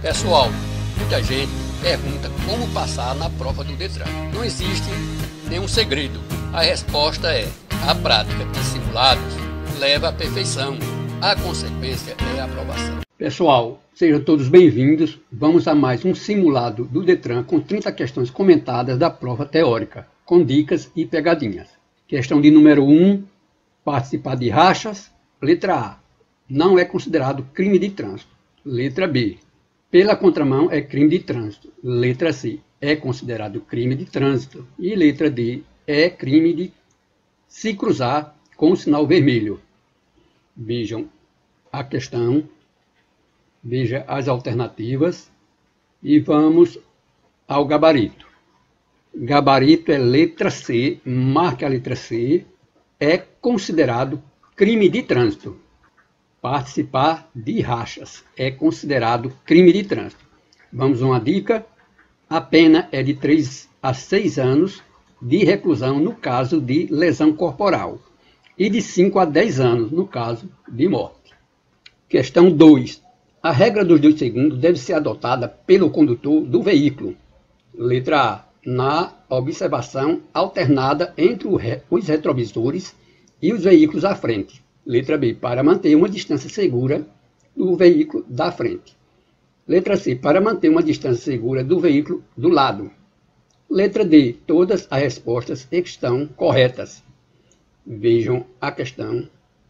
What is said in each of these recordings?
Pessoal, muita gente pergunta como passar na prova do Detran. Não existe nenhum segredo. A resposta é: a prática de simulados leva à perfeição. A consequência é a aprovação. Pessoal, sejam todos bem-vindos. Vamos a mais um simulado do Detran com 30 questões comentadas da prova teórica, com dicas e pegadinhas. Questão de número 1, participar de rachas. Letra A, não é considerado crime de trânsito. Letra B, pela contramão é crime de trânsito. Letra C, é considerado crime de trânsito. E letra D, é crime de se cruzar com o sinal vermelho. Vejam a questão, veja as alternativas e vamos ao gabarito. Gabarito é letra C, marque a letra C, é considerado crime de trânsito. Participar de rachas é considerado crime de trânsito. Vamos a uma dica. A pena é de 3 a 6 anos de reclusão no caso de lesão corporal e de 5 a 10 anos no caso de morte. Questão 2. A regra dos 2 segundos deve ser adotada pelo condutor do veículo. Letra A, na observação alternada entre os retrovisores e os veículos à frente. Letra B, para manter uma distância segura do veículo da frente. Letra C, para manter uma distância segura do veículo do lado. Letra D, todas as respostas estão corretas. Vejam a questão.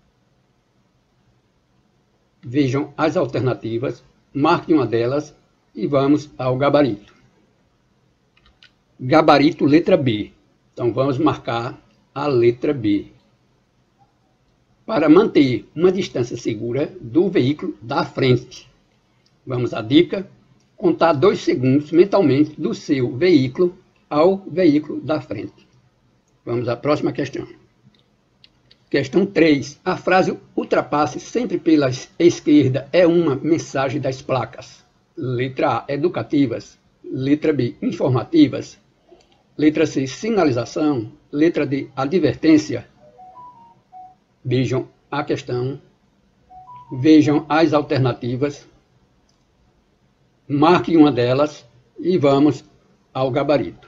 Vejam as alternativas, marque uma delas e vamos ao gabarito. Gabarito, letra B. Então vamos marcar a letra B. Para manter uma distância segura do veículo da frente. Vamos à dica: contar 2 segundos mentalmente do seu veículo ao veículo da frente. Vamos à próxima questão. Questão 3. A frase ultrapasse sempre pela esquerda é uma mensagem das placas. Letra A, educativas. Letra B, informativas. Letra C, sinalização. Letra D, advertência. Vejam a questão, vejam as alternativas, marque uma delas e vamos ao gabarito.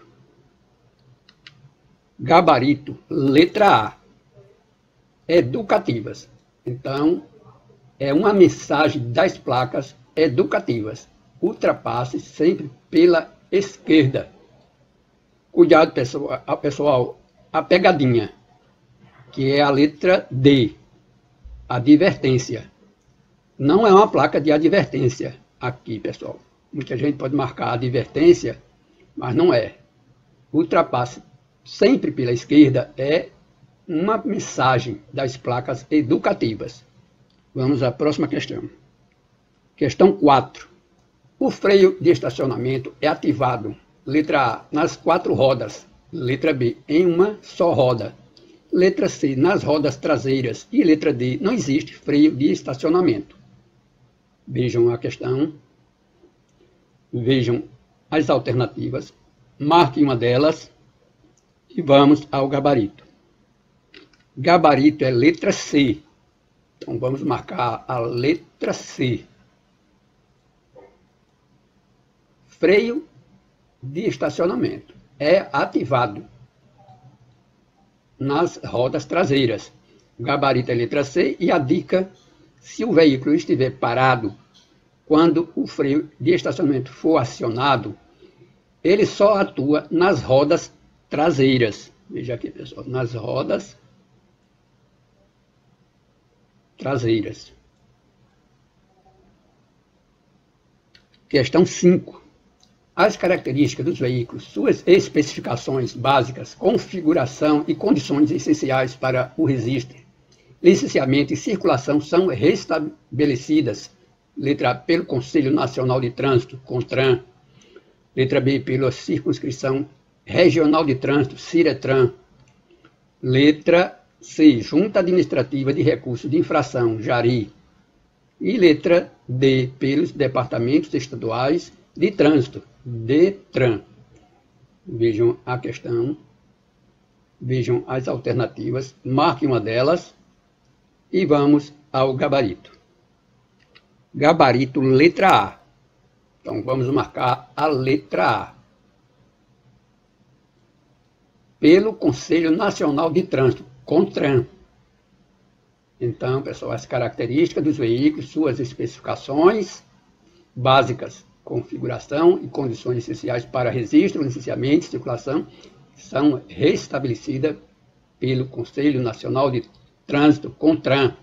Gabarito, letra A, educativas. Então, é uma mensagem das placas educativas. Ultrapasse sempre pela esquerda. Cuidado, pessoal, a pegadinha, que é a letra D, advertência. Não é uma placa de advertência aqui, pessoal. Muita gente pode marcar advertência, mas não é. Ultrapasse sempre pela esquerda é uma mensagem das placas educativas. Vamos à próxima questão. Questão 4. O freio de estacionamento é ativado, letra A, nas 4 rodas, letra B, em uma só roda. Letra C, nas rodas traseiras. E letra D, não existe freio de estacionamento. Vejam a questão. Vejam as alternativas. Marque uma delas. E vamos ao gabarito. Gabarito é letra C. Então vamos marcar a letra C. Freio de estacionamento é ativado nas rodas traseiras. O gabarito é letra C e a dica: se o veículo estiver parado, quando o freio de estacionamento for acionado, ele só atua nas rodas traseiras. Veja aqui, pessoal, nas rodas traseiras. Questão 5. As características dos veículos, suas especificações básicas, configuração e condições essenciais para o registro, licenciamento e circulação são restabelecidas. Letra A, pelo Conselho Nacional de Trânsito, CONTRAN. Letra B, pela Circunscrição Regional de Trânsito, CIRETRAN. Letra C, Junta Administrativa de Recursos de Infração, JARI. E letra D, pelos Departamentos Estaduais de Trânsito, DETRAN. Vejam a questão, vejam as alternativas, marque uma delas e vamos ao gabarito. Gabarito, letra A. Então vamos marcar a letra A. Pelo Conselho Nacional de Trânsito, CONTRAN. Então, pessoal, as características dos veículos, suas especificações básicas, configuração e condições essenciais para registro, licenciamento e circulação são restabelecidas pelo Conselho Nacional de Trânsito, CONTRAN.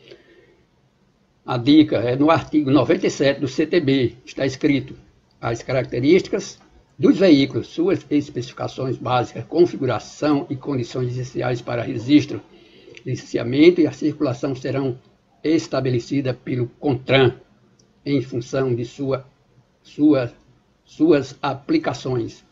A dica é no artigo 97 do CTB, está escrito: as características dos veículos, suas especificações básicas, configuração e condições essenciais para registro, licenciamento e a circulação serão estabelecidas pelo CONTRAN em função de suas aplicações.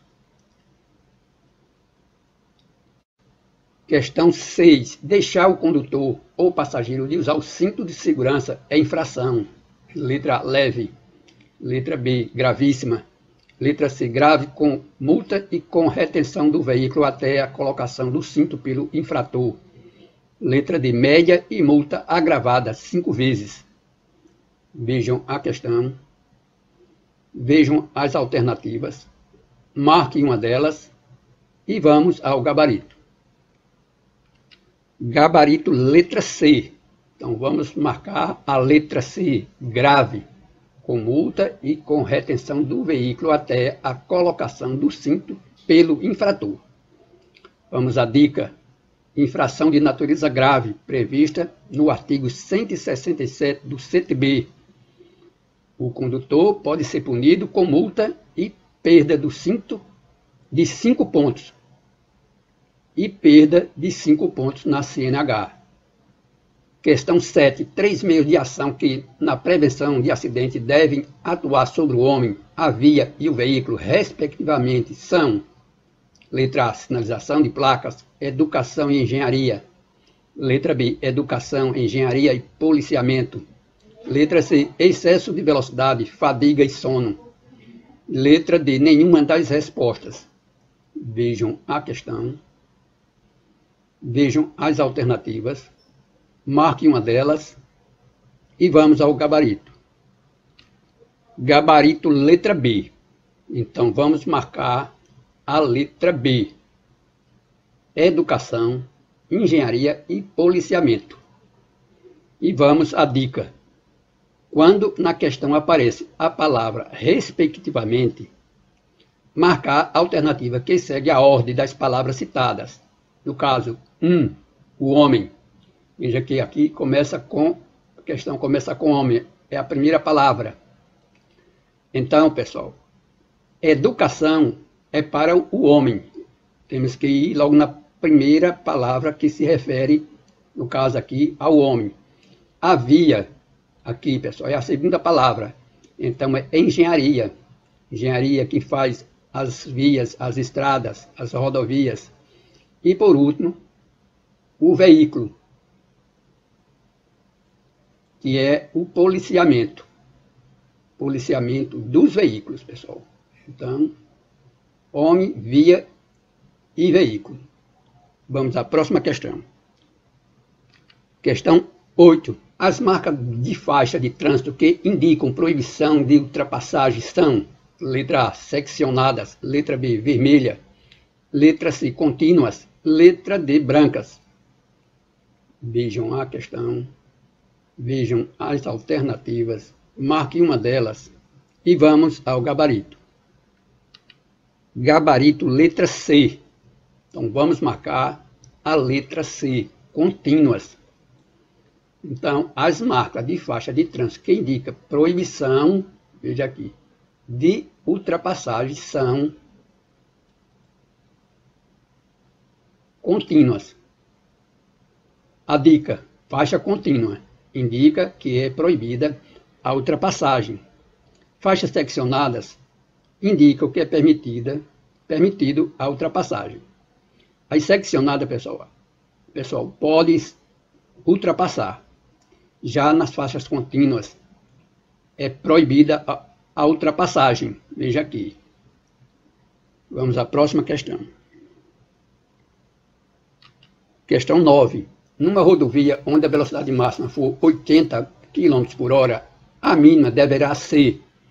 Questão 6. Deixar o condutor ou passageiro de usar o cinto de segurança é infração. Letra A, leve. Letra B, gravíssima. Letra C, grave, com multa e com retenção do veículo até a colocação do cinto pelo infrator. Letra D, média e multa agravada 5 vezes. Vejam a questão. Vejam as alternativas. Marque uma delas e vamos ao gabarito. Gabarito letra C. Então vamos marcar a letra C, grave, com multa e com retenção do veículo até a colocação do cinto pelo infrator. Vamos à dica: infração de natureza grave, prevista no artigo 167 do CTB. O condutor pode ser punido com multa e perda do cinto de 5 pontos. E perda de 5 pontos na CNH. Questão 7. 3 meios de ação que, na prevenção de acidente, devem atuar sobre o homem, a via e o veículo, respectivamente, são: letra A, sinalização de placas, educação e engenharia. Letra B, educação, engenharia e policiamento. Letra C, excesso de velocidade, fadiga e sono. Letra D, nenhuma das respostas. Vejam a questão. Vejam as alternativas, marque uma delas e vamos ao gabarito. Gabarito letra B. Então vamos marcar a letra B. Educação, engenharia e policiamento. E vamos à dica. Quando na questão aparece a palavra respectivamente, marcar a alternativa que segue a ordem das palavras citadas. No caso, 1, o homem. Veja que aqui a questão começa com homem, é a primeira palavra. Então, pessoal, educação é para o homem. Temos que ir logo na primeira palavra que se refere, no caso aqui, ao homem. A via, aqui, pessoal, é a segunda palavra. Então, é engenharia. Engenharia que faz as vias, as estradas, as rodovias. E, por último, o veículo, que é o policiamento. Policiamento dos veículos, pessoal. Então, homem, via e veículo. Vamos à próxima questão. Questão 8. As marcas de faixa de trânsito que indicam proibição de ultrapassagem são: letra A, seccionadas. Letra B, vermelha. Letra C, contínuas. Letra D, brancas. Vejam a questão, vejam as alternativas, marque uma delas e vamos ao gabarito. Gabarito letra C. Então vamos marcar a letra C, contínuas. Então, as marcas de faixa de trânsito que indicam proibição, veja aqui, de ultrapassagem são contínuas. A dica: faixa contínua indica que é proibida a ultrapassagem. Faixas seccionadas indicam que é permitido a ultrapassagem. As seccionadas, pessoal, podem ultrapassar. Já nas faixas contínuas é proibida a ultrapassagem. Veja aqui. Vamos à próxima questão. Questão 9. Numa rodovia onde a velocidade máxima for 80 km por hora, a mínima deverá ser: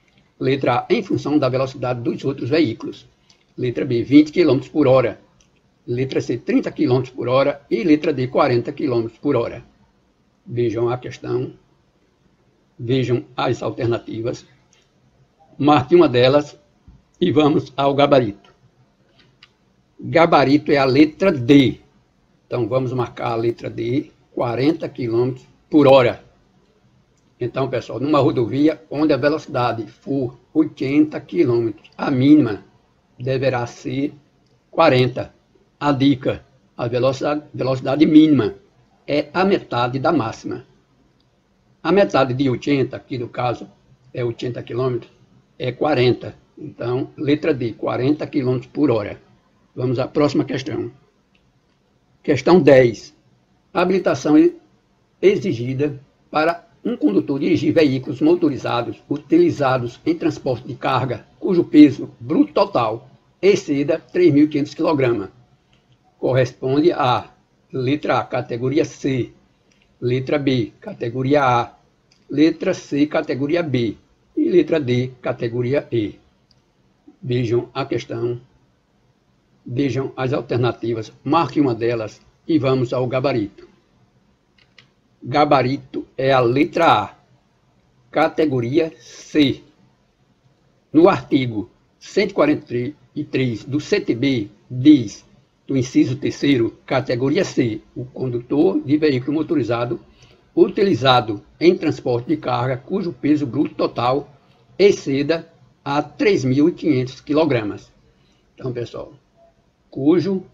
Letra A, em função da velocidade dos outros veículos. Letra B, 20 km por hora. Letra C, 30 km por hora. E letra D, 40 km por hora. Vejam a questão. Vejam as alternativas. Marque uma delas e vamos ao gabarito. Gabarito é a letra D. Então, vamos marcar a letra D, 40 km por hora. Então, pessoal, numa rodovia onde a velocidade for 80 km, a mínima deverá ser 40. A dica, a velocidade mínima é a metade da máxima. A metade de 80, que no caso é 80 km, é 40. Então, letra D, 40 km por hora. Vamos à próxima questão. Questão 10. Habilitação exigida para um condutor dirigir veículos motorizados utilizados em transporte de carga, cujo peso bruto total exceda 3.500 kg. Corresponde a letra A, categoria C, letra B, categoria A, letra C, categoria B e letra D, categoria E. Vejam a questão, vejam as alternativas, marque uma delas e vamos ao gabarito. Gabarito é a letra A, categoria C. No artigo 143 do CTB diz, do inciso 3º, categoria C, o condutor de veículo motorizado utilizado em transporte de carga cujo peso bruto total exceda a 3.500 kg. Então, pessoal, cujo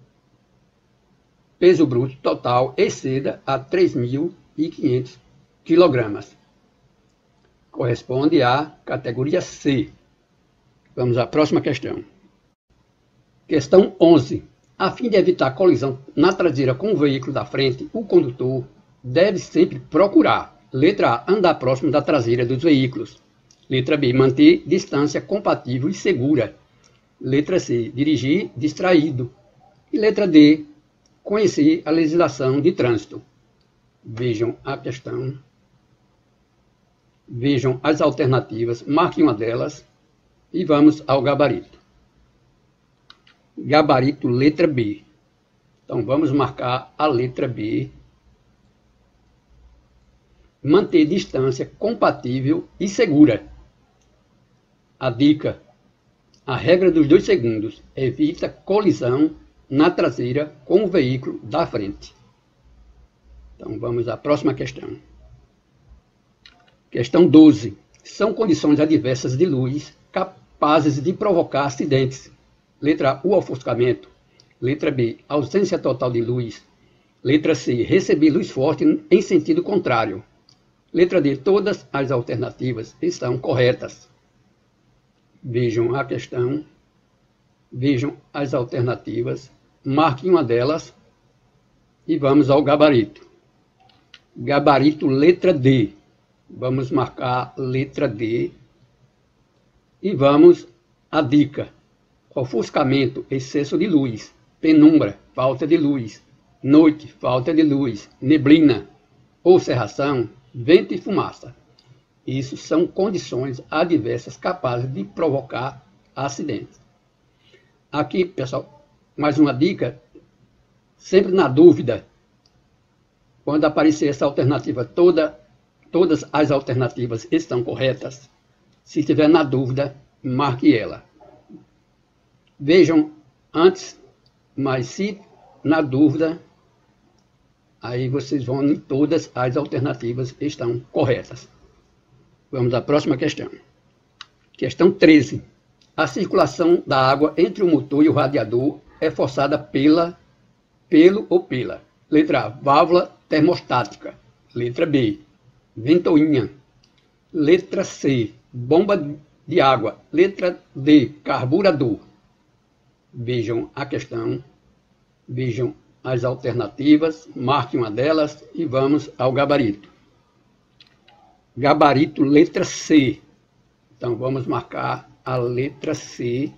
peso bruto total exceda a 3.500 kg. Corresponde à categoria C. Vamos à próxima questão. Questão 11. A fim de evitar colisão na traseira com o veículo da frente, o condutor deve sempre procurar: letra A, andar próximo da traseira dos veículos. Letra B, manter distância compatível e segura. Letra C, dirigir distraído. E letra D, conhecer a legislação de trânsito. Vejam a questão. Vejam as alternativas, marquem uma delas e vamos ao gabarito. Gabarito, letra B. Então, vamos marcar a letra B. Manter distância compatível e segura. A dica: a regra dos 2 segundos evita colisão na traseira com o veículo da frente. Então, vamos à próxima questão. Questão 12. São condições adversas de luz capazes de provocar acidentes. Letra A, o ofuscamento. Letra B, ausência total de luz. Letra C, receber luz forte em sentido contrário. Letra D, todas as alternativas estão corretas. Vejam a questão, vejam as alternativas, marquem uma delas e vamos ao gabarito. Gabarito, letra D. Vamos marcar letra D e vamos à dica: ofuscamento, excesso de luz; penumbra, falta de luz; noite, falta de luz; neblina ou cerração, vento e fumaça. Isso são condições adversas capazes de provocar acidentes. Aqui, pessoal, mais uma dica: sempre na dúvida, quando aparecer essa alternativa, todas as alternativas estão corretas. Se estiver na dúvida, marque ela. Vejam antes, mas se na dúvida, aí vocês vão em todas as alternativas estão corretas. Vamos à próxima questão. Questão 13. A circulação da água entre o motor e o radiador é forçada pelo ou pela. Letra A, válvula termostática. Letra B, ventoinha. Letra C, bomba de água. Letra D, carburador. Vejam a questão, vejam as alternativas, marquem uma delas e vamos ao gabarito. Gabarito, letra C. Então, vamos marcar a letra C,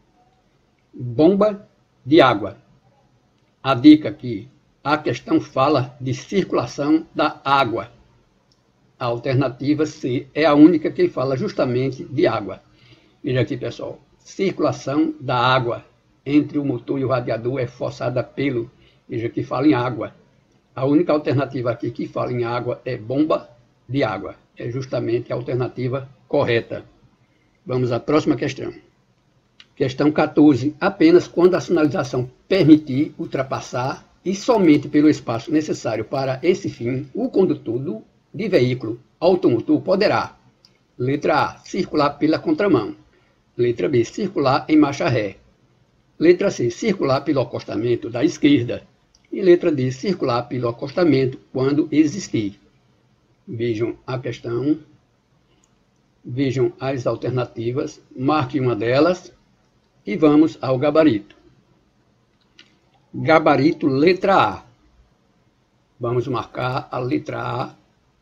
bomba de água. A dica aqui: a questão fala de circulação da água. A alternativa C é a única que fala justamente de água. Veja aqui, pessoal. Circulação da água entre o motor e o radiador é forçada pelo... Veja que fala em água. A única alternativa aqui que fala em água é bomba de água. É justamente a alternativa correta. Vamos à próxima questão. Questão 14. Apenas quando a sinalização permitir ultrapassar e somente pelo espaço necessário para esse fim, o condutor de veículo automotor poderá: letra A, circular pela contramão. Letra B, circular em marcha ré. Letra C, circular pelo acostamento da esquerda. E letra D, circular pelo acostamento quando existir. Vejam a questão, vejam as alternativas, marque uma delas e vamos ao gabarito. Gabarito, letra A. Vamos marcar a letra A.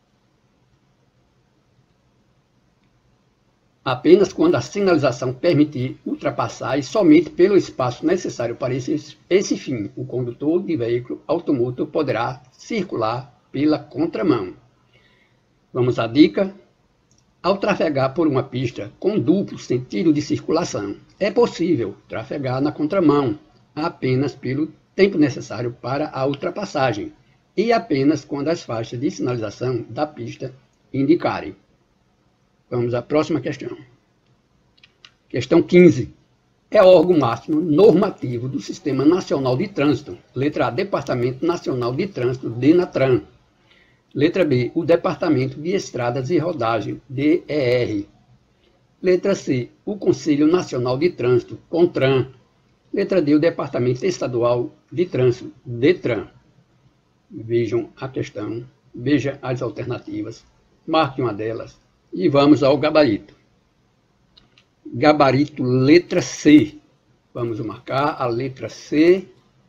Apenas quando a sinalização permitir ultrapassar e somente pelo espaço necessário para esse fim, o condutor de veículo automotor poderá circular pela contramão. Vamos à dica. Ao trafegar por uma pista com duplo sentido de circulação, é possível trafegar na contramão apenas pelo tempo necessário para a ultrapassagem e apenas quando as faixas de sinalização da pista indicarem. Vamos à próxima questão. Questão 15. É órgão máximo normativo do Sistema Nacional de Trânsito. Letra A, Departamento Nacional de Trânsito, DENATRAN. Letra B, o Departamento de Estradas e Rodagem, DER. Letra C, o Conselho Nacional de Trânsito, CONTRAN. Letra D, o Departamento Estadual de Trânsito, DETRAN. Vejam a questão, veja as alternativas, marque uma delas e vamos ao gabarito. Gabarito, letra C. Vamos marcar a letra C.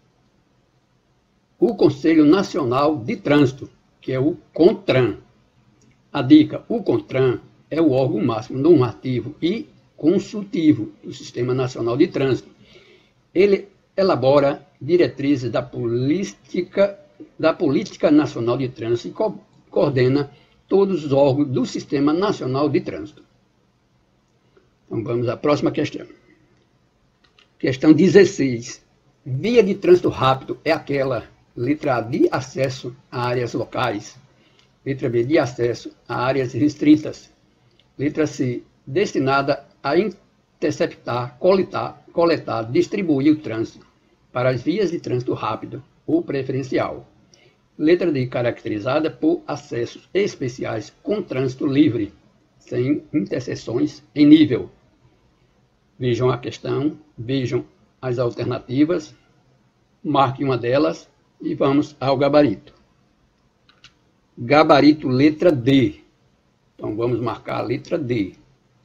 O Conselho Nacional de Trânsito, que é o CONTRAN. A dica: o CONTRAN é o órgão máximo normativo e consultivo do Sistema Nacional de Trânsito. Ele elabora diretrizes da Política Nacional de Trânsito e coordena todos os órgãos do Sistema Nacional de Trânsito. Então vamos à próxima questão. Questão 16. Via de trânsito rápido é aquela, letra A, de acesso a áreas locais. Letra B, de acesso a áreas restritas. Letra C, destinada a interceptar, coletar, distribuir o trânsito para as vias de trânsito rápido ou preferencial. Letra D, caracterizada por acessos especiais com trânsito livre, sem interseções em nível. Vejam a questão, vejam as alternativas, marque uma delas e vamos ao gabarito. Gabarito, letra D. Então vamos marcar a letra D.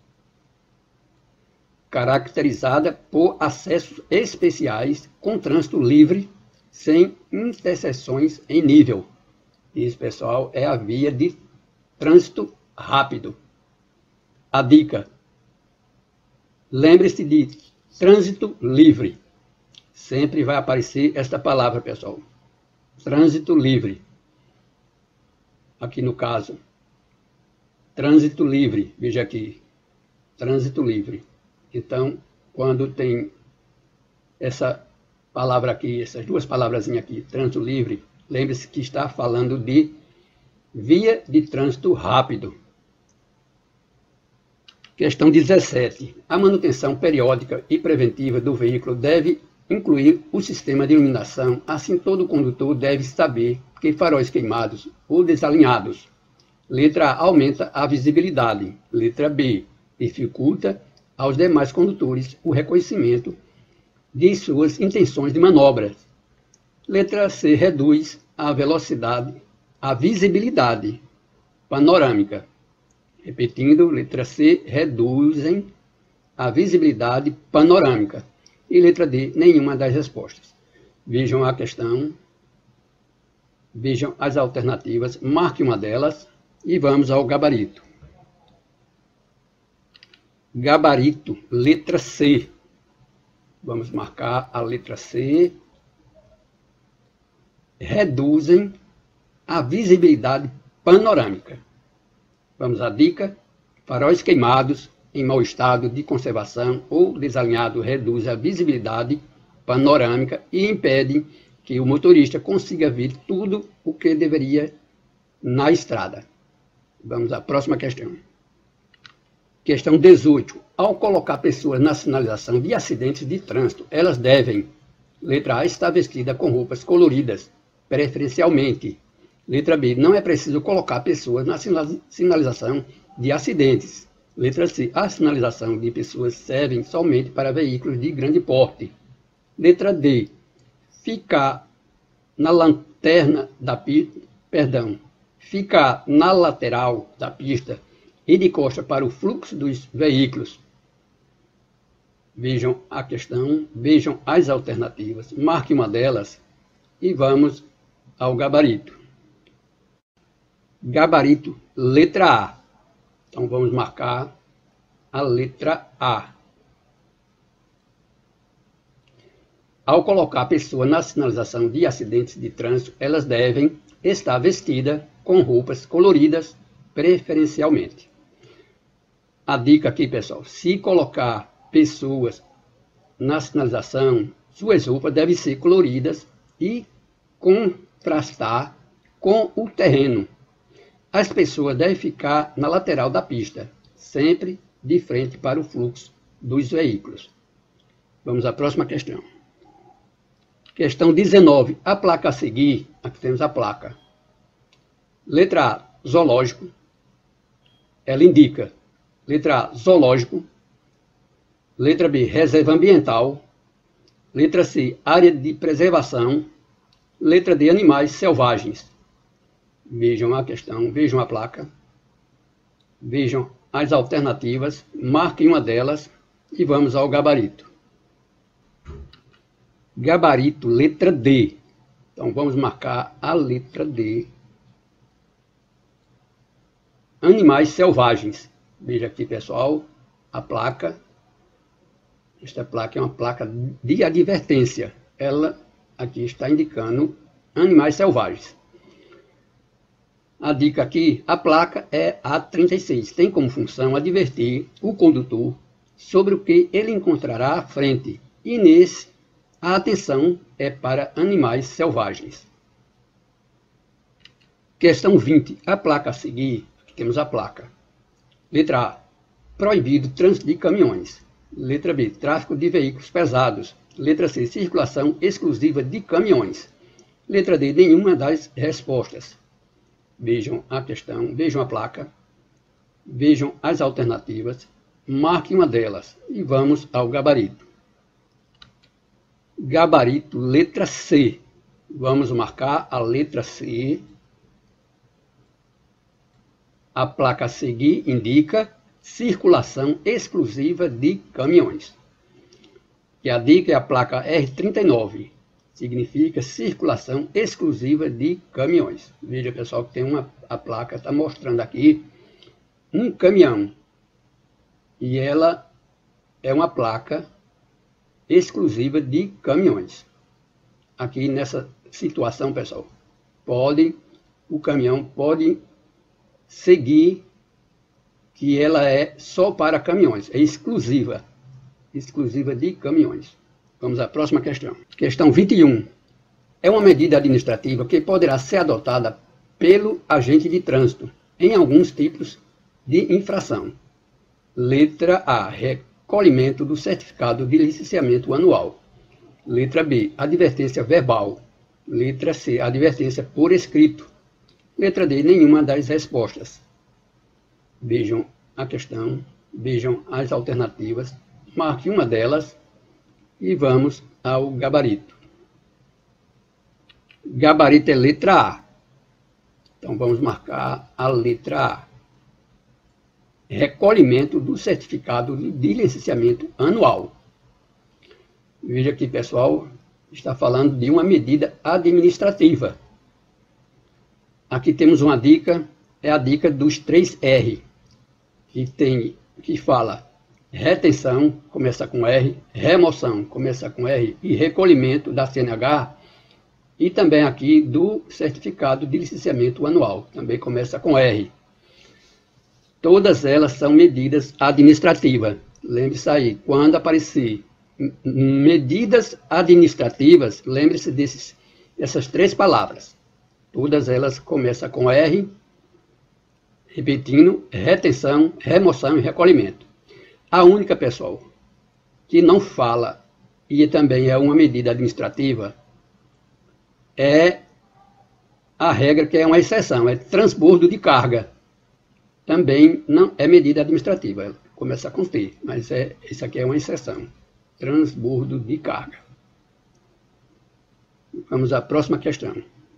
Caracterizada por acessos especiais com trânsito livre, sem interseções em nível. Isso, pessoal, é a via de trânsito rápido. A dica: lembre-se de trânsito livre. Sempre vai aparecer esta palavra, pessoal. Trânsito livre. Aqui no caso, trânsito livre. Veja aqui, trânsito livre. Então, quando tem essa palavra aqui, essas duas palavrazinhas aqui, trânsito livre, lembre-se que está falando de via de trânsito rápido. Questão 17. A manutenção periódica e preventiva do veículo deve incluir o sistema de iluminação, assim todo condutor deve saber que faróis queimados ou desalinhados. Letra A, aumenta a visibilidade. Letra B, dificulta aos demais condutores o reconhecimento de suas intenções de manobra. Letra C, reduz a velocidade, a visibilidade panorâmica. Repetindo, letra C, reduzem a visibilidade panorâmica. E letra D, nenhuma das respostas. Vejam a questão, vejam as alternativas, marque uma delas e vamos ao gabarito. Gabarito, letra C. Vamos marcar a letra C. Reduzem a visibilidade panorâmica. Vamos à dica. Faróis queimados, em mau estado de conservação ou desalinhado, reduz a visibilidade panorâmica e impede que o motorista consiga ver tudo o que deveria na estrada. Vamos à próxima questão. Questão 18. Ao colocar pessoas na sinalização de acidentes de trânsito, elas devem, letra A, estar vestidas com roupas coloridas, preferencialmente. Letra B, não é preciso colocar pessoas na sinalização de acidentes. Letra C, a sinalização de pessoas serve somente para veículos de grande porte. Letra D, ficar na lanterna da pista, ficar na lateral da pista e de costa para o fluxo dos veículos. Vejam a questão, vejam as alternativas, marque uma delas e vamos ao gabarito. Gabarito, letra A. Então vamos marcar a letra A. Ao colocar a pessoa na sinalização de acidentes de trânsito, elas devem estar vestidas com roupas coloridas, preferencialmente. A dica aqui, pessoal, se colocar pessoas na sinalização, suas roupas devem ser coloridas e contrastar com o terreno. As pessoas devem ficar na lateral da pista, sempre de frente para o fluxo dos veículos. Vamos à próxima questão. Questão 19. A placa a seguir, aqui temos a placa. Letra A, zoológico. Ela indica, letra A, zoológico. Letra B, reserva ambiental. Letra C, área de preservação. Letra D, animais selvagens. Vejam a questão, vejam a placa. Vejam as alternativas, marquem uma delas e vamos ao gabarito. Gabarito, letra D. Então vamos marcar a letra D. Animais selvagens. Veja aqui, pessoal, a placa. Esta placa é uma placa de advertência. Ela aqui está indicando animais selvagens. A dica aqui, a placa é A36. Tem como função advertir o condutor sobre o que ele encontrará à frente. E nesse, a atenção é para animais selvagens. Questão 20. A placa a seguir, aqui temos a placa. Letra A, proibido trânsito de caminhões. Letra B, tráfego de veículos pesados. Letra C, circulação exclusiva de caminhões. Letra D, nenhuma das respostas. Vejam a questão, vejam a placa, vejam as alternativas, marque uma delas e vamos ao gabarito. Gabarito, letra C. Vamos marcar a letra C. A placa a seguir indica circulação exclusiva de caminhões. E a dica é a placa R39. Significa circulação exclusiva de caminhões. Veja, pessoal, que tem a placa está mostrando aqui um caminhão. E ela é uma placa exclusiva de caminhões. Aqui nessa situação, pessoal, o caminhão pode seguir que ela é só para caminhões, é exclusiva de caminhões. Vamos à próxima questão. Questão 21. É uma medida administrativa que poderá ser adotada pelo agente de trânsito em alguns tipos de infração. Letra A, recolhimento do certificado de licenciamento anual. Letra B, advertência verbal. Letra C, advertência por escrito. Letra D, nenhuma das respostas. Vejam a questão, vejam as alternativas, marque uma delas e vamos ao gabarito. Gabarito é letra A. Então vamos marcar a letra A. Recolhimento do certificado de licenciamento anual. Veja aqui, pessoal, está falando de uma medida administrativa. Aqui temos uma dica, é a dica dos 3 R, que fala retenção, começa com R, remoção, começa com R, e recolhimento da CNH, e também aqui do certificado de licenciamento anual, também começa com R. Todas elas são medidas administrativas. Lembre-se aí, quando aparecer medidas administrativas, lembre-se dessas três palavras. Todas elas começam com R, repetindo, retenção, remoção e recolhimento. A única, pessoal, que não fala e também é uma medida administrativa é a regra que é uma exceção, é transbordo de carga. Também não é medida administrativa, começa com T, mas isso aqui é uma exceção. Transbordo de carga. Vamos à próxima questão.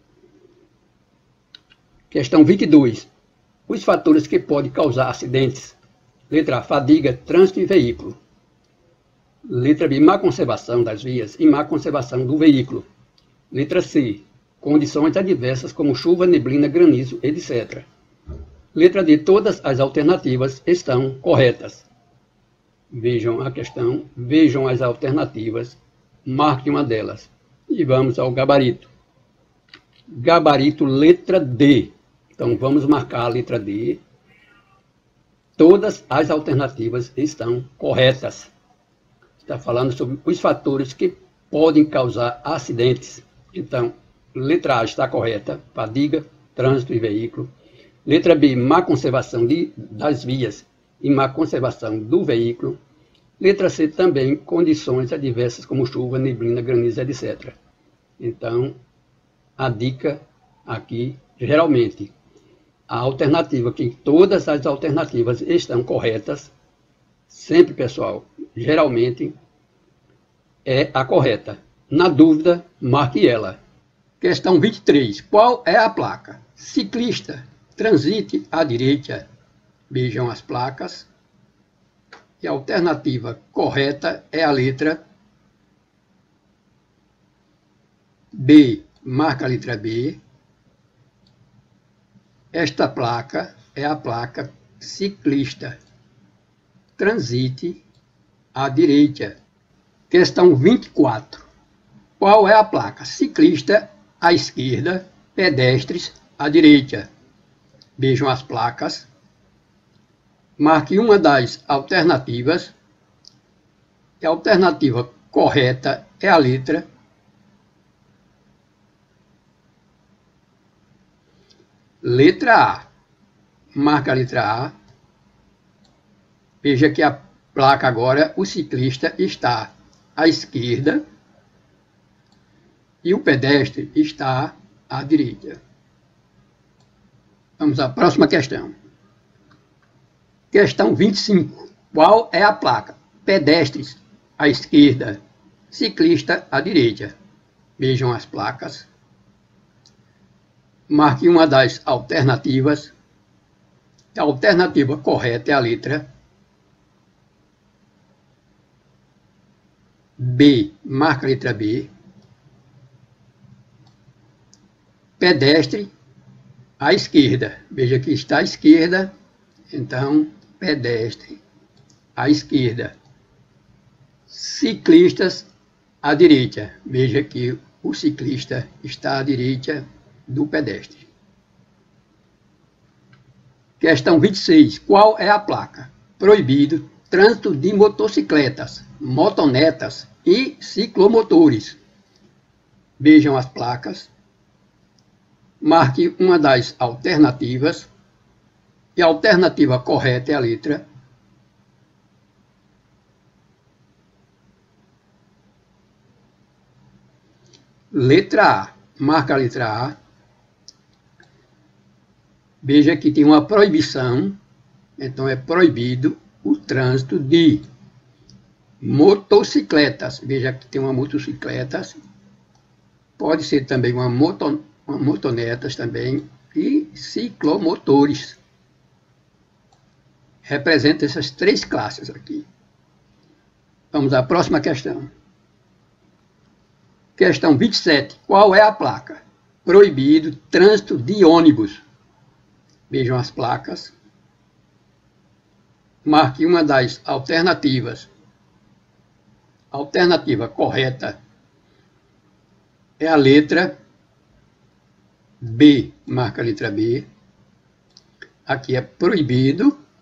Questão 22. Os fatores que podem causar acidentes. Letra A, fadiga, trânsito e veículo. Letra B, má conservação das vias e má conservação do veículo. Letra C, condições adversas como chuva, neblina, granizo, etc. Letra D, todas as alternativas estão corretas. Vejam a questão, vejam as alternativas, marque uma delas. E vamos ao gabarito. Gabarito, letra D. Então, vamos marcar a letra D. Todas as alternativas estão corretas. Está falando sobre os fatores que podem causar acidentes. Então, letra A está correta, fadiga, trânsito e veículo. Letra B, má conservação das vias e má conservação do veículo. Letra C também, condições adversas como chuva, neblina, granizo, etc. Então, a dica aqui, geralmente, a alternativa, que todas as alternativas estão corretas, sempre, pessoal, geralmente, é a correta. Na dúvida, marque ela. Questão 23. Qual é a placa? Ciclista, transite à direita. Vejam as placas. E a alternativa correta é a letra B. Marca a letra B. Esta placa é a placa ciclista. Transite à direita. Questão 24. Qual é a placa? Ciclista à esquerda, pedestres à direita. Vejam as placas. Marque uma das alternativas. E a alternativa correta é a letra A. Marca a letra A. Veja que a placa agora, o ciclista está à esquerda e o pedestre está à direita. Vamos à próxima questão. Questão 25. Qual é a placa? Pedestres à esquerda, ciclista à direita. Vejam as placas. Marque uma das alternativas. A alternativa correta é a letra B. Marca a letra B. Pedestre à esquerda. Veja que está à esquerda. Então, pedestre à esquerda. Ciclistas à direita. Veja que o ciclista está à direita do pedestre. Questão 26. Qual é a placa? Proibido trânsito de motocicletas, motonetas e ciclomotores. Vejam as placas. Marque uma das alternativas. E a alternativa correta é a letra A. Marca a letra A. Veja que tem uma proibição, então é proibido o trânsito de motocicletas. Veja que tem uma motocicleta, pode ser também uma motonetas também, e ciclomotores. Representa essas três classes aqui. Vamos à próxima questão. Questão 27. Qual é a placa? Proibido trânsito de ônibus. Vejam as placas. Marque uma das alternativas. A alternativa correta é a letra B. Marca a letra B. Aqui é proibido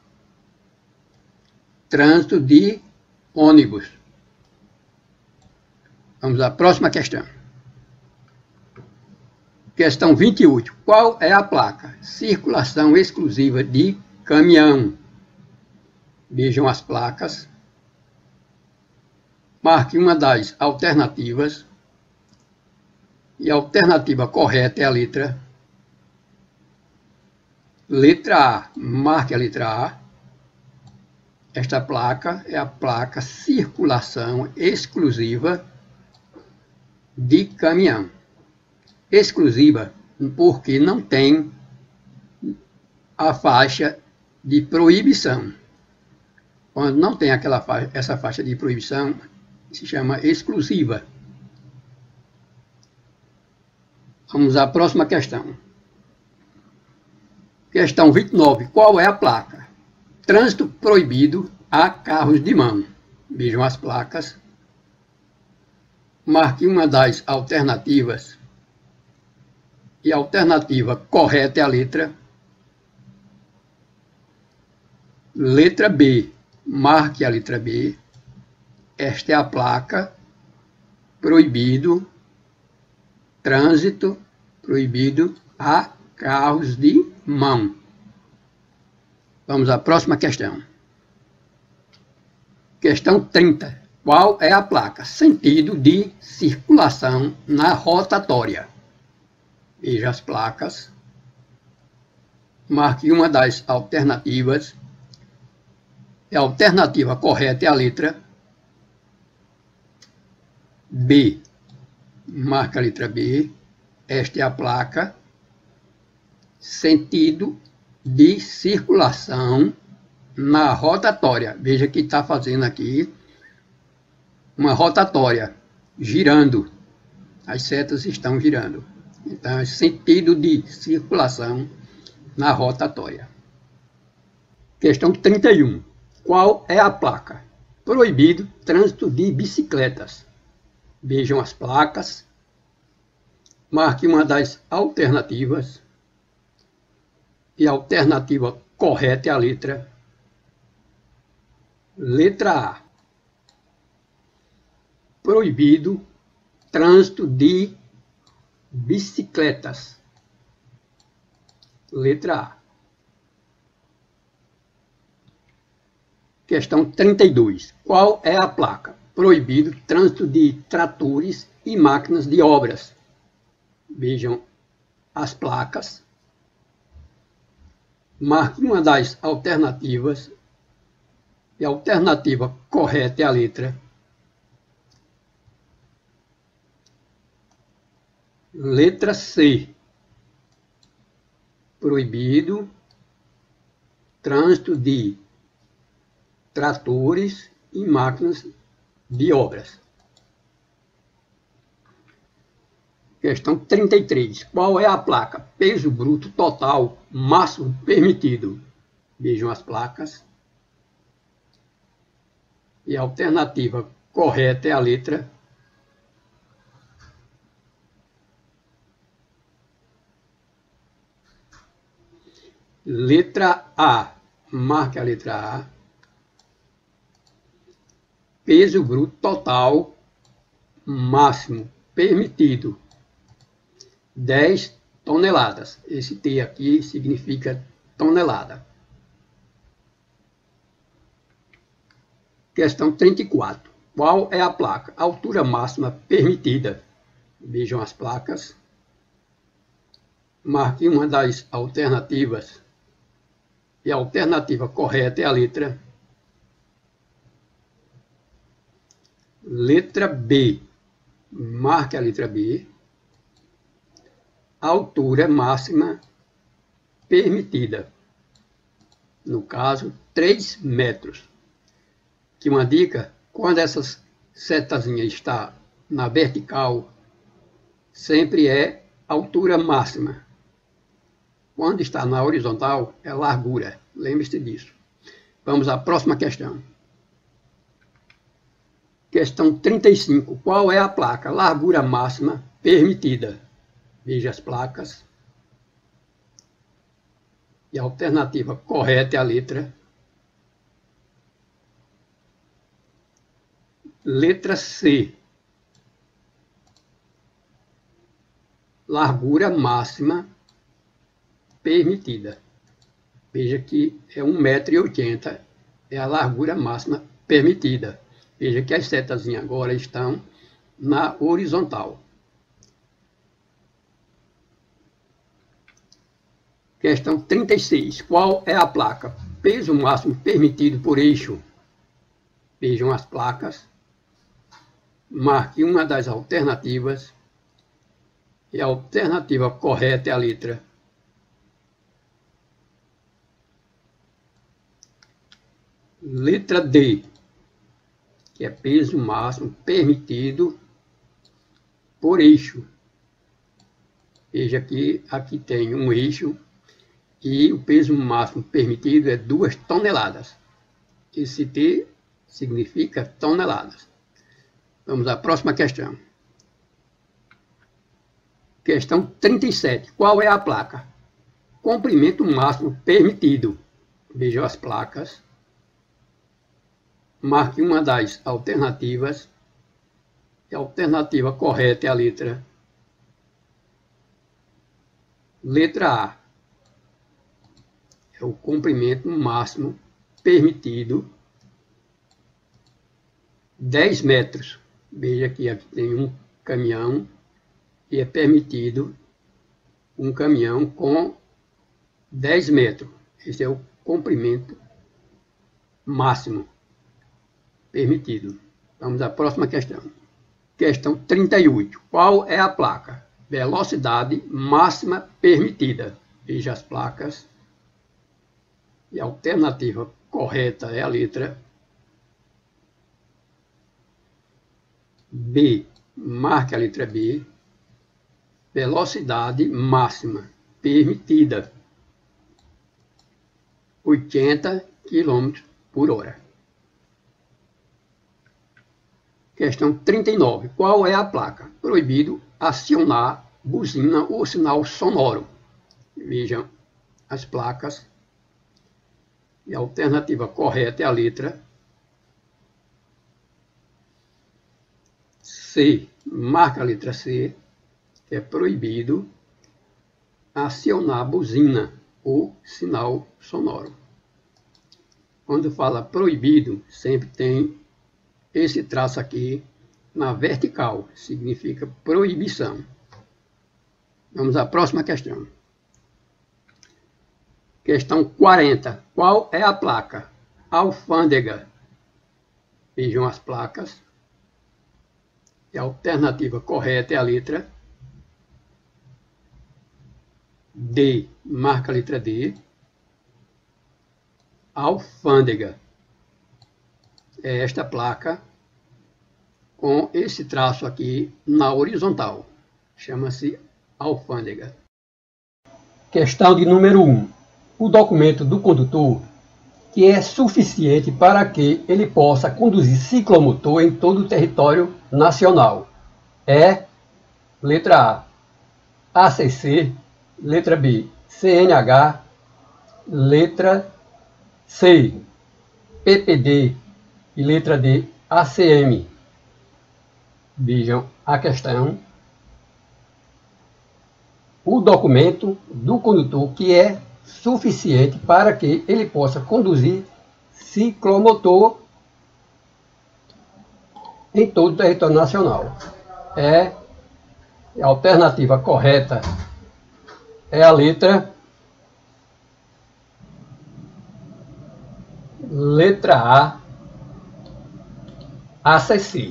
trânsito de ônibus. Vamos à próxima questão. Questão 28. Qual é a placa? Circulação exclusiva de caminhão. Vejam as placas. Marque uma das alternativas. E a alternativa correta é a letra A. Marque a letra A. Esta placa é a placa circulação exclusiva de caminhão. Exclusiva porque não tem a faixa de proibição. Quando não tem essa faixa de proibição, se chama exclusiva. Vamos à próxima questão. Questão 29. Qual é a placa? Trânsito proibido a carros de mão. Vejam as placas. Marque uma das alternativas. E a alternativa correta é a letra B. Marque a letra B. Esta é a placa proibido, trânsito proibido a carros de mão. Vamos à próxima questão. Questão 30. Qual é a placa? Sentido de circulação na rotatória. Veja as placas. Marque uma das alternativas. A alternativa correta é a letra B. Marca a letra B. Esta é a placa sentido de circulação na rotatória. Veja que está fazendo aqui uma rotatória, girando. As setas estão girando. Então, é sentido de circulação na rotatória. Questão 31. Qual é a placa? Proibido trânsito de bicicletas. Vejam as placas. Marque uma das alternativas. E a alternativa correta é a letra A. Proibido trânsito de bicicletas. Letra A. Questão 32. Qual é a placa? Proibido trânsito de tratores e máquinas de obras. Vejam as placas. Marque uma das alternativas. E a alternativa correta é a letra C. Proibido trânsito de tratores e máquinas de obras. Questão 33. Qual é a placa? Peso bruto total máximo permitido. Vejam as placas. E a alternativa correta é a letra A. Marque a letra A. Peso bruto total máximo permitido 10 toneladas. Esse T aqui significa tonelada. Questão 34. Qual é a placa? Altura máxima permitida. Vejam as placas. Marque uma das alternativas. E a alternativa correta é a letra B. Marque a letra B. Altura máxima permitida. No caso, 3 metros. Que uma dica, quando essa setazinha está na vertical, sempre é altura máxima. Quando está na horizontal, é largura. Lembre-se disso. Vamos à próxima questão. Questão 35. Qual é a placa? Largura máxima permitida. Veja as placas. E a alternativa correta é a letra Letra C. Largura máxima permitida. Veja que é 1,80 m, é a largura máxima permitida. Veja que as setazinhas agora estão na horizontal. Questão 36. Qual é a placa? Peso máximo permitido por eixo. Vejam as placas. Marque uma das alternativas. E a alternativa correta é a letra D, que é peso máximo permitido por eixo. Veja que aqui tem um eixo e o peso máximo permitido é 2 toneladas. Esse T significa toneladas. Vamos à próxima questão. Questão 37. Qual é a placa? Comprimento máximo permitido. Vejam as placas. Marque uma das alternativas. A alternativa correta é a letra A. É o comprimento máximo permitido 10 metros. Veja que aqui tem um caminhão e é permitido um caminhão com 10 metros. Esse é o comprimento máximo permitido. Vamos à próxima questão. Questão 38. Qual é a placa? Velocidade máxima permitida. Veja as placas. E a alternativa correta é a letra B. Marque a letra B. Velocidade máxima permitida 80 km por hora. Questão 39. Qual é a placa? Proibido acionar buzina ou sinal sonoro. Vejam as placas. E a alternativa correta é a letra C. Marca a letra C. É proibido acionar buzina ou sinal sonoro. Quando fala proibido, sempre tem esse traço aqui na vertical, significa proibição. Vamos à próxima questão. Questão 40. Qual é a placa? Alfândega. Vejam as placas. E a alternativa correta é a letra D. Marca a letra D. Alfândega. É esta placa com esse traço aqui na horizontal. Chama-se alfândega. Questão de número 1. O documento do condutor que é suficiente para que ele possa conduzir ciclomotor em todo o território nacional é letra A, ACC, letra B, CNH, letra C, PPD e letra D, ACM. Vejam a questão. O documento do condutor que é suficiente para que ele possa conduzir ciclomotor em todo o território nacional. A alternativa correta é a letra A, ACC.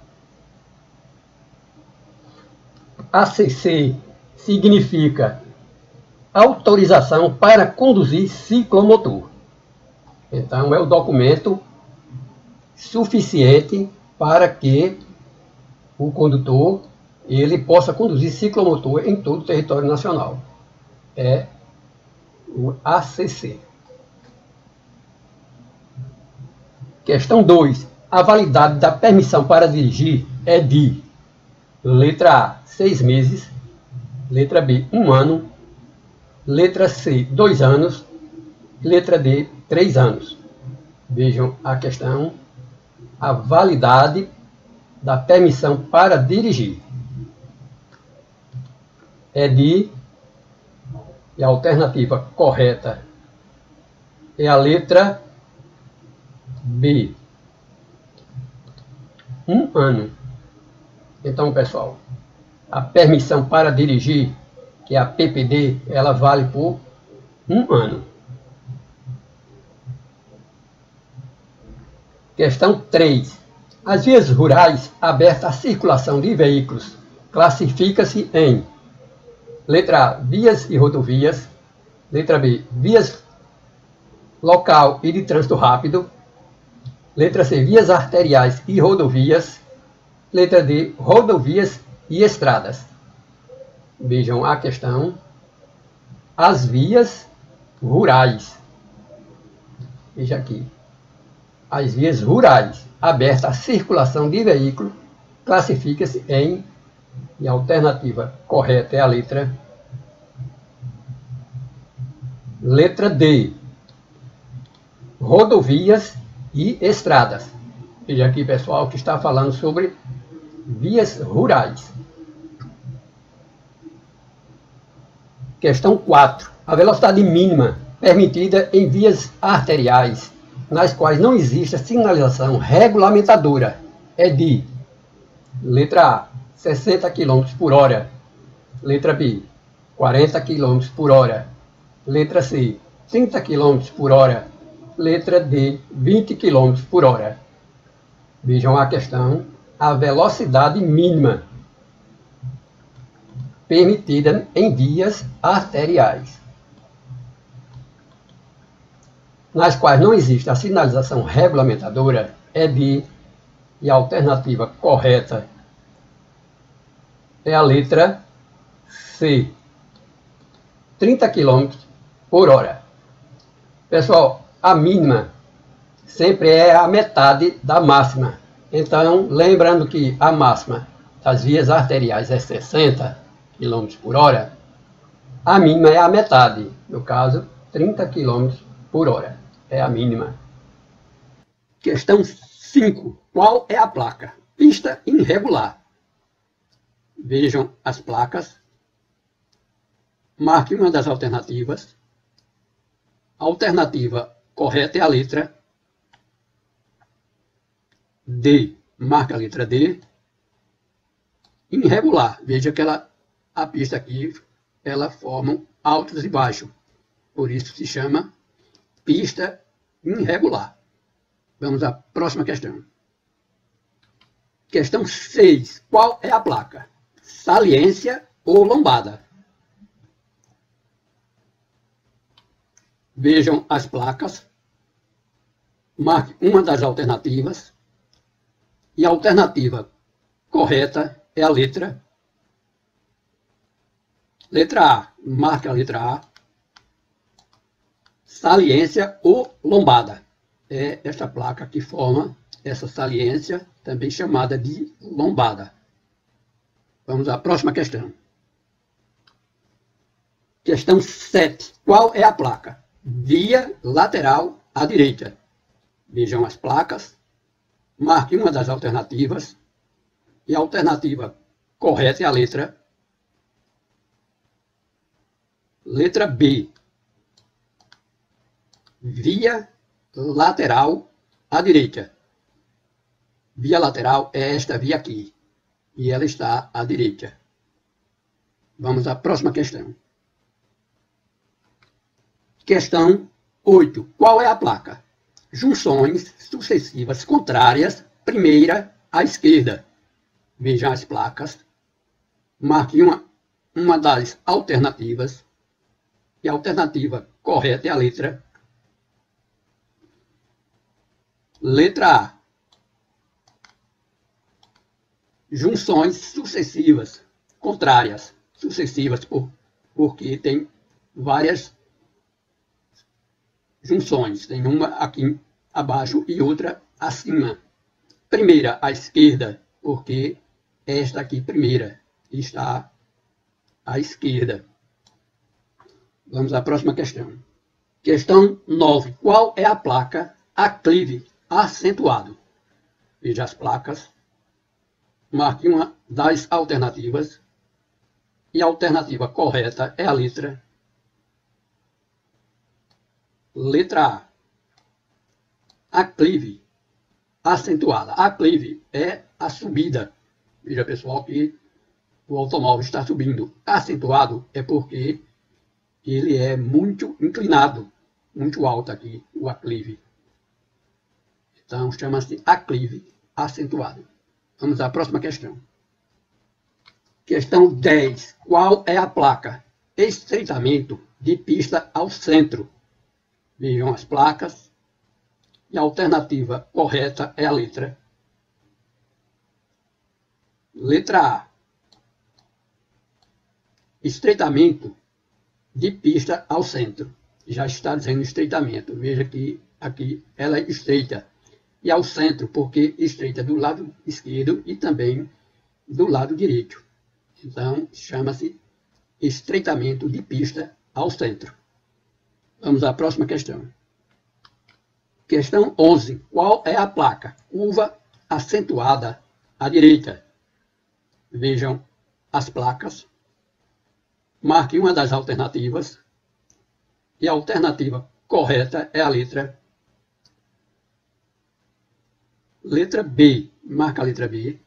ACC significa autorização para conduzir ciclomotor. Então, é o documento suficiente para que o condutor ele possa conduzir ciclomotor em todo o território nacional. É o ACC. Questão 2. A validade da permissão para dirigir é de letra A, 6 meses, letra B, 1 ano, letra C, 2 anos, letra D, 3 anos. Vejam a questão. A validade da permissão para dirigir. É de, e a alternativa correta é a letra B. 1 ano. Então, pessoal, a permissão para dirigir, que é a PPD, ela vale por 1 ano. Questão 3. As vias rurais abertas à circulação de veículos classifica-se em letra A, vias e rodovias, letra B, vias local e de trânsito rápido, letra C, vias arteriais e rodovias, letra D, rodovias e estradas. Vejam a questão. As vias rurais. Veja aqui. As vias rurais abertas à circulação de veículo classifica-se em, e a alternativa correta é a letra D, rodovias e estradas. Veja aqui, pessoal, que está falando sobre vias rurais. Questão 4. A velocidade mínima permitida em vias arteriais, nas quais não existe sinalização regulamentadora, é de letra A, 60 km por hora, letra B, 40 km por hora, letra C, 30 km por hora, letra D, 20 km por hora. Vejam a questão. A velocidade mínima permitida em vias arteriais, nas quais não existe a sinalização regulamentadora, é de, e a alternativa correta é a letra C, 30 km por hora. Pessoal, a mínima sempre é a metade da máxima. Então, lembrando que a máxima das vias arteriais é 60 km por hora, a mínima é a metade, no caso, 30 km por hora. É a mínima. Questão 5. Qual é a placa? Pista irregular. Vejam as placas. Marque uma das alternativas. A alternativa correta é a letra D. Marca a letra D. Irregular. Veja que a pista aqui, ela forma altos e baixos. Por isso se chama pista irregular. Vamos à próxima questão. Questão 6. Qual é a placa? Saliência ou lombada? Vejam as placas. Marque uma das alternativas. E a alternativa correta é a letra A. Marque a letra A. Saliência ou lombada. É esta placa que forma essa saliência, também chamada de lombada. Vamos à próxima questão. Questão 7. Qual é a placa? Via lateral à direita. Vejam as placas. Marque uma das alternativas. E a alternativa correta é a letra B. Via lateral à direita. Via lateral é esta via aqui. E ela está à direita. Vamos à próxima questão. Questão 8. Qual é a placa? Junções sucessivas contrárias, primeira à esquerda. Vejam as placas. Marque uma das alternativas. E a alternativa correta é a letra A. Junções sucessivas, contrárias. Sucessivas porque tem várias junções. Tem uma aqui abaixo e outra acima. Primeira à esquerda, porque esta aqui primeira está à esquerda. Vamos à próxima questão. Questão 9. Qual é a placa aclive acentuado? Veja as placas. Marque uma das alternativas. E a alternativa correta é a letra A. Aclive acentuada. Aclive é a subida. Veja, pessoal, que o automóvel está subindo. Acentuado é porque ele é muito inclinado, muito alto aqui, o aclive. Então, chama-se aclive acentuado. Vamos à próxima questão. Questão 10. Qual é a placa? Estreitamento de pista ao centro. Vejam as placas. E a alternativa correta é a letra A. Estreitamento de pista ao centro. Já está dizendo estreitamento. Veja que aqui ela é estreita. E ao centro, porque estreita do lado esquerdo e também do lado direito. Então, chama-se estreitamento de pista ao centro. Vamos à próxima questão. Questão 11. Qual é a placa? Curva acentuada à direita. Vejam as placas. Marque uma das alternativas. E a alternativa correta é a letra B. Marca a letra B.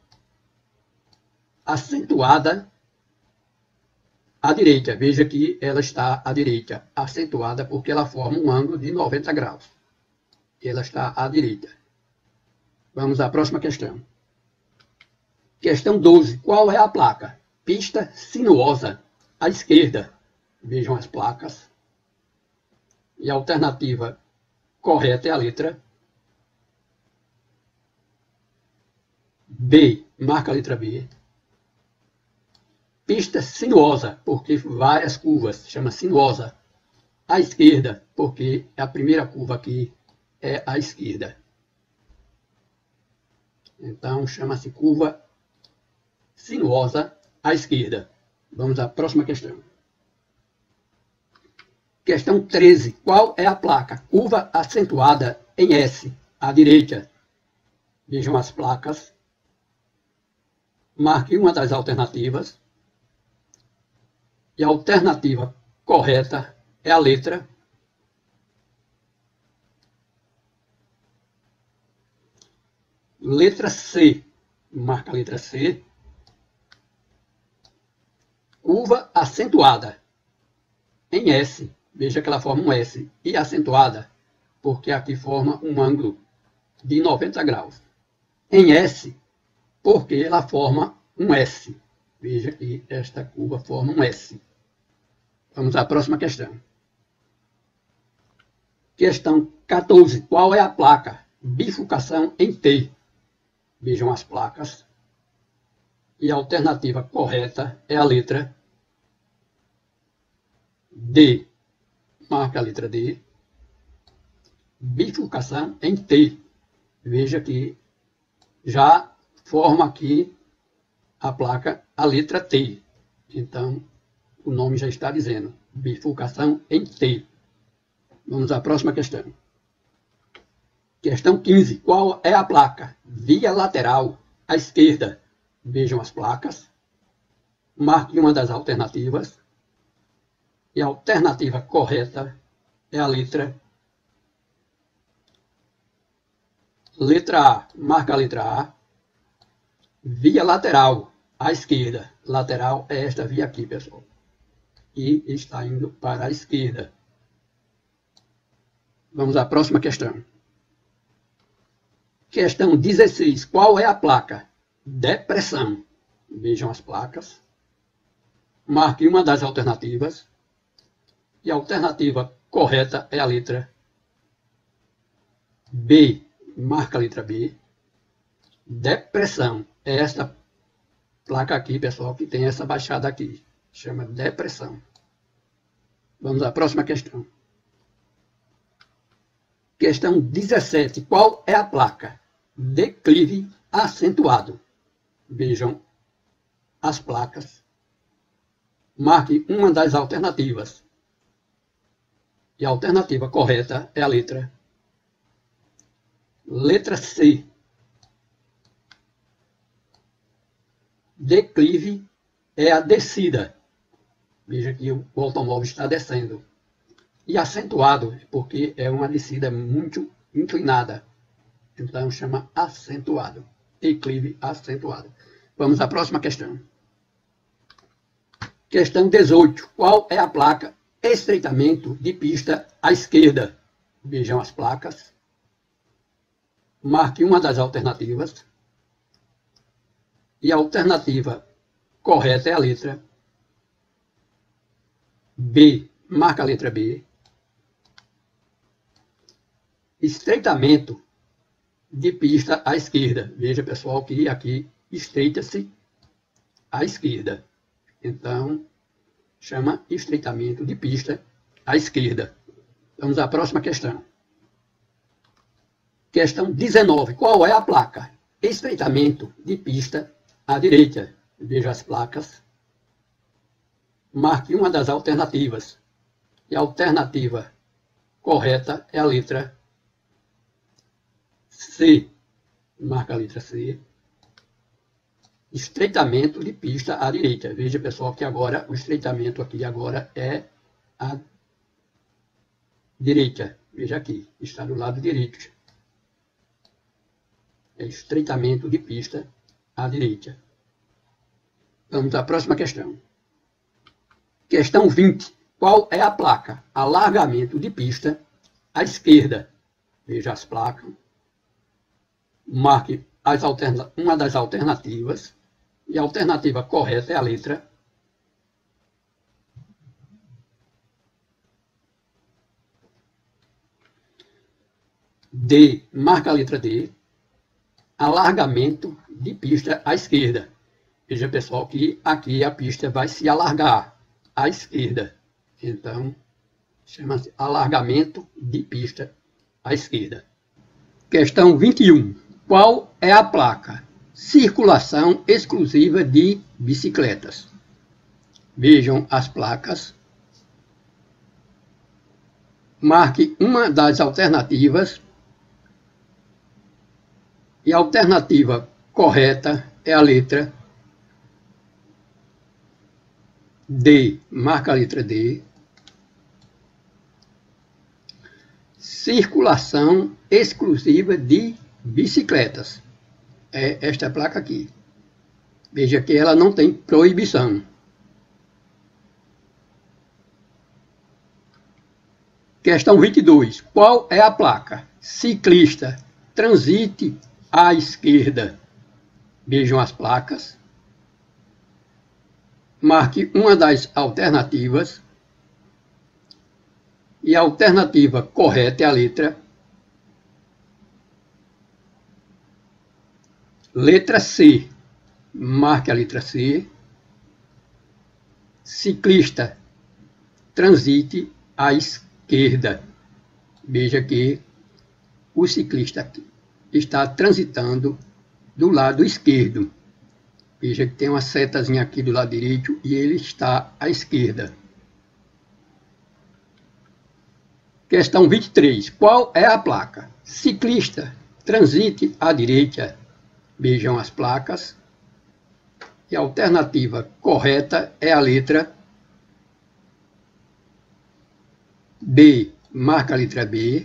Acentuada à direita. Veja que ela está à direita. Acentuada porque ela forma um ângulo de 90 graus. Ela está à direita. Vamos à próxima questão. Questão 12. Qual é a placa? Pista sinuosa à esquerda. Vejam as placas. E a alternativa correta é a letra B. Marca a letra B. Pista sinuosa, porque várias curvas, chama sinuosa. À esquerda, porque a primeira curva aqui é à esquerda. Então, chama-se curva sinuosa à esquerda. Vamos à próxima questão. Questão 13. Qual é a placa? Curva acentuada em S, à direita. Vejam as placas. Marque uma das alternativas. E a alternativa correta é a letra C. Marca a letra C. Curva acentuada em S. Veja que ela forma um S. E acentuada, porque aqui forma um ângulo de 90 graus. Em S, porque ela forma um S. Veja que esta curva forma um S. Vamos à próxima questão. Questão 14. Qual é a placa? Bifurcação em T. Vejam as placas. E a alternativa correta é a letra D. Marca a letra D. Bifurcação em T. Veja que já forma aqui a placa, a letra T. Então, o nome já está dizendo. Bifurcação em T. Vamos à próxima questão. Questão 15. Qual é a placa? Via lateral à esquerda. Vejam as placas. Marque uma das alternativas. E a alternativa correta é a letra A. Marca a letra A. Via lateral à esquerda. Lateral é esta via aqui, pessoal. E está indo para a esquerda. Vamos à próxima questão. Questão 16. Qual é a placa? Depressão. Vejam as placas. Marque uma das alternativas. E a alternativa correta é a letra B. Marca a letra B. Depressão. É esta placa aqui, pessoal, que tem essa baixada aqui. Chama depressão. Vamos à próxima questão. Questão 17. Qual é a placa? Declive acentuado. Vejam as placas. Marque uma das alternativas. E a alternativa correta é a letra C. Declive é a descida. Veja que o automóvel está descendo. E acentuado, porque é uma descida muito inclinada. Então chama acentuado. Declive acentuado. Vamos à próxima questão. Questão 18. Qual é a placa estreitamento de pista à esquerda? Vejam as placas. Marque uma das alternativas. E a alternativa correta é a letra B. Marca a letra B. Estreitamento de pista à esquerda. Veja, pessoal, que aqui estreita-se à esquerda. Então, chama estreitamento de pista à esquerda. Vamos à próxima questão. Questão 19. Qual é a placa? Estreitamento de pista à direita. Veja as placas. Marque uma das alternativas. E a alternativa correta é a letra C. Marca a letra C. Estreitamento de pista à direita. Veja, pessoal, que agora o estreitamento aqui agora é à direita. Veja aqui, está do lado direito. É estreitamento de pista à direita. Vamos à próxima questão. Questão 20. Qual é a placa? Alargamento de pista à esquerda. Veja as placas. Marque uma das alternativas. E a alternativa correta é a letra D. Marca a letra D. Alargamento de pista à esquerda. Veja, pessoal, que aqui a pista vai se alargar à esquerda. Então, chama-se alargamento de pista à esquerda. Questão 21. Qual é a placa? Circulação exclusiva de bicicletas. Vejam as placas. Marque uma das alternativas. E a alternativa correta é a letra D. Marca a letra D. Circulação exclusiva de bicicletas. É esta placa aqui. Veja que ela não tem proibição. Questão 22. Qual é a placa? Ciclista, transite à esquerda. Vejam as placas. Marque uma das alternativas. E a alternativa correta é a letra C. Marque a letra C. Ciclista, transite à esquerda. Veja que o ciclista está transitando do lado esquerdo. Veja que tem uma setazinha aqui do lado direito e ele está à esquerda. Questão 23. Qual é a placa? Ciclista, transite à direita. Vejam as placas. E a alternativa correta é a letra B. Marca a letra B.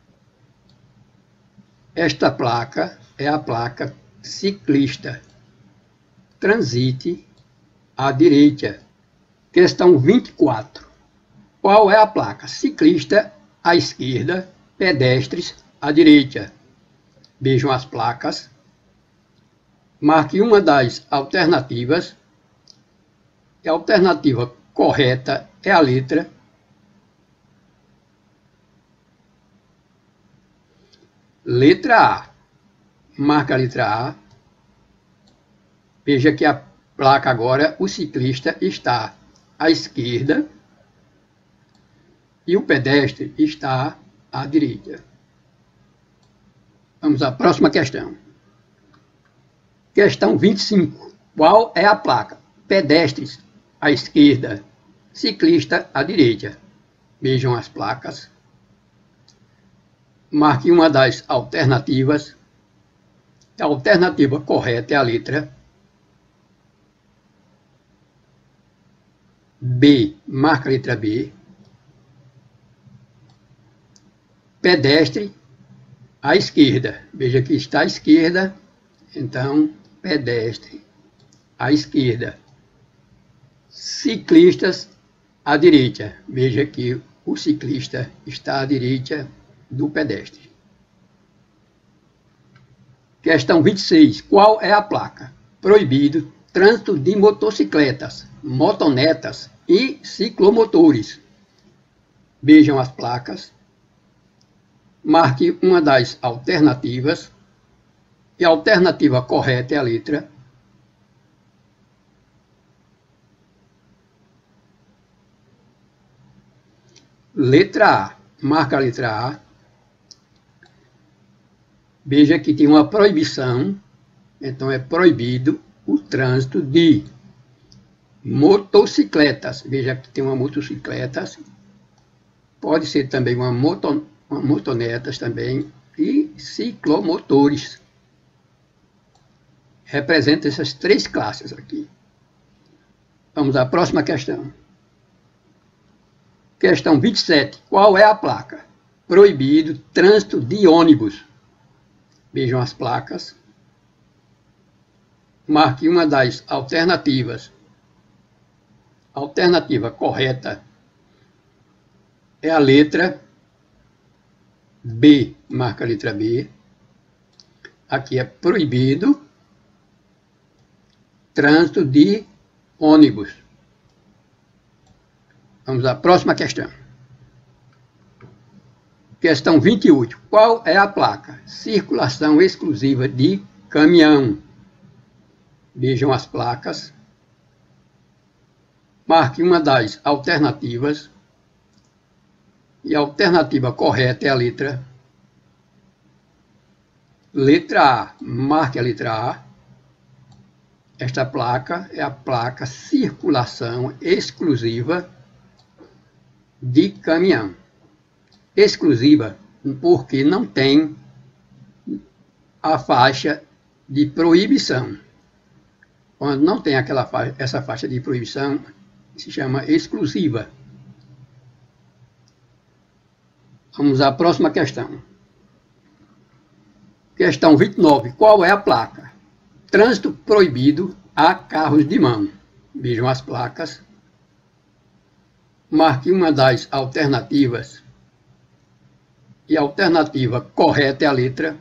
Esta placa é a placa ciclista, transite à direita. Questão 24. Qual é a placa? Ciclista à esquerda, pedestres à direita. Vejam as placas. Marque uma das alternativas. A alternativa correta é a letra A. Marca a letra A. Veja que a placa agora, o ciclista está à esquerda e o pedestre está à direita. Vamos à próxima questão. Questão 25. Qual é a placa? Pedestres à esquerda, ciclista à direita. Vejam as placas. Marque uma das alternativas. A alternativa correta é a letra B, marca a letra B. Pedestre à esquerda. Veja que está à esquerda, então pedestre à esquerda. Ciclistas à direita. Veja que o ciclista está à direita do pedestre. Questão 26. Qual é a placa? Proibido trânsito de motocicletas, motonetas e ciclomotores. Vejam as placas. Marque uma das alternativas. E a alternativa correta é a letra A. Marca a letra A. Veja que tem uma proibição, então é proibido o trânsito de motocicletas. Veja que tem uma motocicleta, pode ser também uma motonetas também, e ciclomotores. Representa essas três classes aqui. Vamos à próxima questão. Questão 27. Qual é a placa? Proibido trânsito de ônibus. Vejam as placas. Marque uma das alternativas. A alternativa correta é a letra B. Marca a letra B. Aqui é proibido trânsito de ônibus. Vamos à próxima questão. Questão 28. Qual é a placa? Circulação exclusiva de caminhão. Vejam as placas. Marque uma das alternativas. E a alternativa correta é a letra A. Marque a letra A. Esta placa é a placa circulação exclusiva de caminhão. Exclusiva porque não tem a faixa de proibição. Quando não tem essa faixa de proibição, se chama exclusiva. Vamos à próxima questão. Questão 29. Qual é a placa? Trânsito proibido a carros de mão. Vejam as placas. Marque uma das alternativas. E a alternativa correta é a letra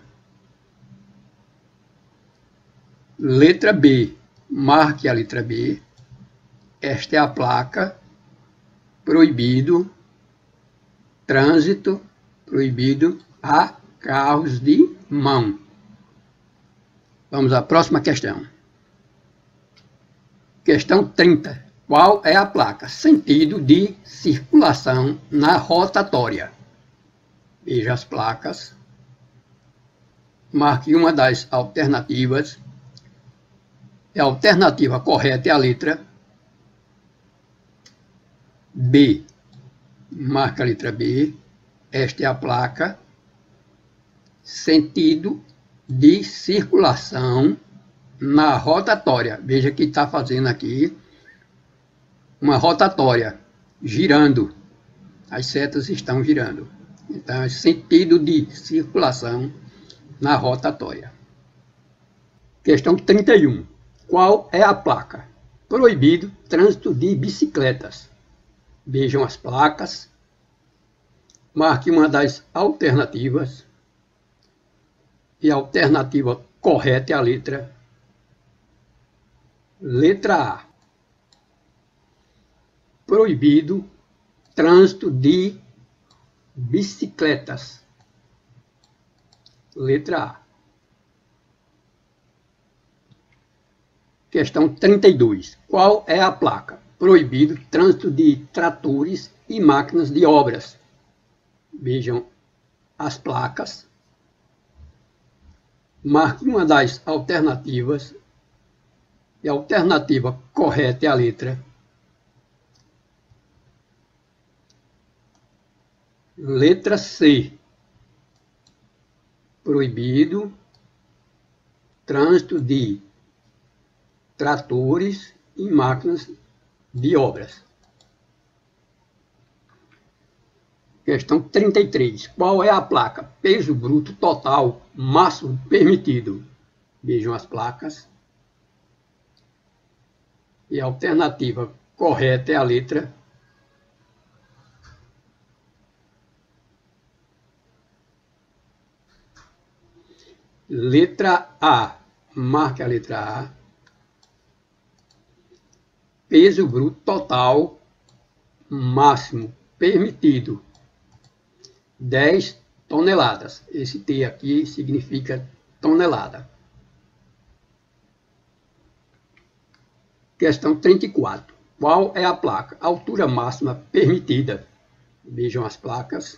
B. Marque a letra B. Esta é a placa. Proibido. Trânsito proibido a carros de mão. Vamos à próxima questão. Questão 30. Qual é a placa? Sentido de circulação na rotatória. Veja as placas. Marque uma das alternativas. A alternativa correta é a letra B. Marca a letra B. Esta é a placa. Sentido de circulação na rotatória. Veja que está fazendo aqui uma rotatória, girando. As setas estão girando. Então, é sentido de circulação na rotatória. Questão 31. Qual é a placa? Proibido trânsito de bicicletas. Vejam as placas. Marque uma das alternativas. E a alternativa correta é a letra A. Proibido trânsito de bicicletas. Letra A. Questão 32. Qual é a placa? Proibido trânsito de tratores e máquinas de obras. Vejam as placas. Marque uma das alternativas. E a alternativa correta é a letra C. Proibido trânsito de tratores e máquinas de obras. Questão 33. Qual é a placa? Peso bruto total máximo permitido. Vejam as placas. E a alternativa correta é a letra A. Marque a letra A. Peso bruto total máximo permitido. 10 toneladas. Esse T aqui significa tonelada. Questão 34. Qual é a placa? Altura máxima permitida. Vejam as placas.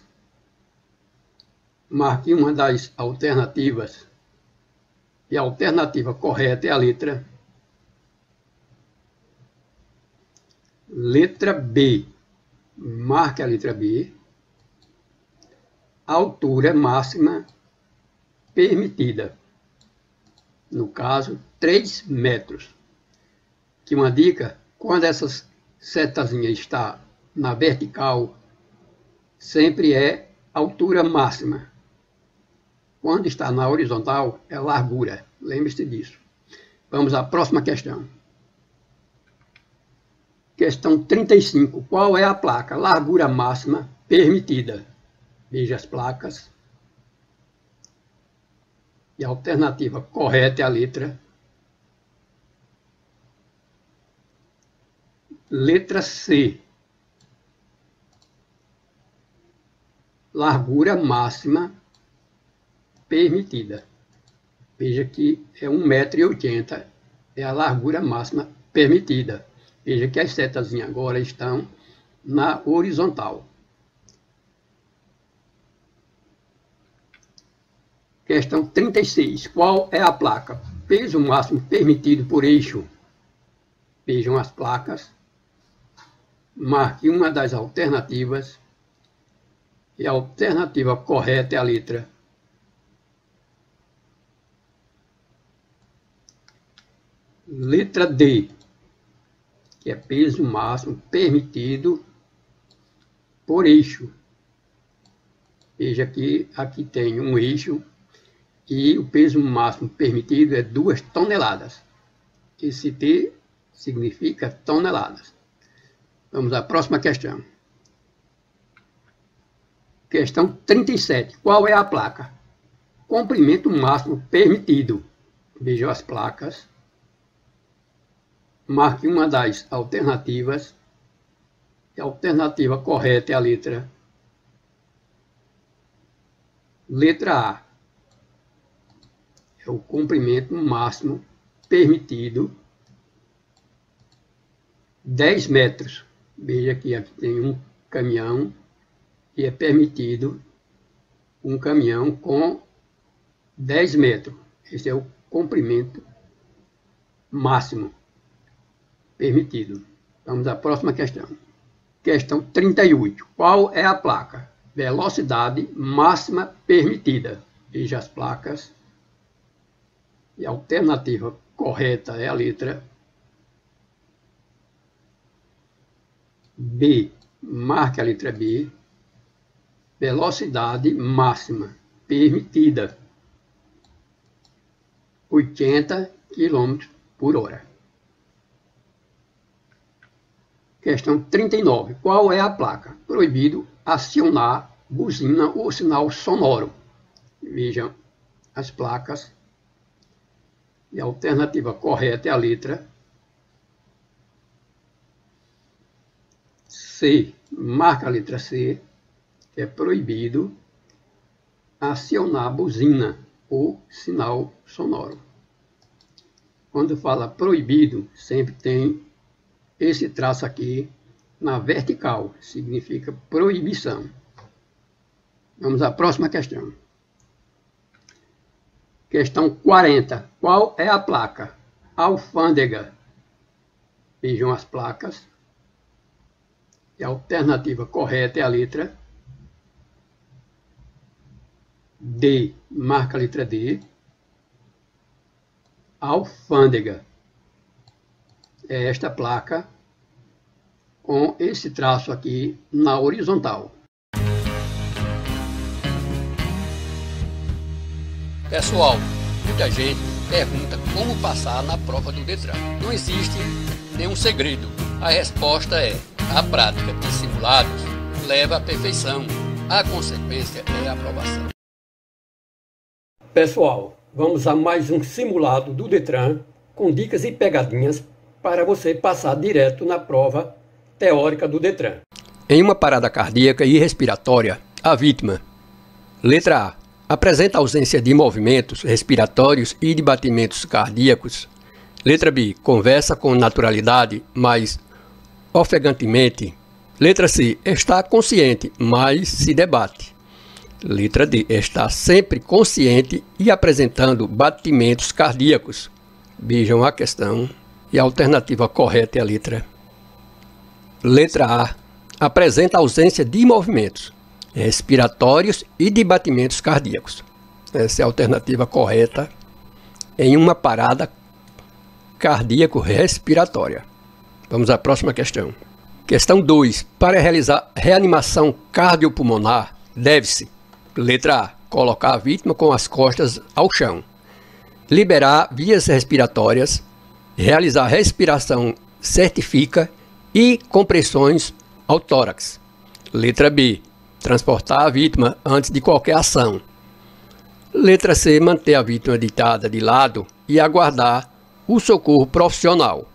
Marque uma das alternativas. E a alternativa correta é a letra B. Marque a letra B. Altura máxima permitida. No caso, 3 metros. Que uma dica, quando essa setazinha está na vertical, sempre é altura máxima. Quando está na horizontal, é largura. Lembre-se disso. Vamos à próxima questão. Questão 35. Qual é a placa? Largura máxima permitida. Veja as placas. E a alternativa correta é a letra C. Largura máxima permitida. Veja que é 1,80 m. É a largura máxima permitida. Veja que as setazinhas agora estão na horizontal. Questão 36. Qual é a placa? Peso máximo permitido por eixo. Vejam as placas. Marque uma das alternativas. E a alternativa correta é a letra D, que é peso máximo permitido por eixo. Veja que aqui tem um eixo e o peso máximo permitido é 2 toneladas. Esse T significa toneladas. Vamos à próxima questão. Questão 37. Qual é a placa? Comprimento máximo permitido. Vejam as placas. Marque uma das alternativas. A alternativa correta é a letra A. É o comprimento máximo permitido. 10 metros. Veja que aqui tem um caminhão e é permitido um caminhão com 10 metros. Esse é o comprimento máximo permitido. Vamos à próxima questão. Questão 38. Qual é a placa? Velocidade máxima permitida. Veja as placas. E a alternativa correta é a letra B. Marque a letra B. Velocidade máxima permitida. 80 km por hora. Questão 39. Qual é a placa? Proibido acionar buzina ou sinal sonoro. Vejam as placas. E a alternativa correta é a letra C. Marca a letra C. Que é proibido acionar buzina ou sinal sonoro. Quando fala proibido, sempre tem esse traço aqui na vertical. Significa proibição. Vamos à próxima questão. Questão 40. Qual é a placa? Alfândega. Vejam as placas. E a alternativa correta é a letra D. Marca a letra D. Alfândega. É esta placa com esse traço aqui na horizontal. Pessoal, muita gente pergunta como passar na prova do Detran. Não existe nenhum segredo. A resposta é: a prática de simulados leva à perfeição. A consequência é a aprovação. Pessoal, vamos a mais um simulado do Detran com dicas e pegadinhas para você passar direto na prova teórica do Detran. Em uma parada cardíaca e respiratória, a vítima: letra A, apresenta ausência de movimentos respiratórios e de batimentos cardíacos. Letra B, conversa com naturalidade, mas ofegantemente. Letra C, está consciente, mas se debate. Letra D, está sempre consciente e apresentando batimentos cardíacos. Vejam a questão e a alternativa correta é a letra. Letra A, apresenta ausência de movimentos respiratórios e de batimentos cardíacos. Essa é a alternativa correta em uma parada cardíaco-respiratória. Vamos à próxima questão. Questão 2. Para realizar reanimação cardiopulmonar, deve-se: letra A, colocar a vítima com as costas ao chão, liberar vias respiratórias, realizar respiração certifica e compressões ao tórax. Letra B, transportar a vítima antes de qualquer ação. Letra C, manter a vítima deitada de lado e aguardar o socorro profissional.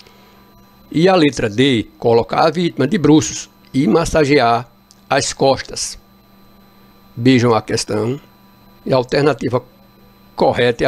E a letra D, colocar a vítima de bruços e massagear as costas. Vejam a questão. E a alternativa correta é a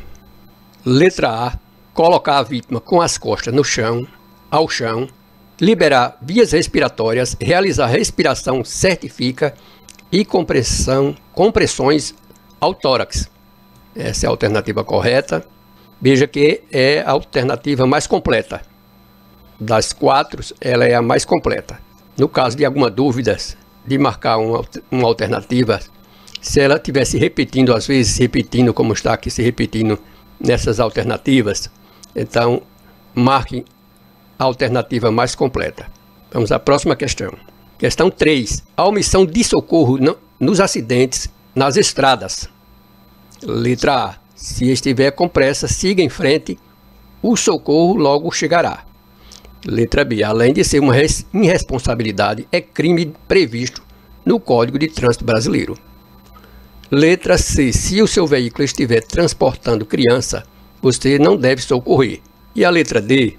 letra A, colocar a vítima com as costas no chão, ao chão, liberar vias respiratórias, realizar respiração certifica e compressões ao tórax. Essa é a alternativa correta. Veja que é a alternativa mais completa. Das 4, ela é a mais completa. No caso de alguma dúvida de marcar uma alternativa, se ela estivesse repetindo, às vezes repetindo como está aqui se repetindo nessas alternativas, então marque a alternativa mais completa. Vamos à próxima questão. Questão 3. A omissão de socorro nos acidentes nas estradas. Letra A. Se estiver com pressa, siga em frente, o socorro logo chegará. Letra B. Além de ser uma irresponsabilidade, é crime previsto no Código de Trânsito Brasileiro. Letra C. Se o seu veículo estiver transportando criança, você não deve socorrer. E a letra D.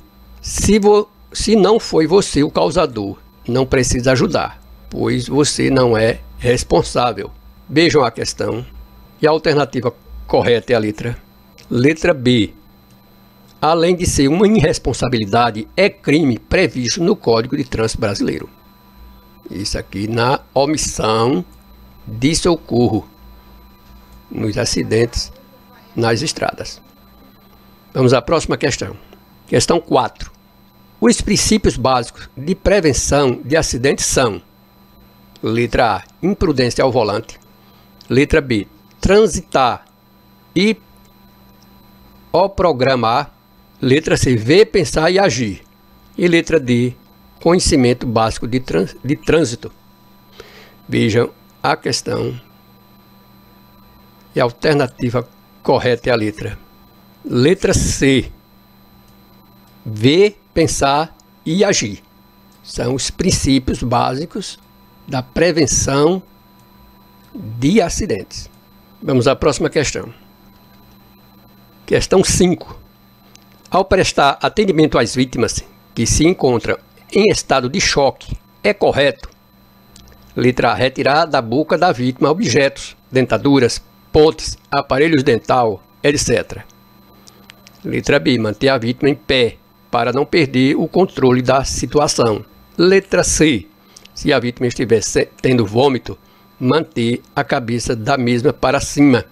Se não foi você o causador, não precisa ajudar, pois você não é responsável. Vejam a questão. E a alternativa correta é a letra B. Além de ser uma irresponsabilidade, é crime previsto no Código de Trânsito Brasileiro. Isso aqui na omissão de socorro nos acidentes nas estradas. Vamos à próxima questão. Questão 4. Os princípios básicos de prevenção de acidentes são: letra A, imprudência ao volante. Letra B, transitar e o programar. Letra C, ver, pensar e agir. E letra D, conhecimento básico de trânsito. Vejam a questão. E a alternativa correta é a letra C. Ver, pensar e agir. São os princípios básicos da prevenção de acidentes. Vamos à próxima questão. Questão 5. Ao prestar atendimento às vítimas que se encontram em estado de choque, é correto: letra A, retirar da boca da vítima objetos, dentaduras, pontes, aparelhos dental, etc. Letra B, manter a vítima em pé para não perder o controle da situação. Letra C, se a vítima estiver tendo vômito, manter a cabeça da mesma para cima.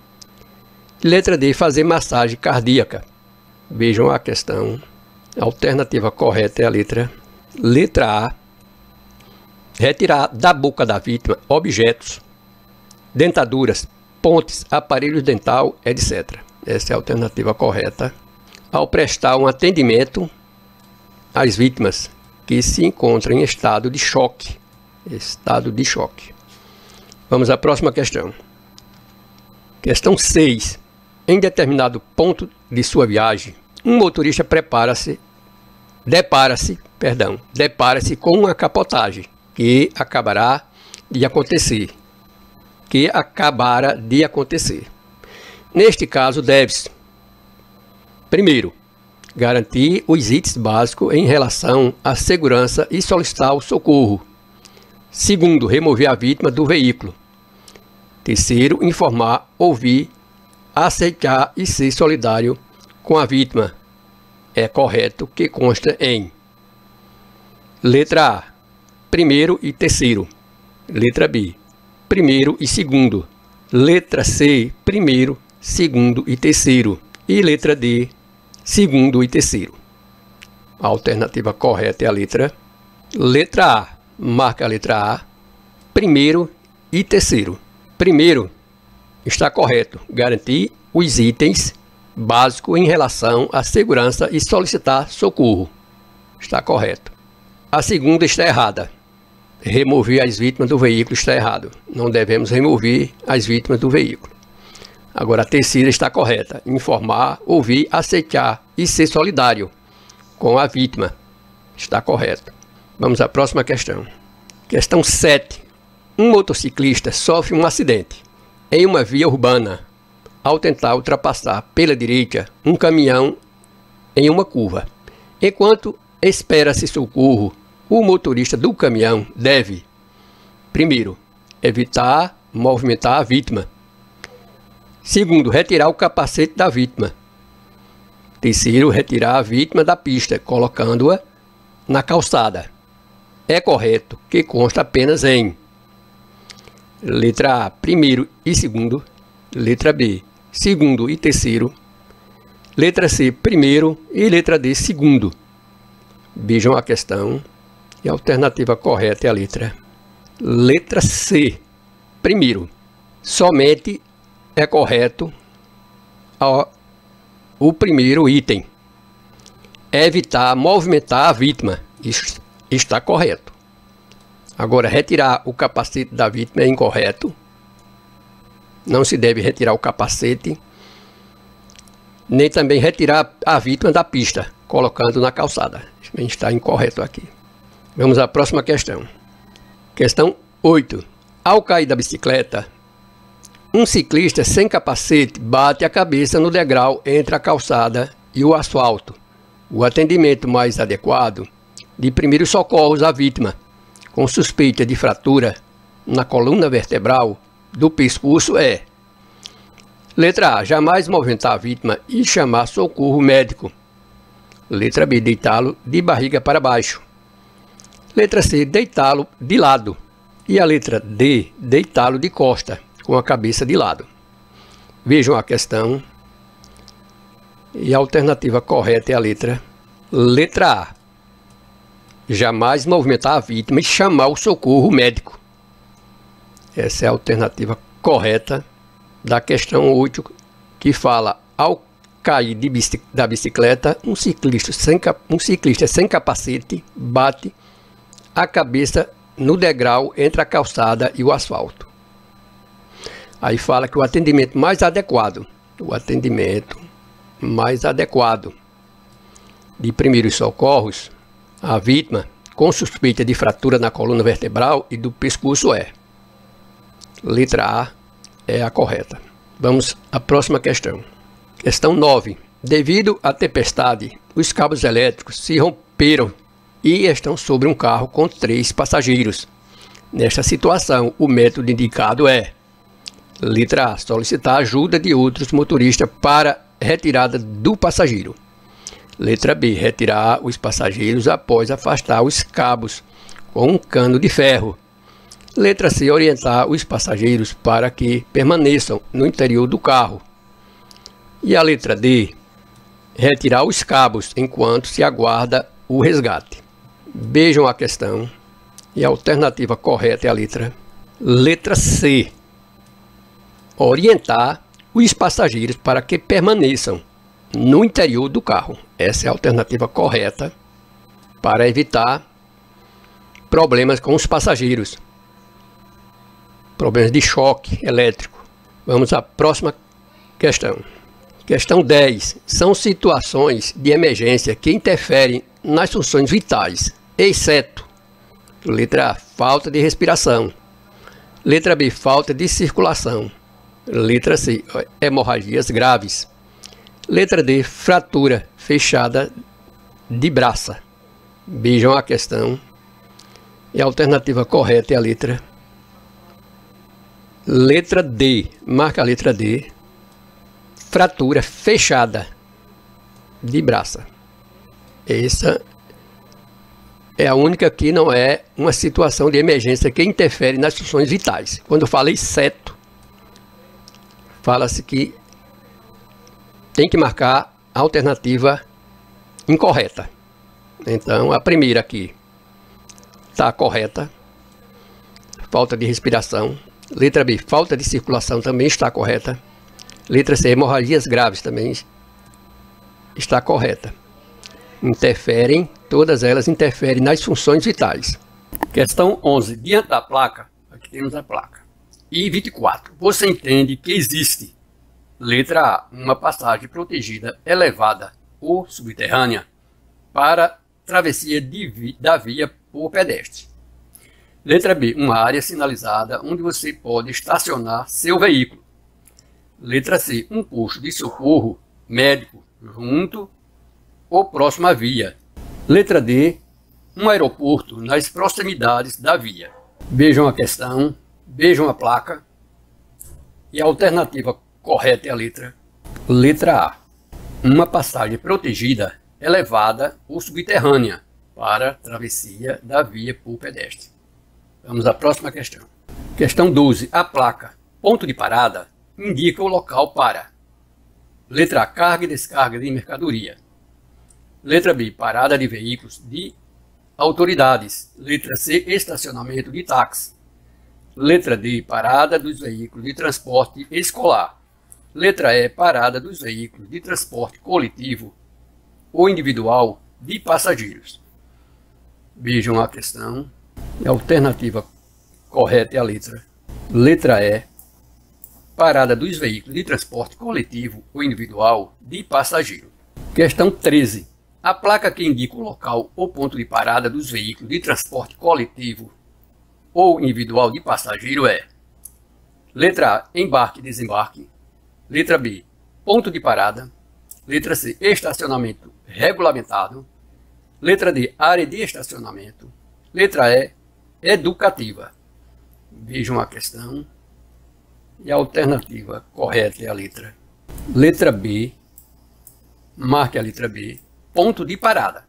Letra D, fazer massagem cardíaca. Vejam a questão. A alternativa correta é a letra A. Retirar da boca da vítima objetos, dentaduras, pontes, aparelhos dental, etc. Essa é a alternativa correta. Ao prestar um atendimento às vítimas que se encontram em estado de choque. Estado de choque. Vamos à próxima questão. Questão 6. Em determinado ponto de sua viagem, um motorista depara-se com uma capotagem que acabara de acontecer. Neste caso, deve-se, primeiro, garantir os itens básicos em relação à segurança e solicitar o socorro. Segundo, remover a vítima do veículo. Terceiro, informar, ouvir, aceitar e ser solidário com a vítima. É correto que consta em letra A, primeiro e terceiro. Letra B, primeiro e segundo. Letra C, primeiro, segundo e terceiro. E letra D, segundo e terceiro. A alternativa correta é a letra A. Marca a letra A, primeiro e terceiro. Primeiro, está correto, garantir os itens básicos em relação à segurança e solicitar socorro. Está correto. A segunda está errada. Remover as vítimas do veículo está errado. Não devemos remover as vítimas do veículo. Agora a terceira está correta. Informar, ouvir, aceitar e ser solidário com a vítima. Está correto. Vamos à próxima questão. Questão 7. Um motociclista sofre um acidente em uma via urbana ao tentar ultrapassar pela direita um caminhão em uma curva. Enquanto espera-se socorro, o motorista do caminhão deve, primeiro, evitar movimentar a vítima. Segundo, retirar o capacete da vítima. Terceiro, retirar a vítima da pista, colocando-a na calçada. É correto que consta apenas em letra A, primeiro e segundo. Letra B, segundo e terceiro. Letra C, primeiro. E letra D, segundo. Vejam a questão. E a alternativa correta é a letra C, primeiro. Somente é correto o primeiro item. Evitar movimentar a vítima. Isso está correto. Agora, retirar o capacete da vítima é incorreto. Não se deve retirar o capacete, nem também retirar a vítima da pista, colocando na calçada. Isso está incorreto aqui. Vamos à próxima questão. Questão 8. Ao cair da bicicleta, um ciclista sem capacete bate a cabeça no degrau entre a calçada e o asfalto. O atendimento mais adequado de primeiros socorros à vítima com suspeita de fratura na coluna vertebral do pescoço é: letra A, jamais movimentar a vítima e chamar socorro médico. Letra B, deitá-lo de barriga para baixo. Letra C, deitá-lo de lado. E a letra D, deitá-lo de costa, com a cabeça de lado. Vejam a questão. E a alternativa correta é a letra A. Jamais movimentar a vítima e chamar o socorro médico. Essa é a alternativa correta da questão 8, que fala: ao cair da bicicleta, um ciclista sem capacete bate a cabeça no degrau entre a calçada e o asfalto. Aí fala que o atendimento mais adequado de primeiros socorros à vítima com suspeita de fratura na coluna vertebral e do pescoço é: letra A é a correta. Vamos à próxima questão. Questão 9. Devido à tempestade, os cabos elétricos se romperam e estão sobre um carro com 3 passageiros. Nesta situação, o método indicado é: letra A, solicitar ajuda de outros motoristas para retirada do passageiro. Letra B, retirar os passageiros após afastar os cabos com um cano de ferro. Letra C, orientar os passageiros para que permaneçam no interior do carro. E a letra D, retirar os cabos enquanto se aguarda o resgate. Vejam a questão. E a alternativa correta é a letra C. Orientar os passageiros para que permaneçam no interior do carro. Essa é a alternativa correta para evitar problemas com os passageiros. Problemas de choque elétrico. Vamos à próxima questão. Questão 10. São situações de emergência que interferem nas funções vitais, exceto: letra A, falta de respiração. Letra B, falta de circulação. Letra C, hemorragias graves. Letra D, fratura fechada de braça. Vejam a questão. E a alternativa correta é a letra D. Marca a letra D. Fratura fechada de braça. Essa é a única que não é uma situação de emergência que interfere nas funções vitais. Quando eu falo exceto, fala-se que tem que marcar a alternativa incorreta. Então, a primeira aqui está correta. Falta de respiração. Letra B, falta de circulação, também está correta. Letra C, hemorragias graves, também está correta. Interferem, todas elas interferem nas funções vitais. Questão 11. Diante da placa, aqui temos a placa. E 24. Você entende que existe, letra A, uma passagem protegida elevada ou subterrânea para travessia da via por pedestre. Letra B, uma área sinalizada onde você pode estacionar seu veículo. Letra C, um posto de socorro médico junto ou próximo à via. Letra D, um aeroporto nas proximidades da via. Vejam a questão, vejam a placa. E a alternativa correta é a letra A. Uma passagem protegida, elevada ou subterrânea para travessia da via por pedestre. Vamos à próxima questão. Questão 12. A placa ponto de parada indica o local para: letra A, carga e descarga de mercadoria. Letra B, parada de veículos de autoridades. Letra C, estacionamento de táxi. Letra D, parada dos veículos de transporte escolar. Letra E, parada dos veículos de transporte coletivo ou individual de passageiros. Vejam a questão. A alternativa correta é a letra E, parada dos veículos de transporte coletivo ou individual de passageiro. Questão 13. A placa que indica o local ou ponto de parada dos veículos de transporte coletivo ou individual de passageiro é: letra A, embarque e desembarque. Letra B, ponto de parada. Letra C, estacionamento regulamentado. Letra D, área de estacionamento. Letra E, educativa. Vejam a questão. E a alternativa correta é a letra B. Marque a letra B. Ponto de parada.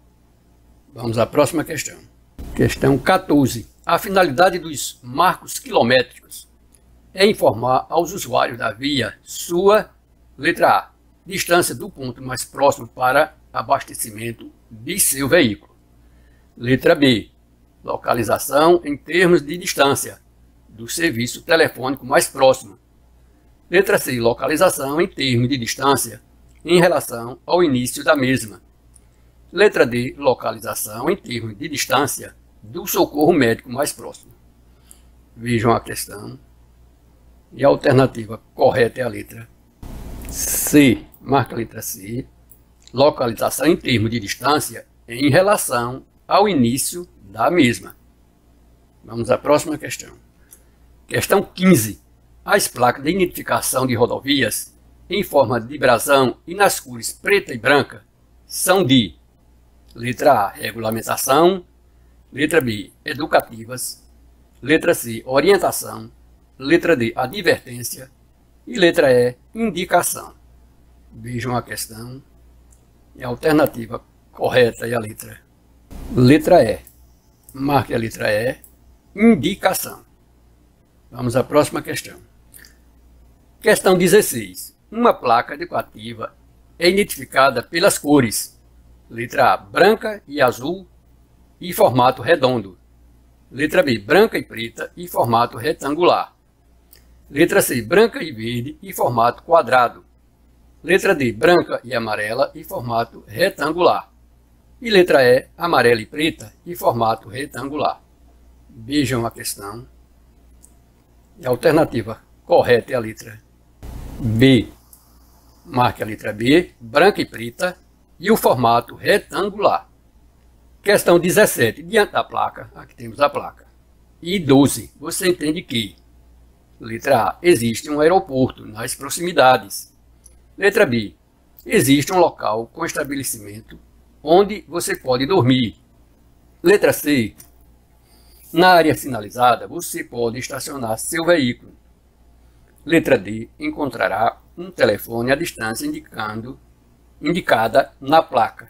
Vamos à próxima questão. Questão 14. A finalidade dos marcos quilométricos é informar aos usuários da via sua, letra A, distância do ponto mais próximo para abastecimento de seu veículo. Letra B, localização em termos de distância do serviço telefônico mais próximo. Letra C, localização em termos de distância em relação ao início da mesma. Letra D, localização em termos de distância do socorro médico mais próximo. Vejam a questão. E a alternativa correta é a letra C. Marca a letra C. Localização em termos de distância em relação ao início da mesma. Vamos à próxima questão. Questão 15. As placas de identificação de rodovias em forma de brasão e nas cores preta e branca são de: letra A, regulamentação. Letra B, educativas. Letra C, orientação. Letra D, advertência. E letra E, indicação. Vejam a questão. E a alternativa correta é a letra E. Marque a letra E, indicação. Vamos à próxima questão. Questão 16. Uma placa educativa é identificada pelas cores: letra A, branca e azul e formato redondo. Letra B, branca e preta e formato retangular. Letra C, branca e verde e formato quadrado. Letra D, branca e amarela e formato retangular. E letra E, amarela e preta e formato retangular. Vejam a questão. E a alternativa correta é a letra B. Marque a letra B, branca e preta, e o formato retangular. Questão 17. Diante da placa, aqui temos a placa. E 12. Você entende que, letra A, existe um aeroporto nas proximidades. Letra B. Existe um local com estabelecimento onde você pode dormir. Letra C. Na área sinalizada, você pode estacionar seu veículo. Letra D. Encontrará um telefone à distância indicada na placa.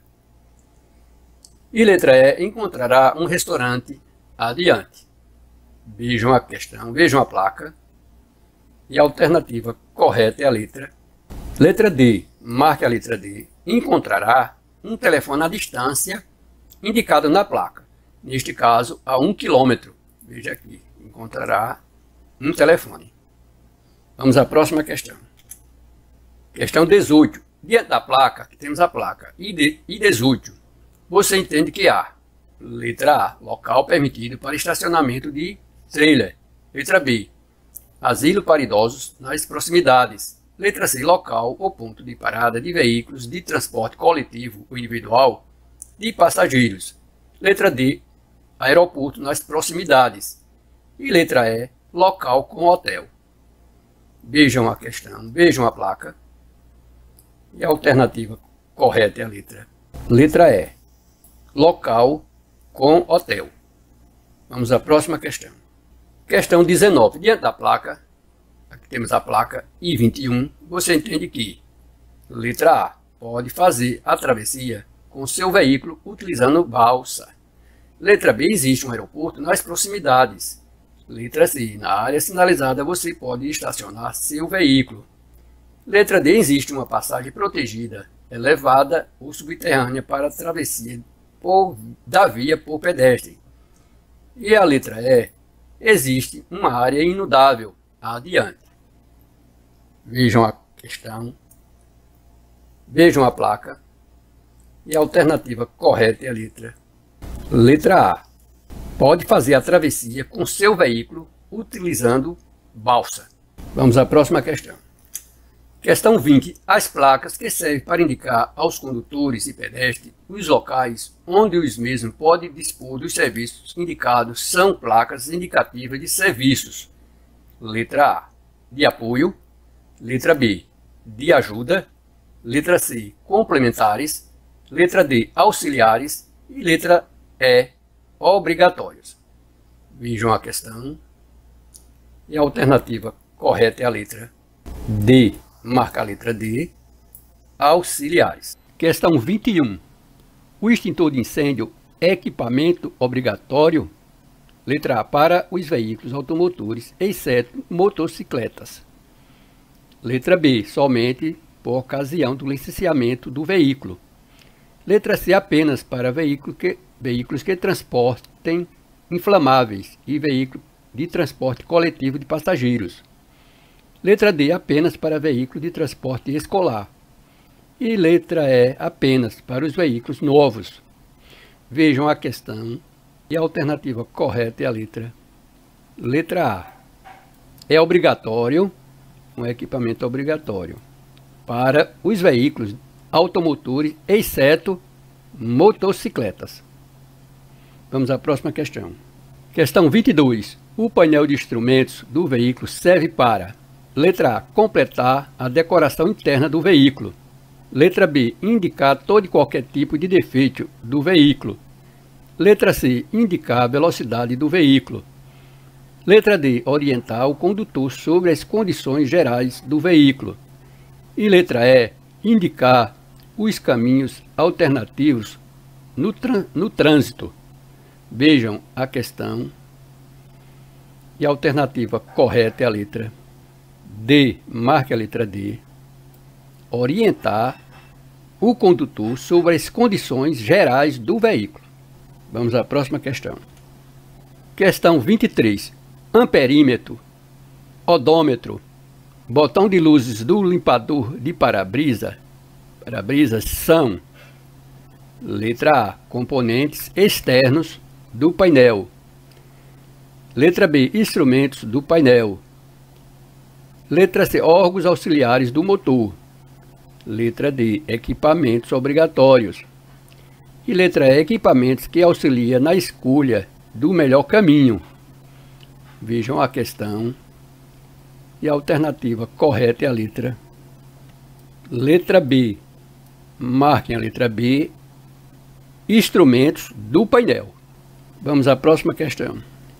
E letra E. Encontrará um restaurante adiante. Vejam a questão, vejam a placa. E a alternativa correta é a letra D. Marque a letra D. Encontrará um telefone à distância indicado na placa. Neste caso, a 1 km. Veja aqui. Encontrará um telefone. Vamos à próxima questão. Questão 18. Diante da placa, aqui temos a placa I18. Você entende que há, letra A, local permitido para estacionamento de trailer. Letra B, asilo para idosos nas proximidades. Letra C, local ou ponto de parada de veículos de transporte coletivo ou individual de passageiros. Letra D, aeroporto nas proximidades. E letra E, local com hotel. Vejam a questão, vejam a placa. E a alternativa correta é a letra E, local com hotel. Vamos à próxima questão. Questão 19. Diante da placa, aqui temos a placa I21, você entende que, letra A, pode fazer a travessia com seu veículo utilizando balsa. Letra B, existe um aeroporto nas proximidades. Letra C, na área sinalizada você pode estacionar seu veículo. Letra D, existe uma passagem protegida, elevada ou subterrânea para a travessia da via por pedestre. E a letra E, existe uma área inudável adiante. Vejam a questão, vejam a placa, e a alternativa correta é a letra A. Pode fazer a travessia com seu veículo utilizando balsa. Vamos à próxima questão. Questão 20. As placas que servem para indicar aos condutores e pedestres os locais onde os mesmos podem dispor dos serviços indicados são placas indicativas de serviços. Letra A, de apoio. Letra B, de ajuda. Letra C, complementares. Letra D, auxiliares. E letra E, obrigatórios. Vejam a questão. E a alternativa correta é a letra D. Marca a letra D, auxiliares. Questão 21. O extintor de incêndio é equipamento obrigatório? Letra A, para os veículos automotores, exceto motocicletas. Letra B, somente por ocasião do licenciamento do veículo. Letra C, apenas para veículos que transportem inflamáveis e veículos de transporte coletivo de passageiros. Letra D, apenas para veículo de transporte escolar. E letra E, apenas para os veículos novos. Vejam a questão e a alternativa correta é a letra A. É obrigatório, um equipamento obrigatório, para os veículos automotores, exceto motocicletas. Vamos à próxima questão. Questão 22. O painel de instrumentos do veículo serve para: letra A, completar a decoração interna do veículo. Letra B, indicar todo e qualquer tipo de defeito do veículo. Letra C, indicar a velocidade do veículo. Letra D, orientar o condutor sobre as condições gerais do veículo. E letra E, indicar os caminhos alternativos no trânsito. Vejam a questão. E a alternativa correta é a letra D. Marque a letra D. Orientar o condutor sobre as condições gerais do veículo. Vamos à próxima questão. Questão 23. Amperímetro, odômetro, botão de luzes do limpador de para-brisa são: letra A, componentes externos do painel. Letra B, instrumentos do painel. Letra C, órgãos auxiliares do motor. Letra D, equipamentos obrigatórios. E letra E, equipamentos que auxiliam na escolha do melhor caminho. Vejam a questão. E a alternativa correta é a letra B. Marquem a letra B, instrumentos do painel. Vamos à próxima questão.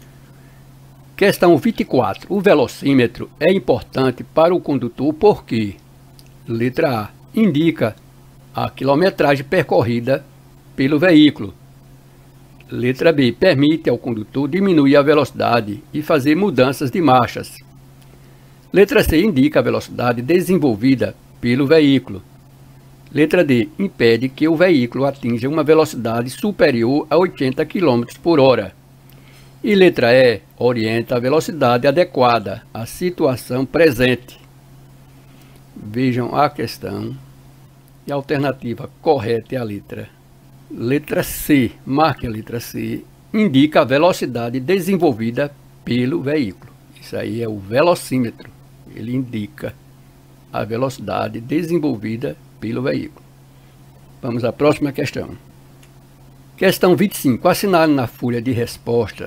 Questão 24. O velocímetro é importante para o condutor porque: letra A, indica a quilometragem percorrida pelo veículo. Letra B, permite ao condutor diminuir a velocidade e fazer mudanças de marchas. Letra C, indica a velocidade desenvolvida pelo veículo. Letra D, impede que o veículo atinja uma velocidade superior a 80 km por hora. E letra E, orienta a velocidade adequada à situação presente. Vejam a questão. E a alternativa correta é a letra C. Marque a letra C. Indica a velocidade desenvolvida pelo veículo. Isso aí é o velocímetro. Ele indica a velocidade desenvolvida pelo veículo. Vamos à próxima questão. Questão 25. Assinale na folha de respostas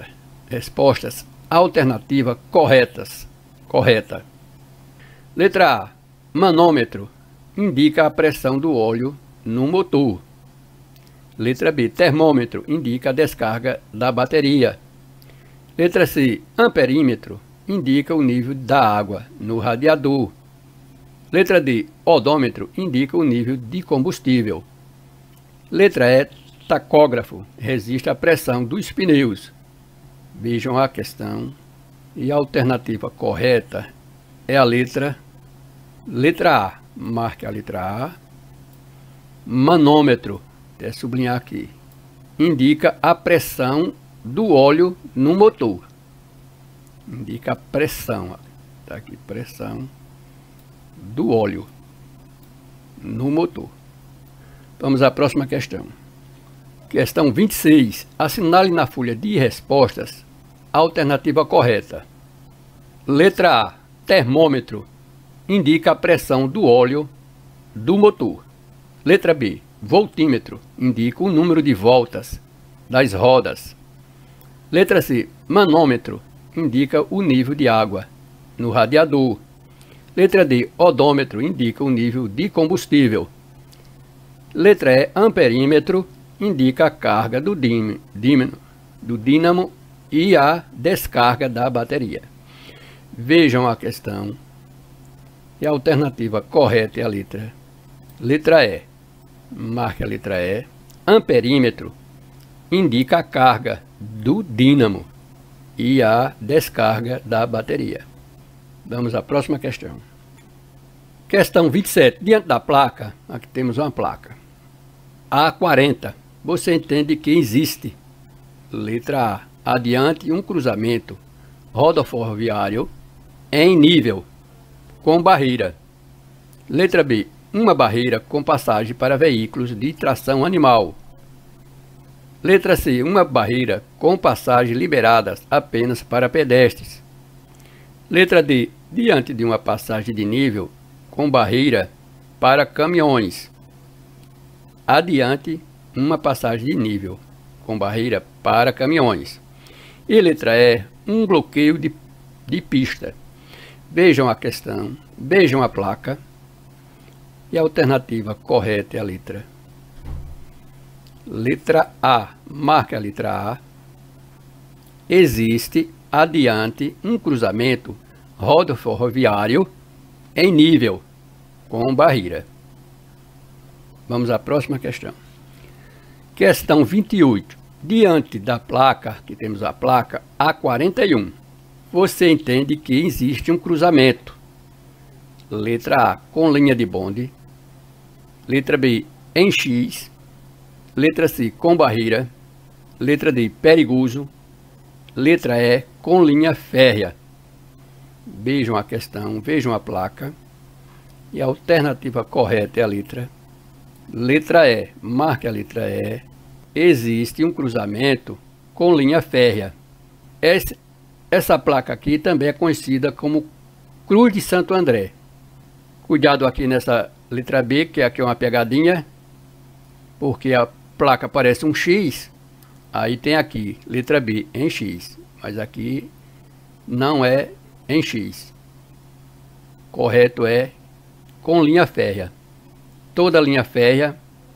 a alternativa correta. Letra A. Manômetro. Indica a pressão do óleo no motor. Letra B. Termômetro. Indica a descarga da bateria. Letra C. Amperímetro. Indica o nível da água no radiador. Letra D. Odômetro. Indica o nível de combustível. Letra E. Tacógrafo. Registra a pressão dos pneus. Vejam a questão. E a alternativa correta é a letra A. Marque a letra A. Manômetro. Até sublinhar aqui. Indica a pressão do óleo no motor. Indica a pressão. Está aqui, pressão do óleo no motor. Vamos à próxima questão. Questão 26. Assinale na folha de respostas a alternativa correta. Letra A. Termômetro. Indica a pressão do óleo do motor. Letra B. Voltímetro. Indica o número de voltas das rodas. Letra C. Manômetro. Indica o nível de água no radiador. Letra D. Odômetro. Indica o nível de combustível. Letra E. Amperímetro. Indica a carga do dínamo e a descarga da bateria. Vejam a questão. E a alternativa correta é a letra E. Marque a letra E. Amperímetro. Indica a carga do dínamo e a descarga da bateria. Vamos à próxima questão. Questão 27. Diante da placa, aqui temos uma placa. A40. Você entende que existe, letra A, adiante um cruzamento rodoviário em nível, com barreira. Letra B, uma barreira com passagem para veículos de tração animal. Letra C, uma barreira com passagem liberadas apenas para pedestres. Letra D, diante de uma passagem de nível com barreira para caminhões. Adiante, uma passagem de nível com barreira para caminhões. E letra E, um bloqueio de pista. Vejam a questão, vejam a placa. E a alternativa correta é a letra A. Marque a letra A. Existe adiante um cruzamento rodoviário em nível com barreira. Vamos à próxima questão. Questão 28. Diante da placa, que temos a placa A41, você entende que existe um cruzamento. Letra A, com linha de bonde. Letra B, em X. Letra C, com barreira. Letra D, perigoso. Letra E, com linha férrea. Vejam a questão, vejam a placa. E a alternativa correta é a letra E. Marque a letra E. Existe um cruzamento com linha férrea. Essa placa aqui também é conhecida como Cruz de Santo André. Cuidado aqui nessa letra B, que aqui é uma pegadinha, porque a placa parece um X, aí tem aqui, letra B, em X, mas aqui não é em X. Correto é com linha férrea. Toda linha férrea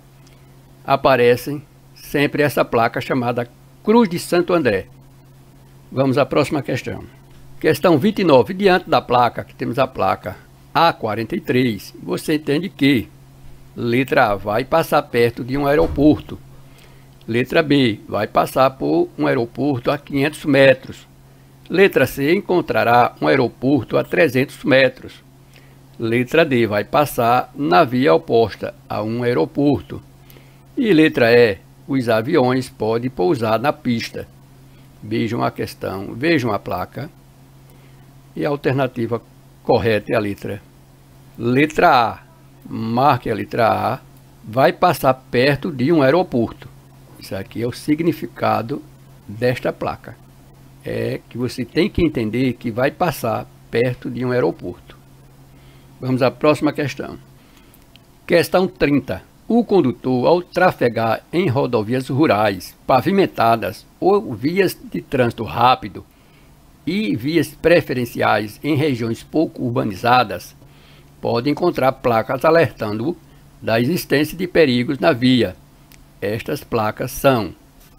aparece sempre essa placa chamada Cruz de Santo André. Vamos à próxima questão. Questão 29. Diante da placa, que temos a placa A43, você entende que letra A vai passar perto de um aeroporto. Letra B vai passar por um aeroporto a 500 metros. Letra C encontrará um aeroporto a 300 metros. Letra D vai passar na via oposta a um aeroporto. E letra E, os aviões podem pousar na pista. Vejam a questão, vejam a placa. E a alternativa correta é a letra A. Marque a letra A. Vai passar perto de um aeroporto. Isso aqui é o significado desta placa. É que você tem que entender que vai passar perto de um aeroporto. Vamos à próxima questão. Questão 30. O condutor, ao trafegar em rodovias rurais, pavimentadas ou vias de trânsito rápido e vias preferenciais em regiões pouco urbanizadas, pode encontrar placas alertando da existência de perigos na via. Estas placas são: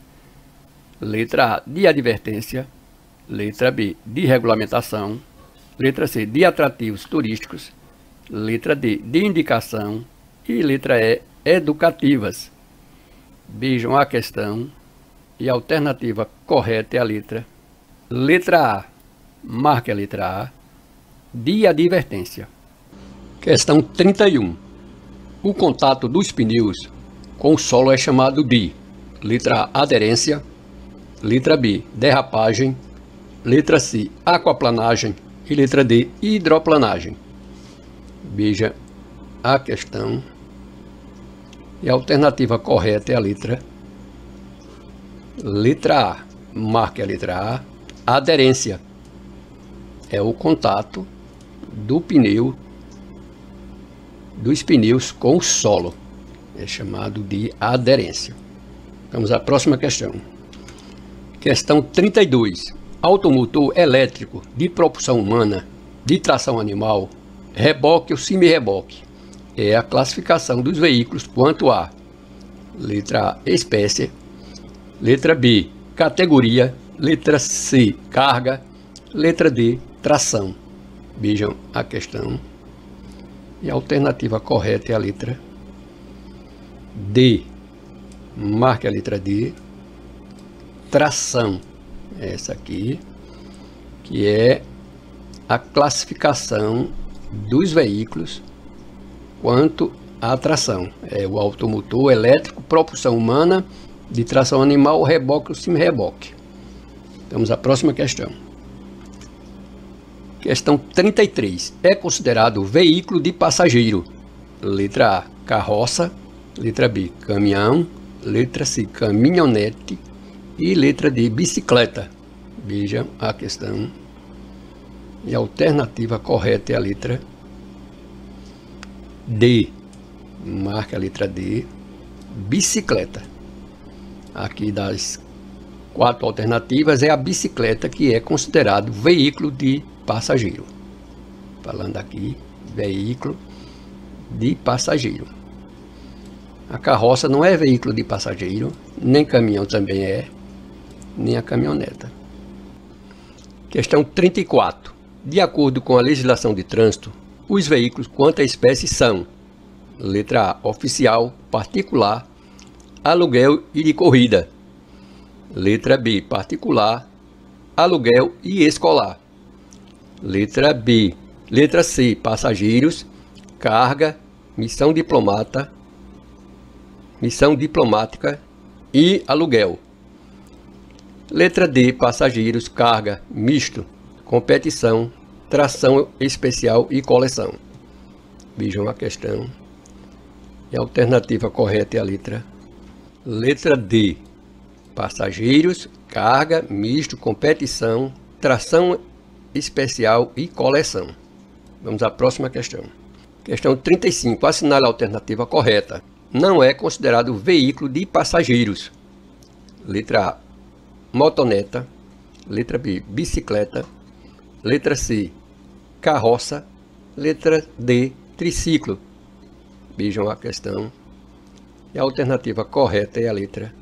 letra A, de advertência, letra B, de regulamentação, letra C, de atrativos turísticos, letra D, de indicação e letra E, educativas. Vejam a questão e a alternativa correta é a letra A. Marque a letra A, de advertência. Questão 31. O contato dos pneus com o solo é chamado de letra A, aderência, letra B, derrapagem, letra C, aquaplanagem e letra D, hidroplanagem. Veja a questão e a alternativa correta é a letra A. Marque a letra A, aderência. É o contato dos pneus com o solo. É chamado de aderência. Vamos à próxima questão. Questão 32. Automotor elétrico de propulsão humana, de tração animal, reboque ou semi-reboque. É a classificação dos veículos quanto a letra A, espécie, letra B, categoria, letra C, carga, letra D, tração. Vejam a questão. E a alternativa correta é a letra D. Marque a letra D. Tração. Essa aqui, que é a classificação dos veículos quanto à tração. É o automotor elétrico, propulsão humana, de tração animal, reboque ou semi-reboque. Vamos à próxima questão. Questão 33. É considerado veículo de passageiro. Letra A, carroça. Letra B, caminhão. Letra C, caminhonete. E letra D, bicicleta. Veja a questão. E a alternativa correta é a letra D. Marque a letra D. Bicicleta. Aqui das 4 alternativas é a bicicleta que é considerado veículo de passageiro. Falando aqui, veículo de passageiro. A carroça não é veículo de passageiro, nem caminhão também é, nem a caminhoneta. Questão 34. De acordo com a legislação de trânsito, os veículos quanto à espécie são: letra A, oficial, particular, aluguel e de corrida. Letra B, particular, aluguel e escolar. Letra B. Letra C, passageiros, carga, missão diplomática e aluguel. Letra D, passageiros, carga, misto, competição, tração especial e coleção. Vejam a questão. E a alternativa correta é a letra D. Passageiros, carga, misto, competição, tração especial e coleção. Vamos à próxima questão. Questão 35. Assinale a alternativa correta. Não é considerado veículo de passageiros. Letra A, motoneta. Letra B, bicicleta. Letra C, carroça. Letra D, triciclo. Vejam a questão. E a alternativa correta é a letra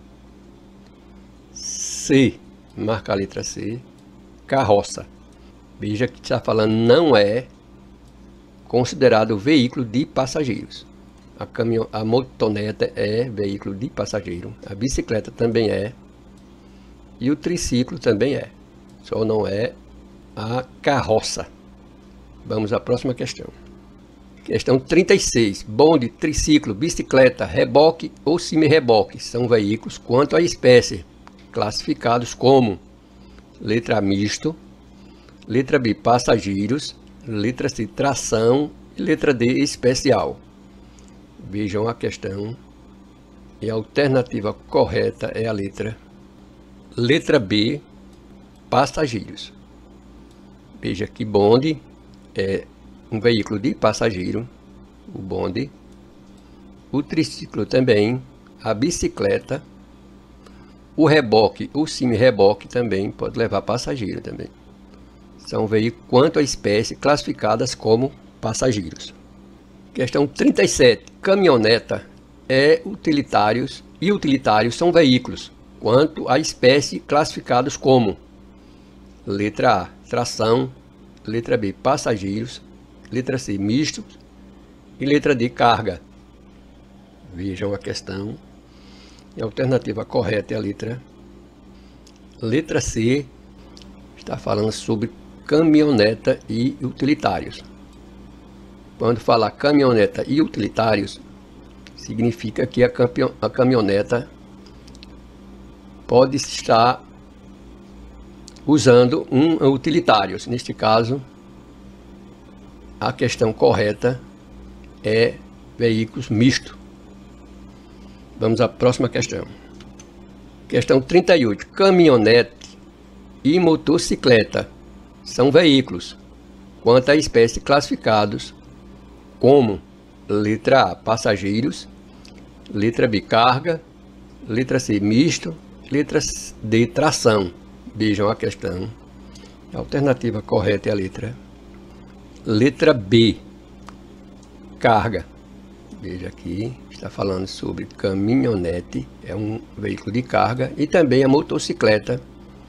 C. Marca a letra C. Carroça. Veja que está falando não é considerado veículo de passageiros. A motoneta é veículo de passageiro. A bicicleta também é. E o triciclo também é. Só não é a carroça. Vamos à próxima questão. Questão 36. Bonde, triciclo, bicicleta, reboque ou semi-reboque são veículos quanto à espécie, classificados como letra A, misto, letra B, passageiros, letra C, tração e letra D, especial. Vejam a questão e a alternativa correta é a letra B, passageiros. Veja que bonde é um veículo de passageiro, o bonde, o triciclo também, a bicicleta, o reboque, o semi-reboque também pode levar passageiro também. São veículos quanto à espécie classificadas como passageiros. Questão 37. Caminhoneta é utilitários e utilitários são veículos quanto à espécie classificados como letra A, tração, letra B, passageiros, letra C, misto e letra D, carga. Vejam a questão. E a alternativa correta é a letra C. Está falando sobre caminhoneta e utilitários. Quando falar caminhoneta e utilitários, significa que a caminhoneta pode estar usando um utilitário. Neste caso, a questão correta é veículos mistos. Vamos à próxima questão. Questão 38. Caminhonete e motocicleta são veículos quanto à espécie classificados como letra A, passageiros, letra B, carga, letra C, misto, letra D, tração. Vejam a questão. A alternativa correta é a letra B, carga. Veja aqui, está falando sobre caminhonete, é um veículo de carga, e também a motocicleta.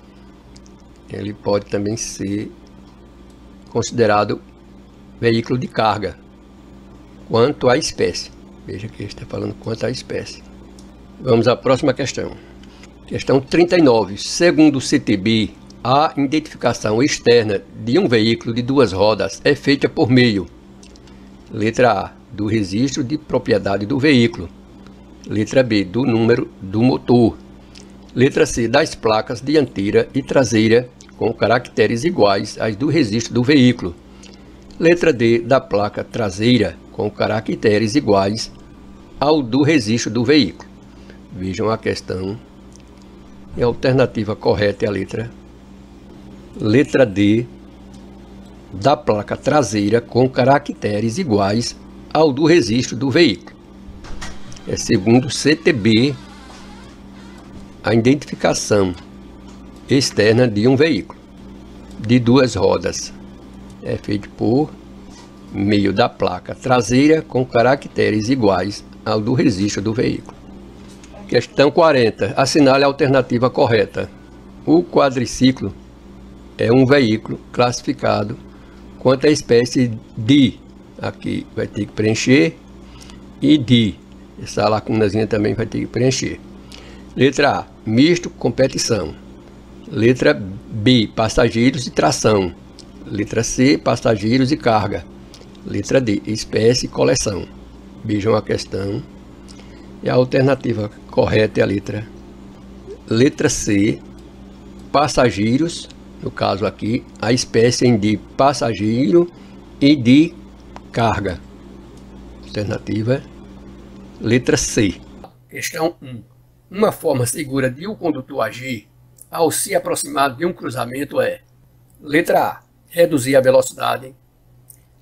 Ele pode também ser considerado veículo de carga, quanto à espécie. Veja que está falando quanto à espécie. Vamos à próxima questão. Questão 39. Segundo o CTB, a identificação externa de um veículo de duas rodas é feita por meio, letra A, do registro de propriedade do veículo, letra B, do número do motor, letra C, das placas dianteira e traseira com caracteres iguais às do registro do veículo, letra D, da placa traseira com caracteres iguais ao do registro do veículo. Vejam a questão. E a alternativa correta é a letra D, da placa traseira com caracteres iguais ao do registro do veículo. É segundo o CTB, a identificação externa de um veículo de duas rodas é feito por meio da placa traseira com caracteres iguais ao do registro do veículo. Questão 40. Assinale a alternativa correta. O quadriciclo é um veículo classificado quanto à espécie de, aqui vai ter que preencher, e de, essa lacunazinha também vai ter que preencher. Letra A, misto, competição. Letra B, passageiros e tração. Letra C, passageiros e carga. Letra D, espécie e coleção. Vejam a questão. E a alternativa correta é a letra C, passageiros, no caso aqui, a espécie em de passageiro e de carga. Alternativa, letra C. Questão 1. Uma forma segura de o condutor agir ao se aproximar de um cruzamento é: letra A, reduzir a velocidade.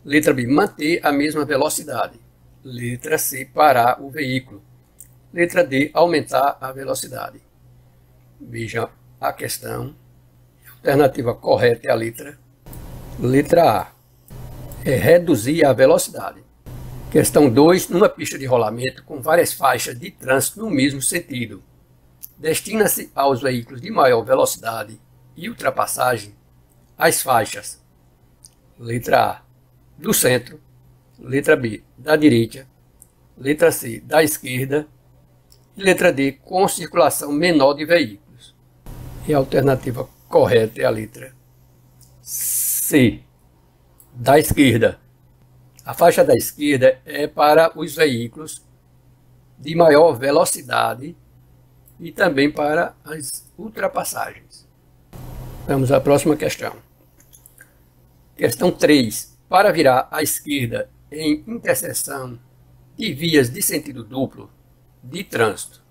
Letra B, manter a mesma velocidade. Letra C, parar o veículo. Letra D, aumentar a velocidade. Veja a questão. A alternativa correta é a letra A. É reduzir a velocidade. Questão 2. Numa pista de rolamento com várias faixas de trânsito no mesmo sentido, destina-se aos veículos de maior velocidade e ultrapassagem as faixas. Letra A, do centro. Letra B, da direita. Letra C, da esquerda. E letra D, com circulação menor de veículos. E a alternativa correta é a letra C, da esquerda. A faixa da esquerda é para os veículos de maior velocidade e também para as ultrapassagens. Vamos à próxima questão. Questão 3. Para virar à esquerda em interseção de vias de sentido duplo de trânsito,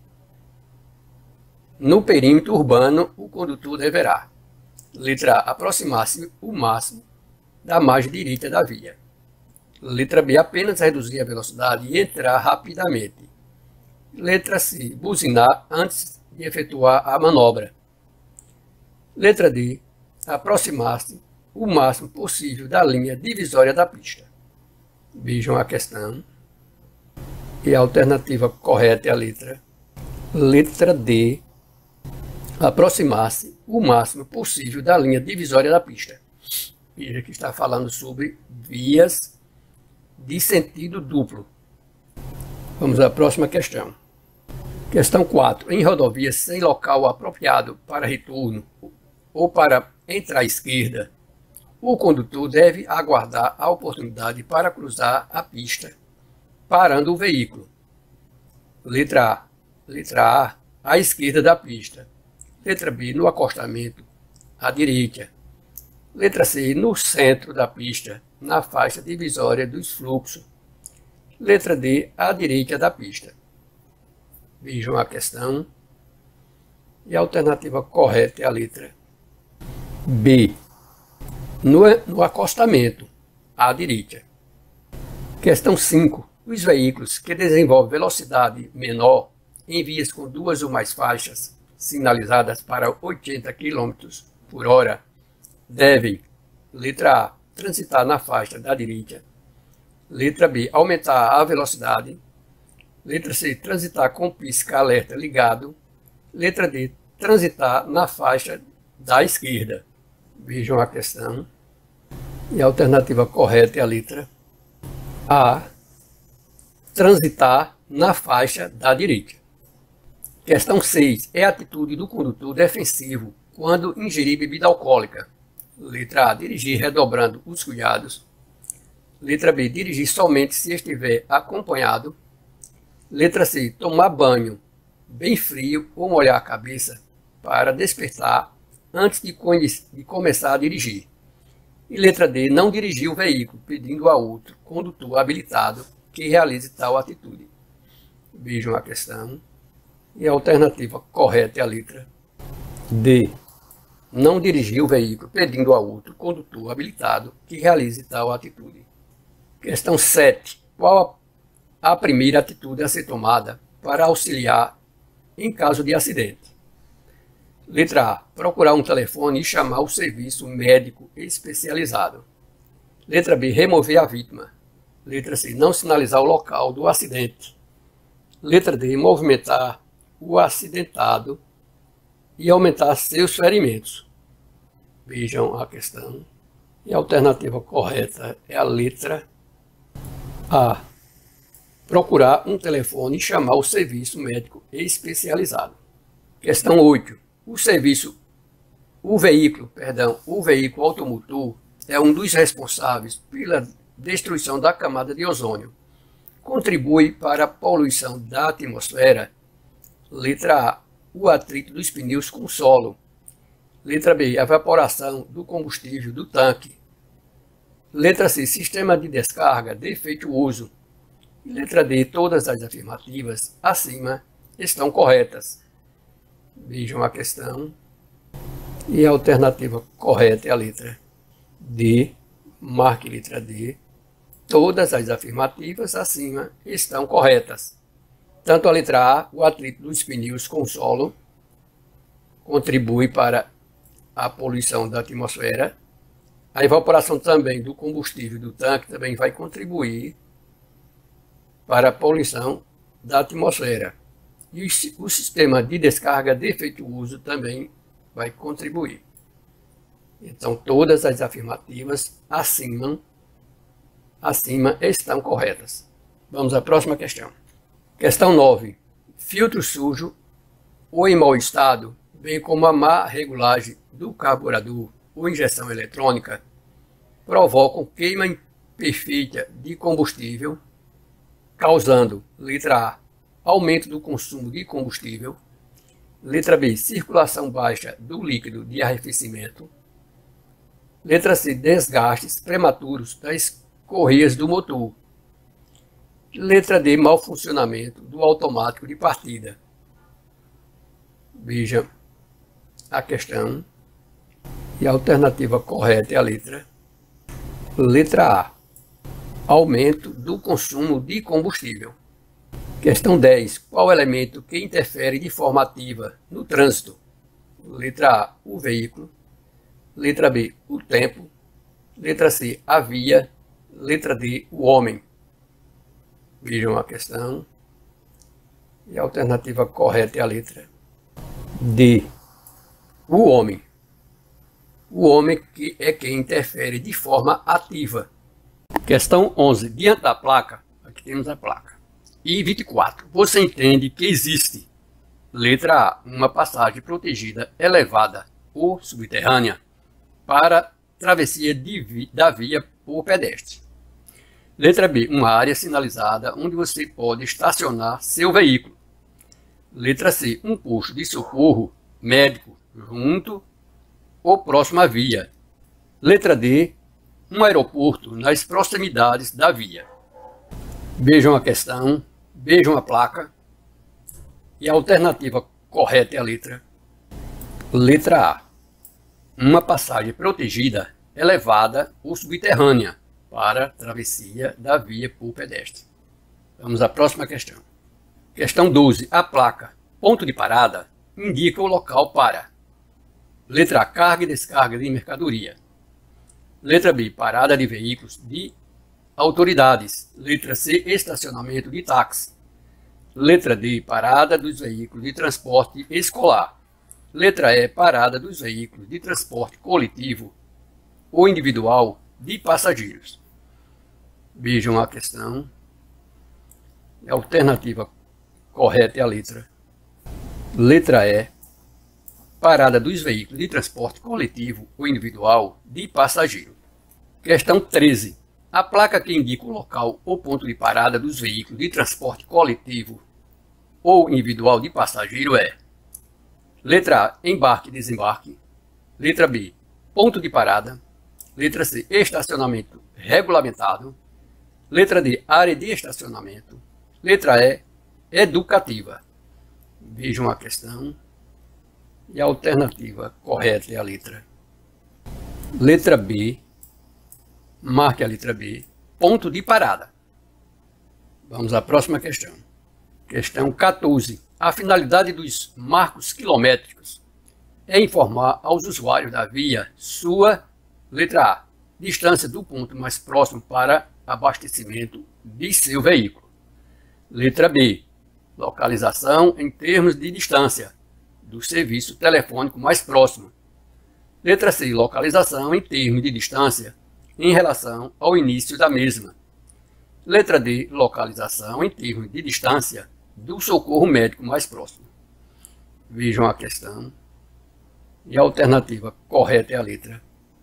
no perímetro urbano, o condutor deverá: letra A, aproximar-se o máximo da margem direita da via. Letra B, apenas reduzir a velocidade e entrar rapidamente. Letra C, buzinar antes de efetuar a manobra. Letra D, aproximar-se o máximo possível da linha divisória da pista. Vejam a questão. E a alternativa correta é a letra D, aproximar-se o máximo possível da linha divisória da pista. Veja que está falando sobre vias de sentido duplo. Vamos à próxima questão. Questão 4. Em rodovias sem local apropriado para retorno ou para entrar à esquerda, o condutor deve aguardar a oportunidade para cruzar a pista, parando o veículo. Letra A, à esquerda da pista. Letra B, no acostamento, à direita. Letra C, no centro da pista, na faixa divisória dos fluxos. Letra D, à direita da pista. Vejam a questão. E a alternativa correta é a letra B, no acostamento, à direita. Questão 5. Os veículos que desenvolvem velocidade menor em vias com duas ou mais faixas sinalizadas para 80 km por hora devem: letra A, transitar na faixa da direita. Letra B, aumentar a velocidade. Letra C, transitar com pisca-alerta ligado. Letra D, transitar na faixa da esquerda. Vejam a questão. E a alternativa correta é a letra A, transitar na faixa da direita. Questão 6. É a atitude do condutor defensivo quando ingerir bebida alcoólica. Letra A, dirigir redobrando os cuidados. Letra B, dirigir somente se estiver acompanhado. Letra C, tomar banho bem frio ou molhar a cabeça para despertar antes de começar a dirigir. E letra D, não dirigir o veículo pedindo a outro condutor habilitado que realize tal atitude. Vejam a questão. E a alternativa correta é a letra D, não dirigir o veículo pedindo a outro condutor habilitado que realize tal atitude. Questão 7. Qual a primeira atitude a ser tomada para auxiliar em caso de acidente? Letra A, procurar um telefone e chamar o serviço médico especializado. Letra B, remover a vítima. Letra C, não sinalizar o local do acidente. Letra D, movimentar o acidentado e aumentar seus ferimentos. Vejam a questão. E a alternativa correta é a letra A, procurar um telefone e chamar o serviço médico especializado. Questão 8. O veículo automotor é um dos responsáveis pela destruição da camada de ozônio. Contribui para a poluição da atmosfera. Letra A, o atrito dos pneus com o solo. Letra B, a evaporação do combustível do tanque. Letra C, sistema de descarga defeituoso. E letra D, todas as afirmativas acima estão corretas. Vejam a questão. E a alternativa correta é a letra D. Marque letra D. Todas as afirmativas acima estão corretas. Tanto a letra A, o atrito dos pneus com o solo, contribui para a poluição da atmosfera. A evaporação também do combustível do tanque também vai contribuir para a poluição da atmosfera. E o sistema de descarga defeituoso também vai contribuir. Então, todas as afirmativas acima estão corretas. Vamos à próxima questão. Questão 9. Filtro sujo ou em mau estado, bem como a má regulagem do carburador ou injeção eletrônica, provocam queima imperfeita de combustível, causando, letra A, aumento do consumo de combustível, letra B, circulação baixa do líquido de arrefecimento, letra C, desgastes prematuros das correias do motor, letra D, mau funcionamento do automático de partida. Veja a questão e a alternativa correta é a letra A, aumento do consumo de combustível. Questão 10. Qual elemento que interfere de forma ativa no trânsito? Letra A, o veículo. Letra B, o tempo. Letra C, a via. Letra D, o homem. Vejam a questão. E a alternativa correta é a letra D, o homem. O homem que é quem interfere de forma ativa. Questão 11. Diante da placa, aqui temos a placa. E 24. Você entende que existe, letra A, uma passagem protegida elevada ou subterrânea para travessia da via por pedestre. Letra B, uma área sinalizada onde você pode estacionar seu veículo. Letra C, um posto de socorro médico junto ou próximo à via. Letra D, um aeroporto nas proximidades da via. Vejam a questão, vejam a placa e a alternativa correta é a letra A. Uma passagem protegida, elevada ou subterrânea para travessia da via por pedestre. Vamos à próxima questão. Questão 12. A placa ponto de parada indica o local para letra A, carga e descarga de mercadoria. Letra B, parada de veículos de autoridades. Letra C, estacionamento de táxi. Letra D, parada dos veículos de transporte escolar. Letra E, parada dos veículos de transporte coletivo ou individual de passageiros. Vejam a questão. A alternativa correta é a letra E, parada dos veículos de transporte coletivo ou individual de passageiro. Questão 13. A placa que indica o local ou ponto de parada dos veículos de transporte coletivo ou individual de passageiro é letra A, embarque e desembarque. Letra B, ponto de parada. Letra C, estacionamento regulamentado. Letra D, área de estacionamento. Letra E, educativa. Vejam a questão. E a alternativa correta é a letra B. Marque a letra B. Ponto de parada. Vamos à próxima questão. Questão 14. A finalidade dos marcos quilométricos é informar aos usuários da via sua, letra A, distância do ponto mais próximo para abastecimento de seu veículo. Letra B, localização em termos de distância do serviço telefônico mais próximo. Letra C, localização em termos de distância em relação ao início da mesma. Letra D, localização em termos de distância do socorro médico mais próximo. Vejam a questão. E a alternativa correta é a letra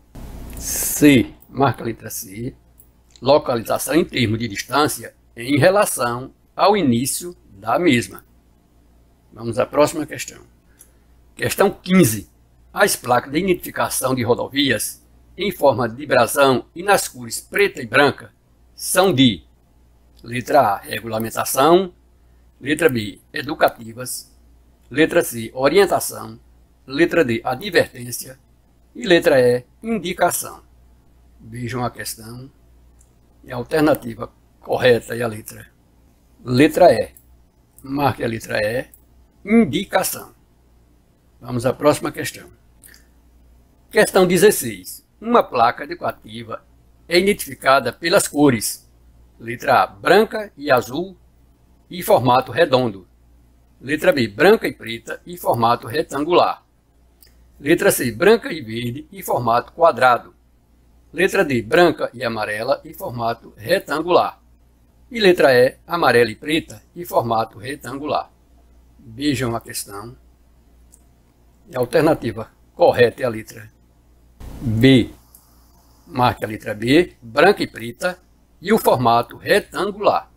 C. Marca a letra C. Localização em termos de distância em relação ao início da mesma. Vamos à próxima questão. Questão 15. As placas de identificação de rodovias em forma de brasão e nas cores preta e branca são de letra A, regulamentação. Letra B, educativas. Letra C, orientação. Letra D, advertência. E letra E, indicação. Vejam a questão. E a alternativa correta é a letra E. Marque a letra E. Indicação. Vamos à próxima questão. Questão 16. Uma placa educativa é identificada pelas cores. Letra A, branca e azul e formato redondo. Letra B, branca e preta e formato retangular. Letra C, branca e verde e formato quadrado. Letra D, branca e amarela e formato retangular. E letra E, amarela e preta e formato retangular. Vejam a questão. E a alternativa correta é a letra B. Marque a letra B, branca e preta e o formato retangular.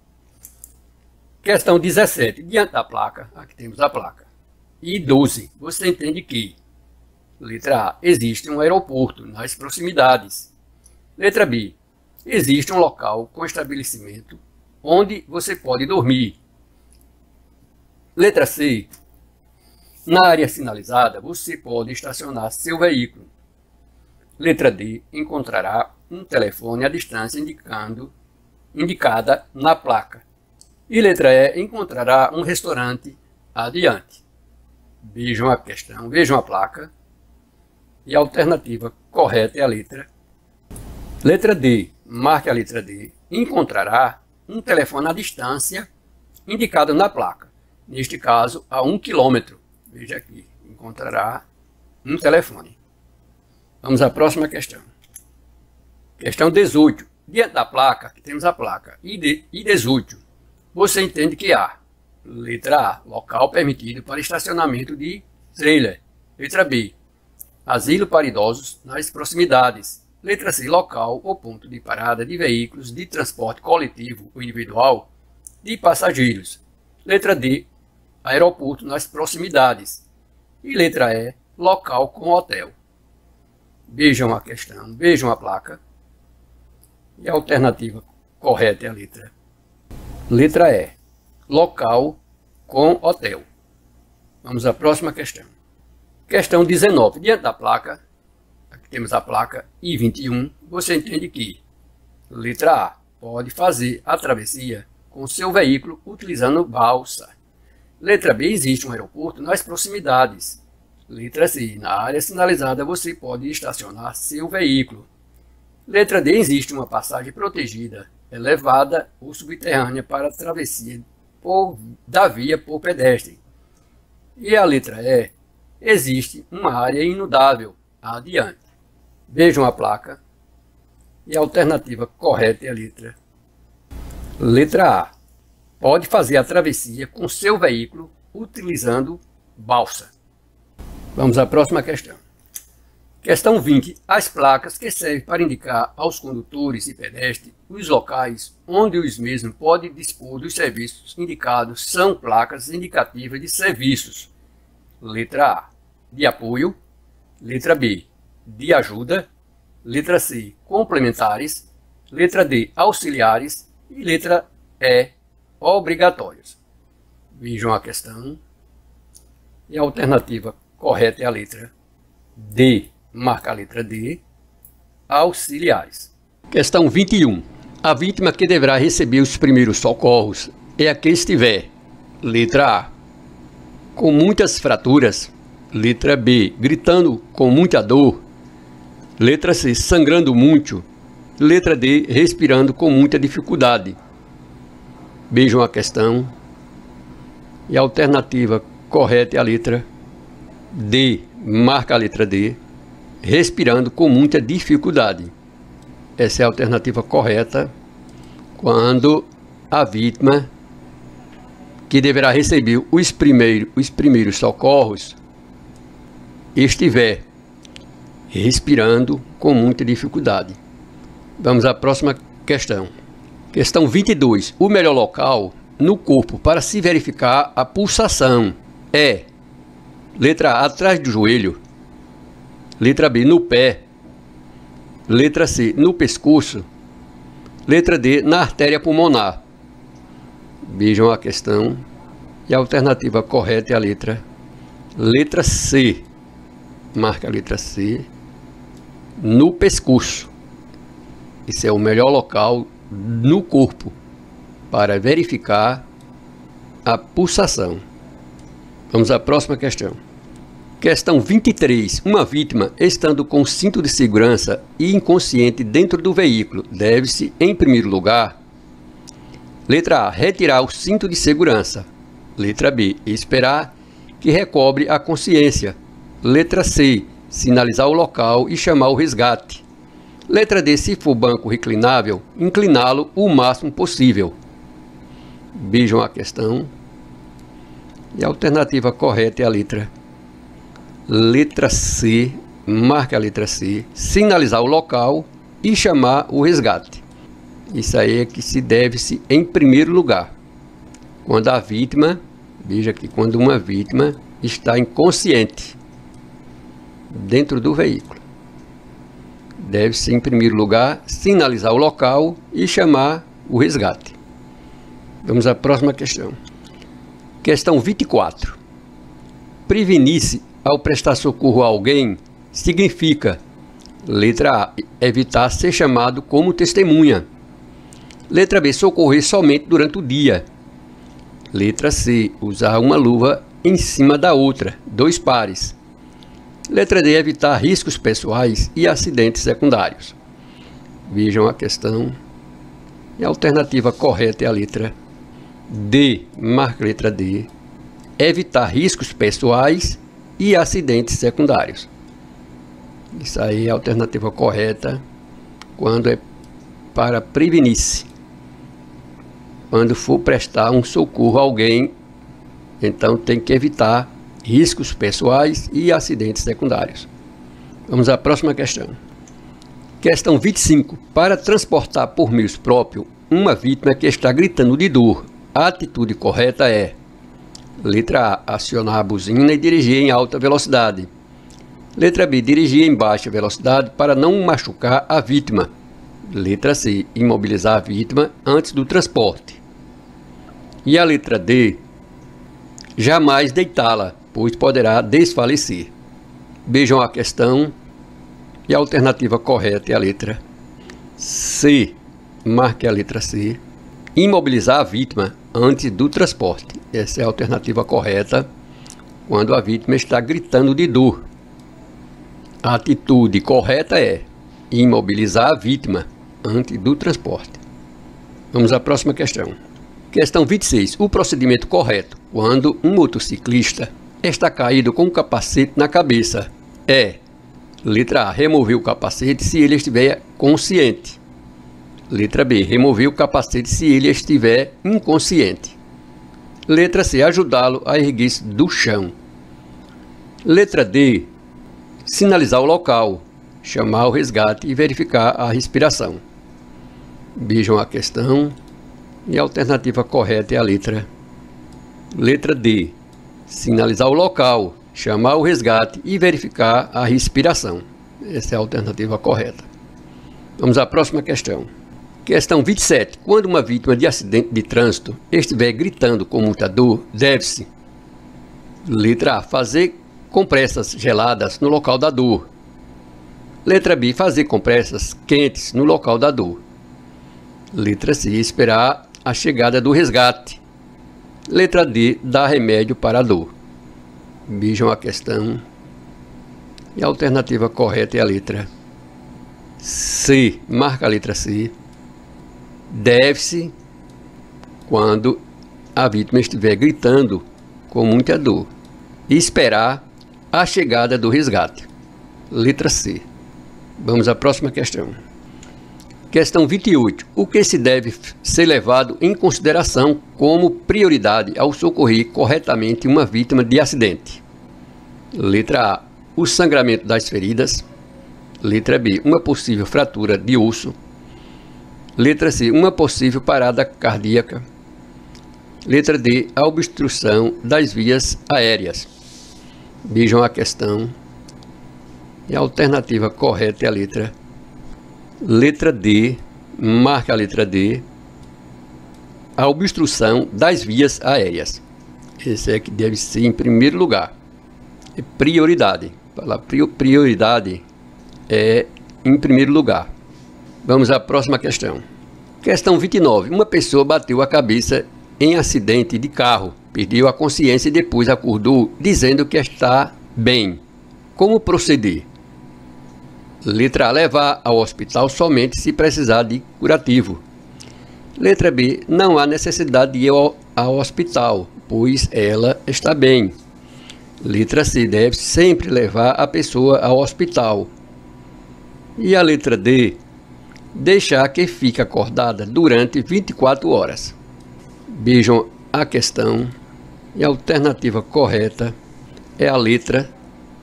Questão 17. Diante da placa, aqui temos a placa. E 12. Você entende que letra A, existe um aeroporto nas proximidades. Letra B, existe um local com estabelecimento onde você pode dormir. Letra C, na área sinalizada você pode estacionar seu veículo. Letra D, encontrará um telefone à distância indicada na placa. E letra E, encontrará um restaurante adiante. Vejam a questão, vejam a placa. E a alternativa correta é a letra D. Marque a letra D. Encontrará um telefone à distância indicado na placa. Neste caso, a 1 km. Veja aqui, encontrará um telefone. Vamos à próxima questão. Questão 18. Diante da placa, aqui temos a placa I18. Você entende que há, letra A, local permitido para estacionamento de trailer. Letra B, asilo para idosos nas proximidades. Letra C, local ou ponto de parada de veículos de transporte coletivo ou individual de passageiros. Letra D, aeroporto nas proximidades. E letra E, local com hotel. Vejam a questão, vejam a placa. E a alternativa correta é a letra E, local com hotel. Vamos à próxima questão. Questão 19. Diante da placa, aqui temos a placa I21, você entende que letra A, pode fazer a travessia com seu veículo utilizando balsa. Letra B, existe um aeroporto nas proximidades. Letra C, na área sinalizada você pode estacionar seu veículo. Letra D, existe uma passagem protegida, elevada ou subterrânea para a travessia da via por pedestre. E a letra E, existe uma área inudável adiante. Vejam a placa. E a alternativa correta é a letra A. Pode fazer a travessia com seu veículo utilizando balsa. Vamos à próxima questão. Questão 20. As placas que servem para indicar aos condutores e pedestres os locais onde os mesmos podem dispor dos serviços indicados são placas indicativas de serviços. Letra A, de apoio. Letra B, de ajuda. Letra C, complementares. Letra D, auxiliares. E letra E, obrigatórios. Vejam a questão. E a alternativa correta é a letra D. Marca a letra D, auxiliares. Questão 21. A vítima que deverá receber os primeiros socorros é a que estiver, letra A, com muitas fraturas. Letra B, gritando com muita dor. Letra C, sangrando muito. Letra D, respirando com muita dificuldade. Vejam a questão. E a alternativa correta é a letra D. Marca a letra D. Respirando com muita dificuldade. Essa é a alternativa correta quando a vítima que deverá receber os primeiros socorros estiver respirando com muita dificuldade. Vamos à próxima questão. Questão 22. O melhor local no corpo para se verificar a pulsação é, letra A, atrás do joelho. Letra B, no pé. Letra C, no pescoço. Letra D, na artéria pulmonar. Vejam a questão. E a alternativa correta é a letra C. Marca a letra C. No pescoço. Esse é o melhor local no corpo para verificar a pulsação. Vamos à próxima questão. Questão 23. Uma vítima estando com cinto de segurança e inconsciente dentro do veículo deve-se, em primeiro lugar, letra A, retirar o cinto de segurança. Letra B, esperar que recobre a consciência. Letra C, sinalizar o local e chamar o resgate. Letra D, se for banco reclinável, incliná-lo o máximo possível. Vejam a questão. E a alternativa correta é a letra C, marque a letra C, sinalizar o local e chamar o resgate. Isso aí é que se deve-se em primeiro lugar. Quando a vítima, veja que quando uma vítima está inconsciente dentro do veículo, deve-se em primeiro lugar sinalizar o local e chamar o resgate. Vamos à próxima questão. Questão 24. Prevenir-se ao prestar socorro a alguém significa, letra A, evitar ser chamado como testemunha. Letra B, socorrer somente durante o dia. Letra C, usar uma luva em cima da outra, 2 pares. Letra D, evitar riscos pessoais e acidentes secundários. Vejam a questão. E a alternativa correta é a letra D, marca a letra D, evitar riscos pessoais e acidentes secundários. Isso aí é a alternativa correta quando é para prevenir-se. Quando for prestar um socorro a alguém, então tem que evitar riscos pessoais e acidentes secundários. Vamos à próxima questão. Questão 25. Para transportar por meios próprios uma vítima que está gritando de dor, a atitude correta é: letra A, acionar a buzina e dirigir em alta velocidade. Letra B, dirigir em baixa velocidade para não machucar a vítima. Letra C, imobilizar a vítima antes do transporte. E a letra D, jamais deitá-la, pois poderá desfalecer. Vejam a questão. E a alternativa correta é a letra C. Marque a letra C. Imobilizar a vítima antes do transporte. Essa é a alternativa correta quando a vítima está gritando de dor. A atitude correta é imobilizar a vítima antes do transporte. Vamos à próxima questão. Questão 26. O procedimento correto quando um motociclista está caído com o capacete na cabeça é: letra A, remover o capacete se ele estiver consciente. Letra B, remover o capacete se ele estiver inconsciente. Letra C, ajudá-lo a erguer-se do chão. Letra D, sinalizar o local, chamar o resgate e verificar a respiração. Vejam a questão. E a alternativa correta é a letra D, sinalizar o local, chamar o resgate e verificar a respiração. Essa é a alternativa correta. Vamos à próxima questão. Questão 27. Quando uma vítima de acidente de trânsito estiver gritando com muita dor, deve-se: letra A, fazer compressas geladas no local da dor. Letra B, fazer compressas quentes no local da dor. Letra C, esperar a chegada do resgate. Letra D, dar remédio para a dor. Vejam a questão. E a alternativa correta é a letra C. Marca a letra C. Deve-se quando a vítima estiver gritando com muita dor e esperar a chegada do resgate. Letra C. Vamos à próxima questão. Questão 28. O que se deve ser levado em consideração como prioridade ao socorrer corretamente uma vítima de acidente? Letra A, o sangramento das feridas. Letra B, uma possível fratura de osso. Letra C, uma possível parada cardíaca. Letra D, a obstrução das vias aéreas. Vejam a questão. E a alternativa correta é a letra D, marca a letra D, a obstrução das vias aéreas. Esse é que deve ser em primeiro lugar. É prioridade. Falar prioridade é em primeiro lugar. Vamos à próxima questão. Questão 29. Uma pessoa bateu a cabeça em acidente de carro, perdeu a consciência e depois acordou dizendo que está bem. Como proceder? Letra A. Levar ao hospital somente se precisar de curativo. Letra B. Não há necessidade de ir ao hospital, pois ela está bem. Letra C. Deve sempre levar a pessoa ao hospital. E a letra D. Deixar que fique acordada durante 24 horas. Vejam a questão e a alternativa correta é a letra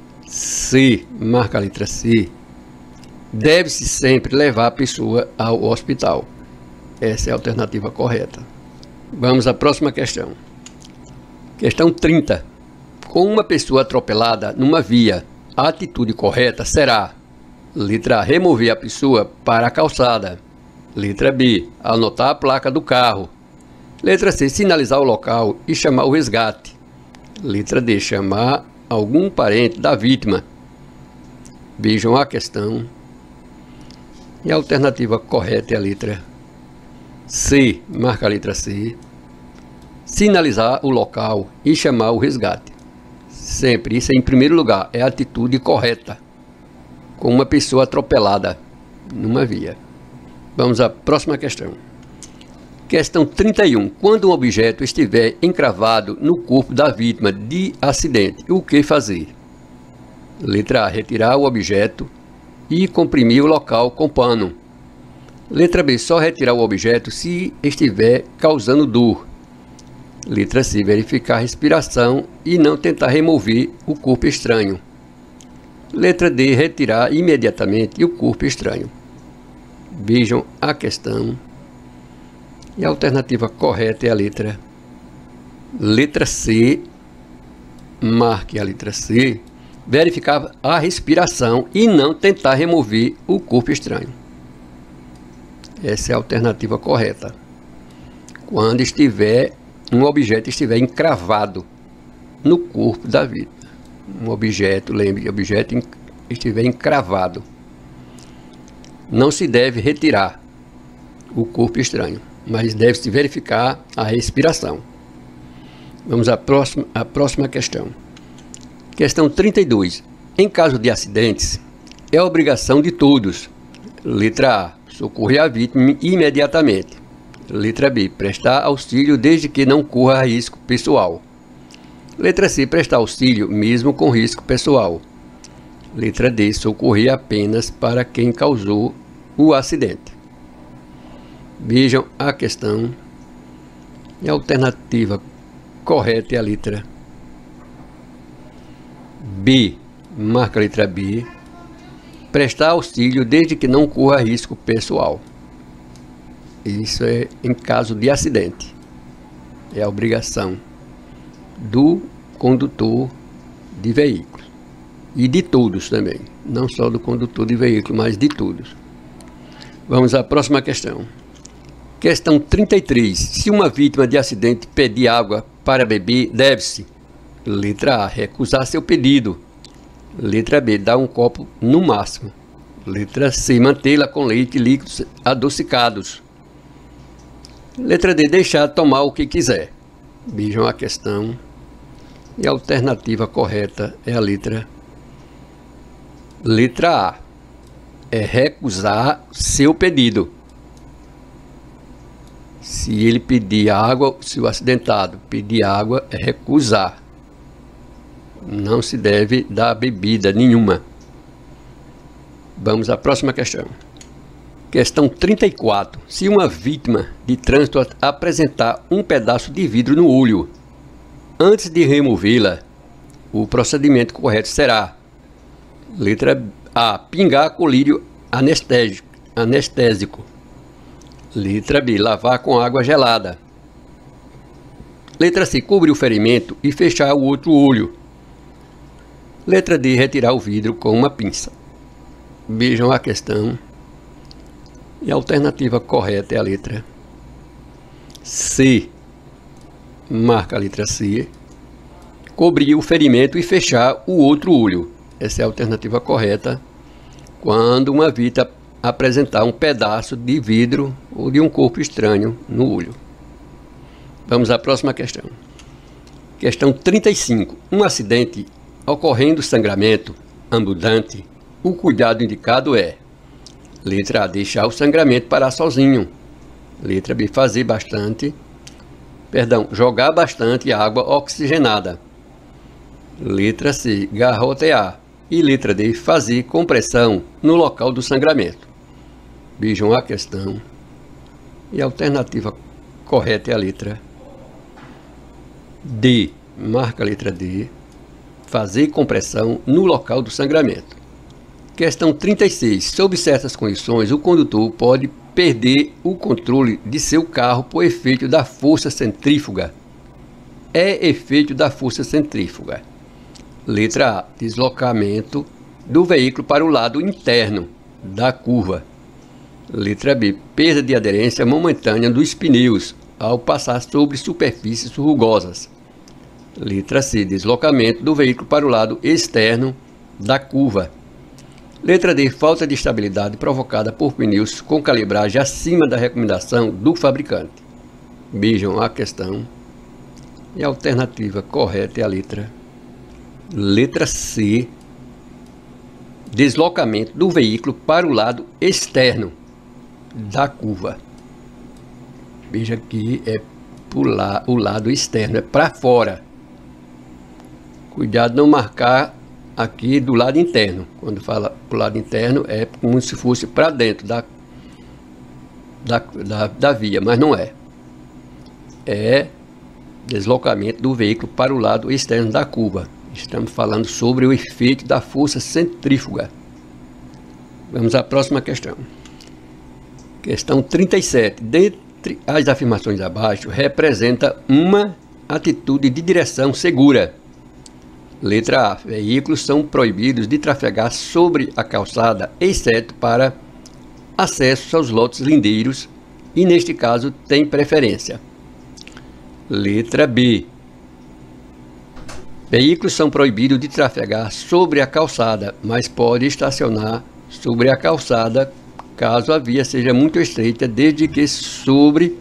C. Marca a letra C. Deve-se sempre levar a pessoa ao hospital. Essa é a alternativa correta. Vamos à próxima questão. Questão 30. Com uma pessoa atropelada numa via, a atitude correta será: letra A. Remover a pessoa para a calçada. Letra B. Anotar a placa do carro. Letra C. Sinalizar o local e chamar o resgate. Letra D. Chamar algum parente da vítima. Vejam a questão. E a alternativa correta é a letra C. Marca a letra C. Sinalizar o local e chamar o resgate. Sempre, isso em primeiro lugar, é a atitude correta com uma pessoa atropelada numa via. Vamos à próxima questão. Questão 31. Quando um objeto estiver encravado no corpo da vítima de acidente, o que fazer? Letra A. Retirar o objeto e comprimir o local com pano. Letra B. Só retirar o objeto se estiver causando dor. Letra C. Verificar a respiração e não tentar remover o corpo estranho. Letra D. Retirar imediatamente o corpo estranho. Vejam a questão. E a alternativa correta é a letra C. Marque a letra C. Verificar a respiração e não tentar remover o corpo estranho. Essa é a alternativa correta. Quando um objeto estiver encravado no corpo da vítima. Um objeto, lembre, objeto estiver encravado. Não se deve retirar o corpo estranho, mas deve-se verificar a respiração. Vamos à próxima questão. Questão 32. Em caso de acidentes, é obrigação de todos. Letra A. Socorrer a vítima imediatamente. Letra B. Prestar auxílio desde que não corra risco pessoal. Letra C. Prestar auxílio mesmo com risco pessoal. Letra D. Socorrer apenas para quem causou o acidente. Vejam a questão. E a alternativa correta é a letra B. Marca a letra B. Prestar auxílio desde que não corra risco pessoal. Isso é em caso de acidente. É a obrigação do condutor de veículos. E de todos também. Não só do condutor de veículo, mas de todos. Vamos à próxima questão. Questão 33. Se uma vítima de acidente pedir água para beber, deve-se: letra A. Recusar seu pedido. Letra B. Dar um copo no máximo. Letra C. Mantê-la com leite e líquidos adocicados. Letra D. Deixar tomar o que quiser. Vejam a questão. E a alternativa correta é a letra A. É recusar seu pedido. Se ele pedir água, se o acidentado pedir água, é recusar. Não se deve dar bebida nenhuma. Vamos à próxima questão. Questão 34. Se uma vítima de trânsito apresentar um pedaço de vidro no olho, antes de removê-la, o procedimento correto será: letra A. Pingar colírio anestésico. Letra B. Lavar com água gelada. Letra C. Cobrir o ferimento e fechar o outro olho. Letra D. Retirar o vidro com uma pinça. Vejam a questão. E a alternativa correta é a letra C. Marca a letra C. Cobrir o ferimento e fechar o outro olho. Essa é a alternativa correta quando uma vítima apresentar um pedaço de vidro ou de um corpo estranho no olho. Vamos à próxima questão. Questão 35. Um acidente ocorrendo sangramento ambulante, o cuidado indicado é: letra A, deixar o sangramento parar sozinho. Letra B, jogar bastante água oxigenada. Letra C, garrotear. E letra D, fazer compressão no local do sangramento. Vejam a questão. E a alternativa correta é a letra D. Marca a letra D. Fazer compressão no local do sangramento. Questão 36. Sob certas condições, o condutor pode perder o controle de seu carro por efeito da força centrífuga. É efeito da força centrífuga. Letra A, deslocamento do veículo para o lado interno da curva. Letra B, perda de aderência momentânea dos pneus ao passar sobre superfícies rugosas. Letra C, deslocamento do veículo para o lado externo da curva. Letra D, falta de estabilidade provocada por pneus com calibragem acima da recomendação do fabricante. Vejam a questão. E a alternativa correta é a letra C, deslocamento do veículo para o lado externo da curva. Veja que é pular o lado externo, é para fora. Cuidado não marcar aqui do lado interno. Quando fala para o lado interno é como se fosse para dentro da via, mas não é. É deslocamento do veículo para o lado externo da curva. Estamos falando sobre o efeito da força centrífuga. Vamos à próxima questão. Questão 37. Dentre as afirmações abaixo, representa uma atitude de direção segura. Letra A. Veículos são proibidos de trafegar sobre a calçada, exceto para acesso aos lotes lindeiros, e neste caso tem preferência. Letra B. Veículos são proibidos de trafegar sobre a calçada, mas pode estacionar sobre a calçada caso a via seja muito estreita, desde que sobre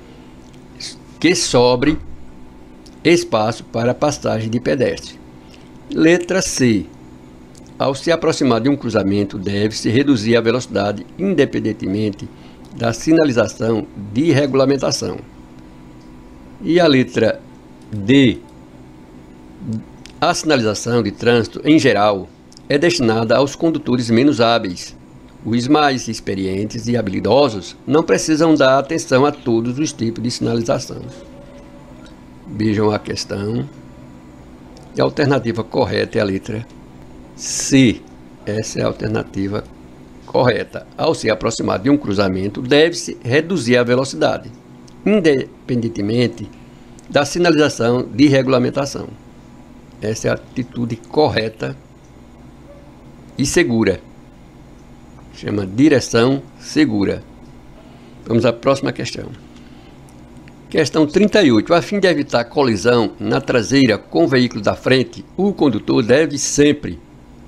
espaço para passagem de pedestre. Letra C. Ao se aproximar de um cruzamento, deve-se reduzir a velocidade independentemente da sinalização de regulamentação. E a letra D. A sinalização de trânsito, em geral, é destinada aos condutores menos hábeis. Os mais experientes e habilidosos não precisam dar atenção a todos os tipos de sinalização. Vejam a questão. E a alternativa correta é a letra C. Essa é a alternativa correta. Ao se aproximar de um cruzamento, deve-se reduzir a velocidade, independentemente da sinalização de regulamentação. Essa é a atitude correta e segura. Chama direção segura. Vamos à próxima questão. Questão 38. A fim de evitar colisão na traseira com o veículo da frente, o condutor deve sempre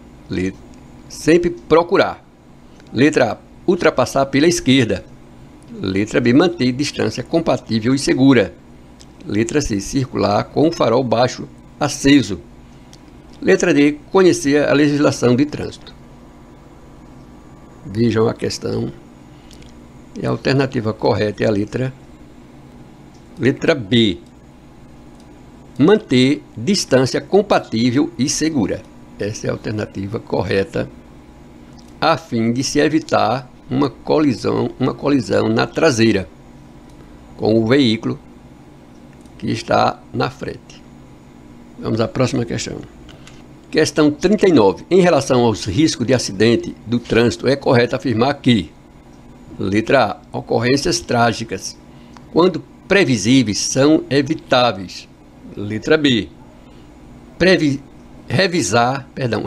procurar. Letra A, ultrapassar pela esquerda. Letra B, manter distância compatível e segura. Letra C, circular com o farol baixo aceso. Letra D, conhecer a legislação de trânsito. Vejam a questão. E a alternativa correta é a letra B. Manter distância compatível e segura. Essa é a alternativa correta, a fim de se evitar uma colisão na traseira com o veículo que está na frente. Vamos à próxima questão. Questão 39. Em relação aos riscos de acidente do trânsito, é correto afirmar que: letra A, ocorrências trágicas, quando previsíveis, são evitáveis. Letra B, revisar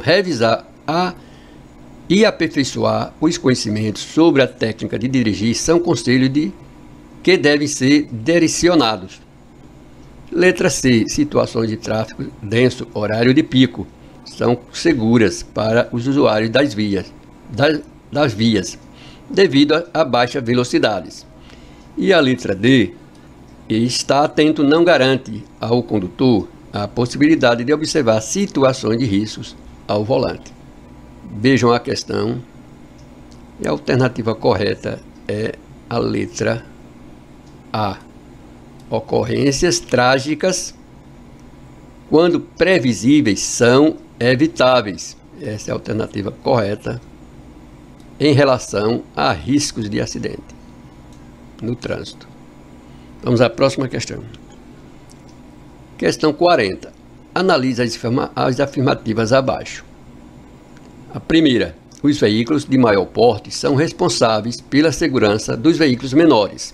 e aperfeiçoar os conhecimentos sobre a técnica de dirigir são conselhos que devem ser direcionados. Letra C, situações de tráfego denso, horário de pico, são seguras para os usuários das vias. devido a baixas velocidades. E a letra D, estar atento não garante ao condutor a possibilidade de observar situações de riscos ao volante. Vejam a questão. E a alternativa correta é a letra A. Ocorrências trágicas, quando previsíveis, são evitáveis. Essa é a alternativa correta em relação a riscos de acidente no trânsito. Vamos à próxima questão. Questão 40. Analise as afirmativas abaixo. A primeira: os veículos de maior porte são responsáveis pela segurança dos veículos menores.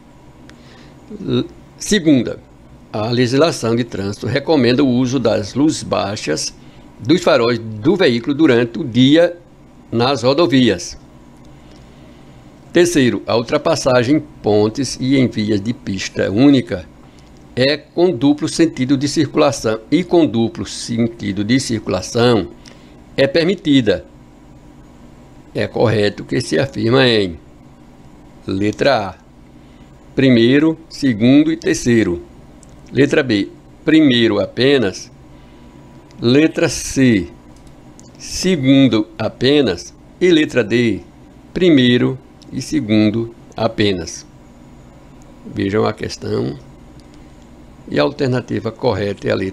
Segunda: a legislação de trânsito recomenda o uso das luzes baixas dos faróis do veículo durante o dia nas rodovias. Terceiro: a ultrapassagem em pontes e em vias de pista única é com duplo sentido de circulação e com duplo sentido de circulação é permitida. É correto que se afirma em letra A, primeiro, segundo e terceiro. Letra B, primeiro apenas. Letra C, segundo apenas. E letra D, primeiro e segundo apenas. Vejam a questão. E a alternativa correta é a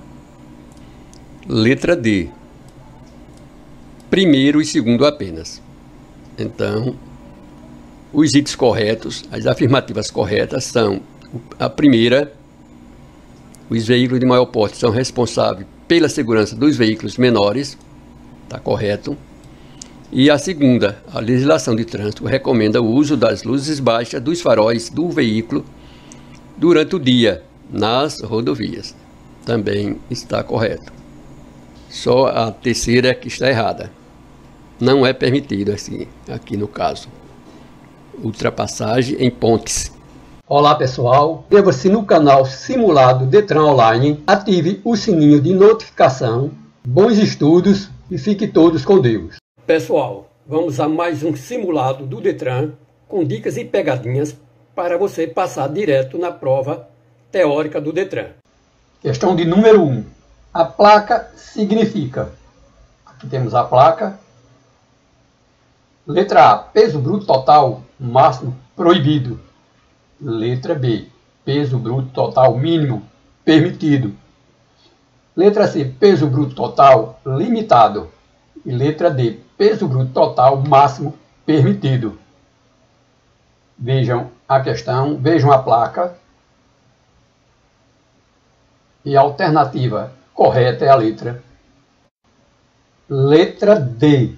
letra D, primeiro e segundo apenas. Então, os itens corretos, as afirmativas corretas são: a primeira, os veículos de maior porte são responsáveis pela segurança dos veículos menores, está correto. E a segunda, a legislação de trânsito recomenda o uso das luzes baixas dos faróis do veículo durante o dia nas rodovias. Também está correto. Só a terceira é que está errada. Não é permitido assim, aqui no caso. Ultrapassagem em pontes. Olá pessoal, inscreva-se no canal Simulado Detran Online, ative o sininho de notificação, bons estudos e fique todos com Deus. Pessoal, vamos a mais um simulado do Detran com dicas e pegadinhas para você passar direto na prova teórica do Detran. Questão de número 1. A placa significa. Aqui temos a placa. Letra A, peso bruto total máximo proibido. Letra B, peso bruto total mínimo permitido. Letra C, peso bruto total limitado. E letra D, peso bruto total máximo permitido. Vejam a questão, vejam a placa. E a alternativa correta é a letra D.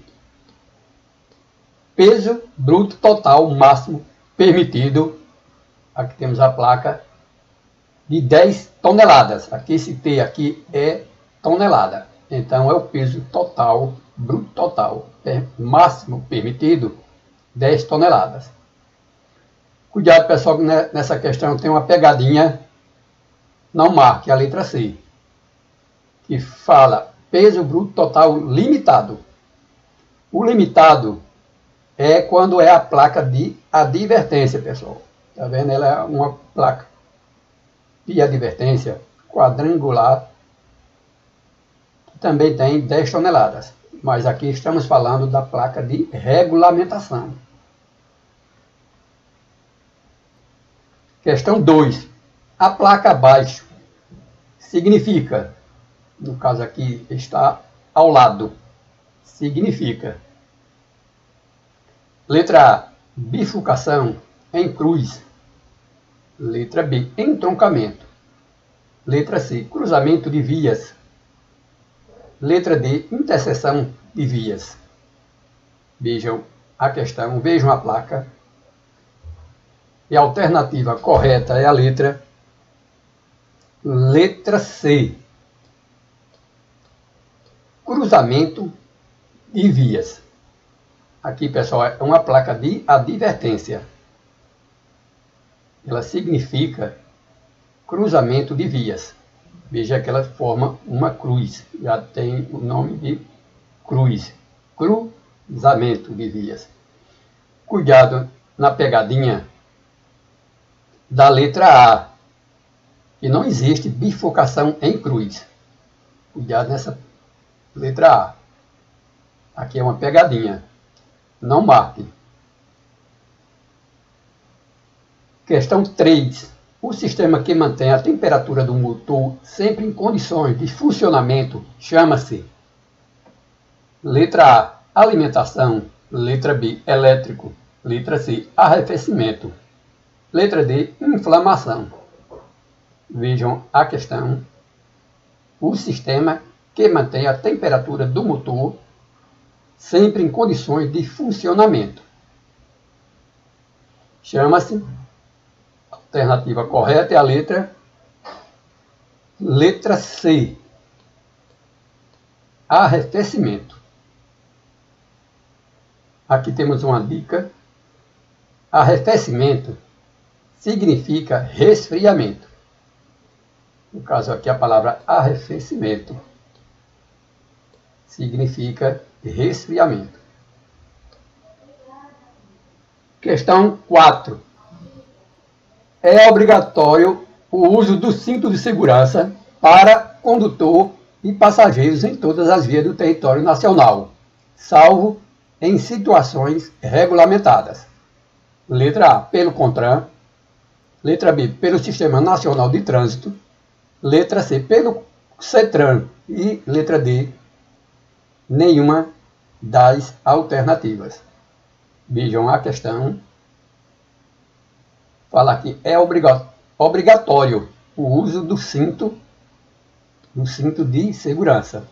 Peso bruto total máximo permitido. Aqui temos a placa de 10 toneladas. Aqui esse T aqui é tonelada. Então é o peso total, bruto total, máximo permitido, 10 toneladas. Cuidado pessoal, nessa questão tem uma pegadinha. Não marque a letra C, que fala peso bruto total limitado. O limitado é quando é a placa de advertência, pessoal. Tá vendo? Ela é uma placa de advertência quadrangular, que também tem 10 toneladas. Mas aqui estamos falando da placa de regulamentação. Questão 2. A placa abaixo significa, no caso aqui está ao lado, significa. Letra A, bifurcação em cruz. Letra B, entroncamento. Letra C, cruzamento de vias. Letra D, interseção de vias. Vejam a questão, vejam a placa. E a alternativa correta é a letra C. Cruzamento de vias. Aqui, pessoal, é uma placa de advertência. Ela significa cruzamento de vias. Veja que ela forma uma cruz. Já tem o nome de cruz. Cruzamento de vias. Cuidado na pegadinha da letra A, que não existe bifurcação em cruz. Cuidado nessa letra A. Aqui é uma pegadinha. Não marque. Questão 3. O sistema que mantém a temperatura do motor sempre em condições de funcionamento chama-se: letra A, alimentação. Letra B, elétrico. Letra C, arrefecimento. Letra D, inflamação. Vejam a questão. O sistema que mantém a temperatura do motor sempre em condições de funcionamento chama-se. A alternativa correta é a letra C, arrefecimento. Aqui temos uma dica. Arrefecimento significa resfriamento. No caso aqui, a palavra arrefecimento significa resfriamento. Questão 4. É obrigatório o uso do cinto de segurança para condutor e passageiros em todas as vias do território nacional, salvo em situações regulamentadas. Letra A, pelo CONTRAN. Letra B, pelo Sistema Nacional de Trânsito. Letra C, pelo CETRAN. E letra D, nenhuma das alternativas. Vejam a questão. Fala que é obrigatório o uso do cinto de segurança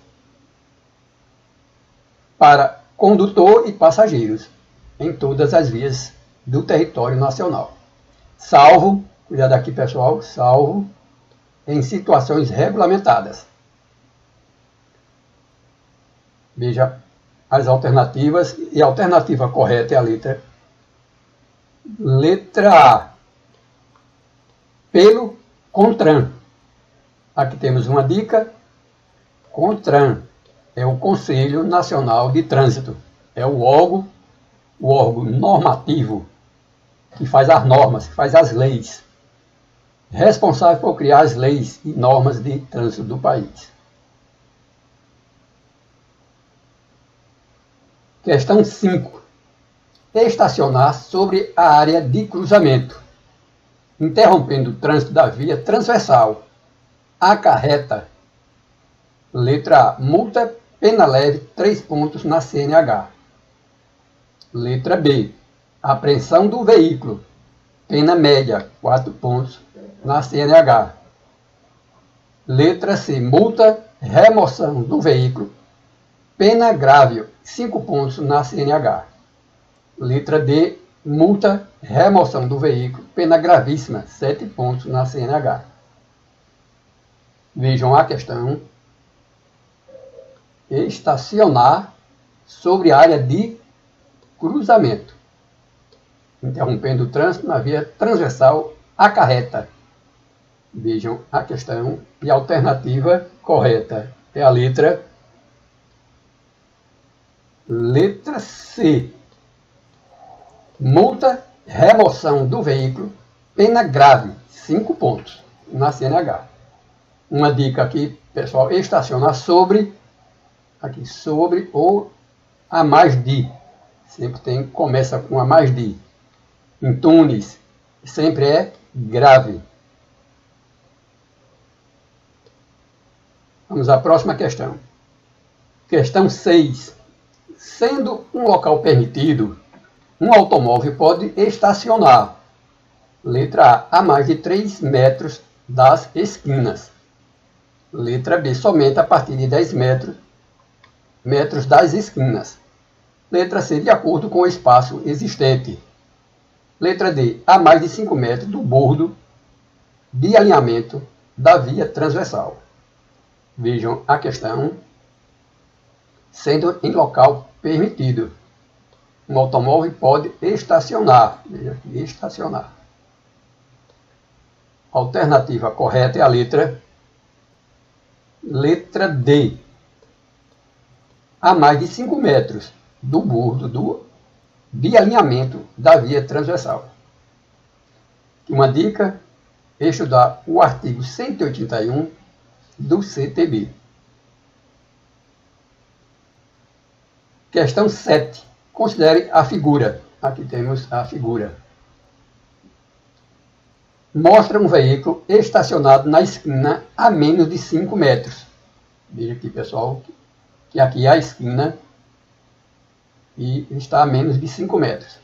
para condutor e passageiros em todas as vias do território nacional, salvo, cuidado aqui pessoal, salvo em situações regulamentadas. Veja as alternativas, e a alternativa correta é a letra A, pelo CONTRAN. Aqui temos uma dica. CONTRAN é o Conselho Nacional de Trânsito. É o órgão normativo que faz as normas, que faz as leis, responsável por criar as leis e normas de trânsito do país. Questão 5. Estacionar sobre a área de cruzamento, interrompendo o trânsito da via transversal, acarreta. Letra A, multa, pena leve, 3 pontos na CNH. Letra B, apreensão do veículo, pena média, 4 pontos na CNH. Letra C, multa, remoção do veículo, pena grave, 5 pontos na CNH. Letra D, multa, remoção do veículo, pena gravíssima, 7 pontos na CNH. Vejam a questão. Estacionar sobre a área de cruzamento, interrompendo o trânsito na via transversal, acarreta. Vejam a questão, e a alternativa correta é a letra C. Multa, remoção do veículo, pena grave, 5 pontos na CNH. Uma dica aqui, pessoal, estacionar sobre, aqui sobre ou a mais de. Sempre começa com a mais de. Em túneis, sempre é grave. Vamos à próxima questão. Questão 6. Sendo um local permitido, um automóvel pode estacionar. Letra A, a mais de 3 metros das esquinas. Letra B, somente a partir de 10 metros das esquinas. Letra C, de acordo com o espaço existente. Letra D, a mais de 5 metros do bordo de alinhamento da via transversal. Vejam a questão. Sendo em local permitido, um automóvel pode estacionar. Veja aqui, estacionar. A alternativa correta é a letra D. A mais de 5 metros do bordo de alinhamento da via transversal. Uma dica: estudar o artigo 181 do CTB. Questão 7. Considere a figura. Aqui temos a figura. Mostra um veículo estacionado na esquina a menos de 5 metros. Veja aqui, pessoal, que aqui é a esquina e está a menos de 5 metros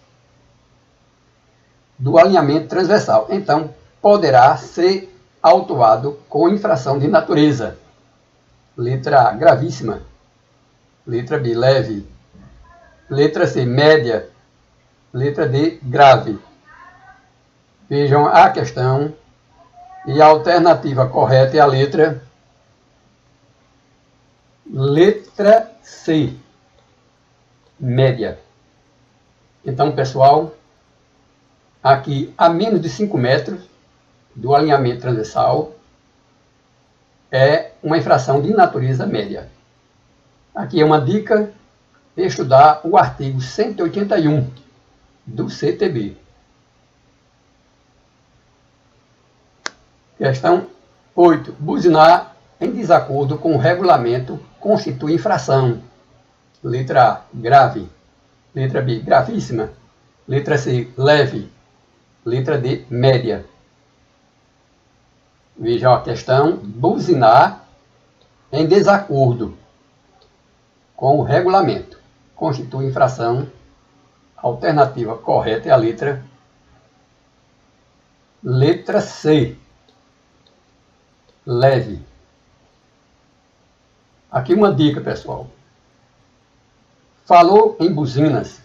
do alinhamento transversal. Então, poderá ser autuado com infração de natureza. Letra A, gravíssima. Letra B, leve. Letra C, média. Letra D, grave. Vejam a questão. E a alternativa correta é a letra C, média. Então, pessoal, aqui a menos de 5 metros do alinhamento transversal é uma infração de natureza média. Aqui é uma dica: estudar o artigo 181 do CTB. Questão 8. Buzinar em desacordo com o regulamento constitui infração. Letra A, grave. Letra B, gravíssima. Letra C, leve. Letra D, média. Vejam a questão: buzinar em desacordo com o regulamento constitui infração. A alternativa correta é a letra C, leve. Aqui uma dica, pessoal. Falou em buzinas.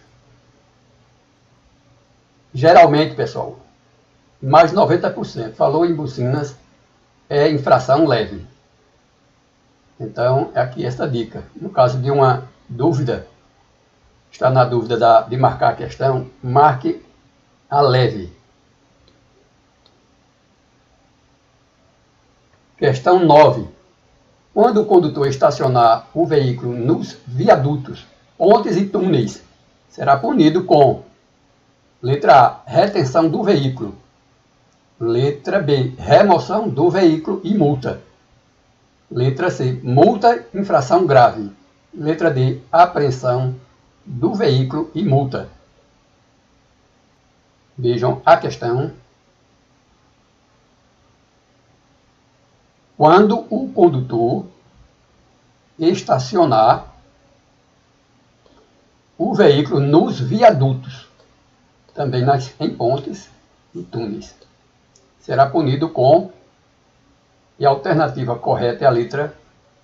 Geralmente, pessoal, mais 90% falou em buzinas é infração leve. Então, é aqui esta dica. No caso de uma dúvida, está na dúvida de marcar a questão, marque a leve. Questão 9. Quando o condutor estacionar o veículo nos viadutos, pontes e túneis, será punido com: letra A, retenção do veículo. Letra B, remoção do veículo e multa. Letra C, multa, infração grave. Letra D, apreensão do veículo e multa. Vejam a questão. Quando o condutor estacionar o veículo nos viadutos, também em pontes e túneis, será punido com, e a alternativa correta é a letra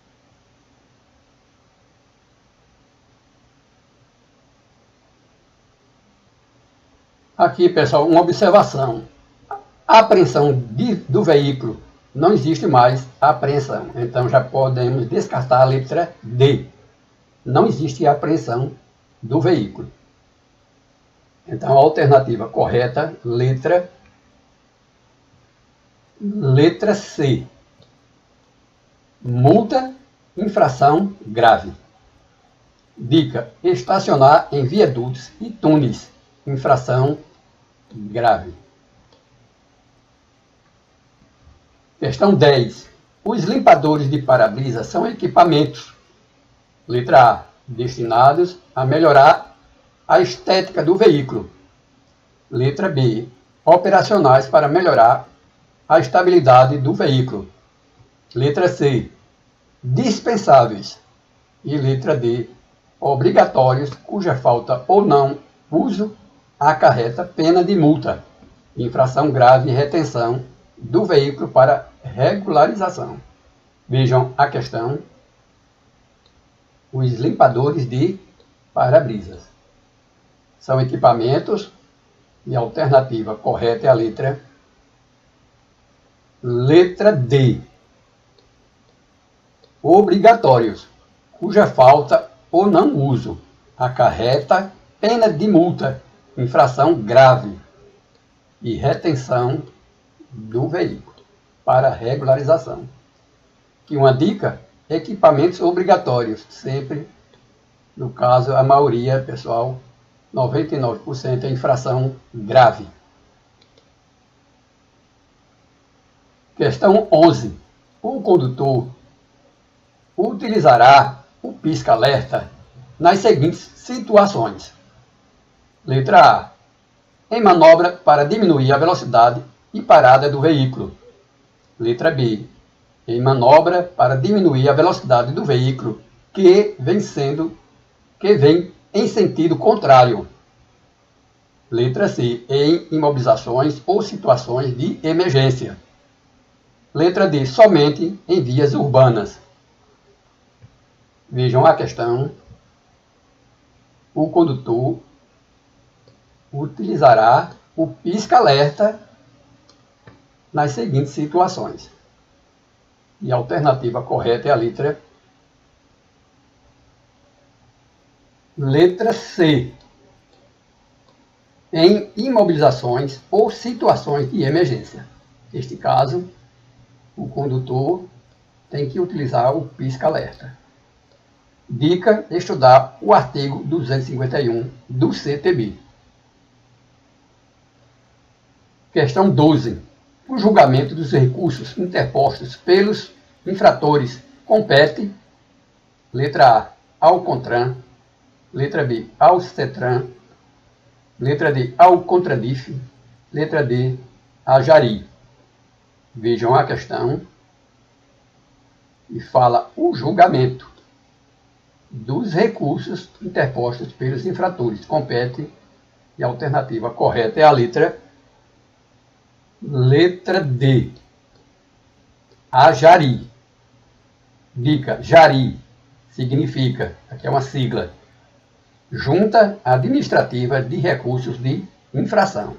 aqui, pessoal, uma observação: a apreensão do veículo, não existe mais apreensão, então já podemos descartar a letra D. Não existe apreensão do veículo. Então, a alternativa correta, letra C. Multa, infração grave. Dica: estacionar em viadutos e túneis, infração grave. Questão 10. Os limpadores de para-brisa são equipamentos, letra A, destinados a melhorar a estética do veículo. Letra B, operacionais para melhorar a estabilidade do veículo. Letra C, dispensáveis. E letra D, obrigatórios, cuja falta ou não uso acarreta pena de multa, infração grave e retenção do veículo para regularização. Vejam a questão. Os limpadores de para-brisas são equipamentos e a alternativa correta é a letra D. Obrigatórios, cuja falta ou não uso acarreta pena de multa, infração grave e retenção do veículo para regularização. Que uma dica: equipamentos obrigatórios, sempre, no caso, a maioria, pessoal, 99% é infração grave. Questão 11. O condutor utilizará o pisca-alerta nas seguintes situações. Letra A. Em manobra para diminuir a velocidade e parada do veículo. Letra B. Em manobra para diminuir a velocidade do veículo que vem em sentido contrário. Letra C. Em imobilizações ou situações de emergência. Letra D. Somente em vias urbanas. Vejam a questão. O condutor utilizará o pisca-alerta nas seguintes situações. E a alternativa correta é a letra C. Em imobilizações ou situações de emergência. Neste caso, o condutor tem que utilizar o pisca-alerta. Dica: estudar o artigo 251 do CTB. Questão 12. O julgamento dos recursos interpostos pelos infratores compete, letra A, ao CONTRAN, letra B, ao CETRAN, letra D, ao CONTRADIF, letra D, à JARI. Vejam a questão e fala o julgamento dos recursos interpostos pelos infratores compete, e a alternativa correta é a letra D, a JARI. Dica: JARI significa, aqui é uma sigla, Junta Administrativa de Recursos de Infração.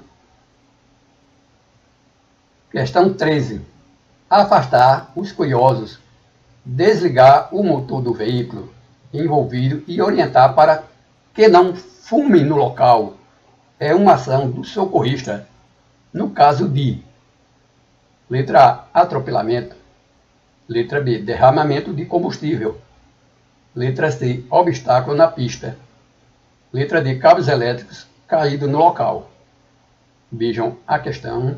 Questão 13. Afastar os curiosos, desligar o motor do veículo envolvido e orientar para que não fume no local é uma ação do socorrista no caso de: letra A, atropelamento, letra B, derramamento de combustível, letra C, obstáculo na pista, letra D, cabos elétricos caídos no local. Vejam a questão.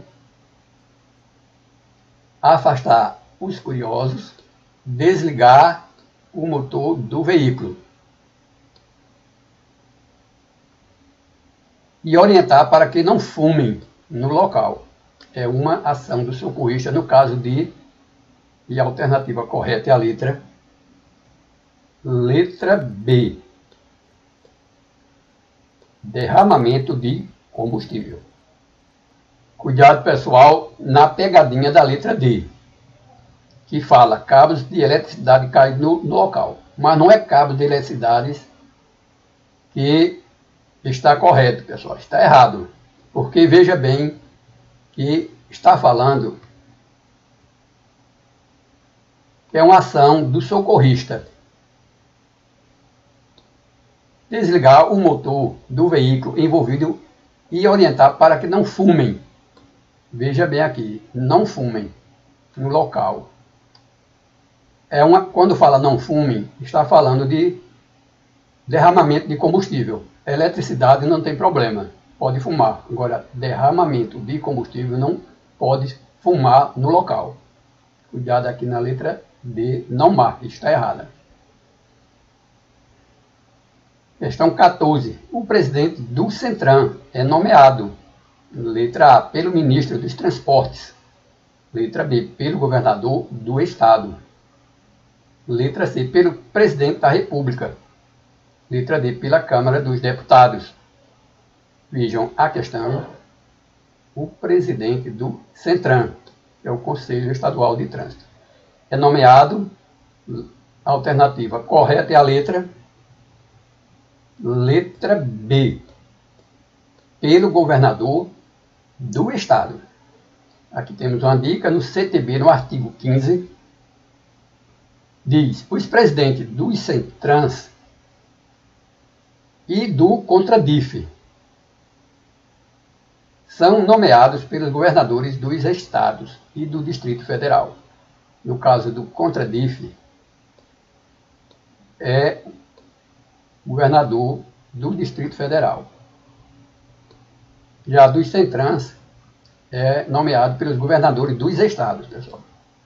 Afastar os curiosos, desligar o motor do veículo e orientar para que não fumem no local. É uma ação do socorrista no caso de, e a alternativa correta é a letra B, derramamento de combustível. Cuidado, pessoal, na pegadinha da letra D, que fala cabos de eletricidade caídos no local. Mas não é cabo de eletricidade que está correto, pessoal. Está errado. Porque veja bem que está falando que é uma ação do socorrista. Desligar o motor do veículo envolvido e orientar para que não fumem. Veja bem aqui, não fumem no local. Quando fala não fumem, está falando de derramamento de combustível. Eletricidade não tem problema, pode fumar. Agora, derramamento de combustível não pode fumar no local. Cuidado aqui na letra D, não marque, está errada. Questão 14. O presidente do CENTRAN é nomeado, letra A, pelo ministro dos Transportes, letra B, pelo governador do estado, letra C, pelo presidente da República, letra D, pela Câmara dos Deputados. Vejam a questão. O presidente do CENTRAN, que é o Conselho Estadual de Trânsito, é nomeado, a alternativa correta é a letra B, pelo governador do estado. Aqui temos uma dica no CTB, no artigo 15, diz: os presidentes dos CENTRANs e do CONTRADIF são nomeados pelos governadores dos estados e do Distrito Federal. No caso do CONTRADIF, é governador do Distrito Federal. Já dos CENTRANs é nomeado pelos governadores dos estados, pessoal.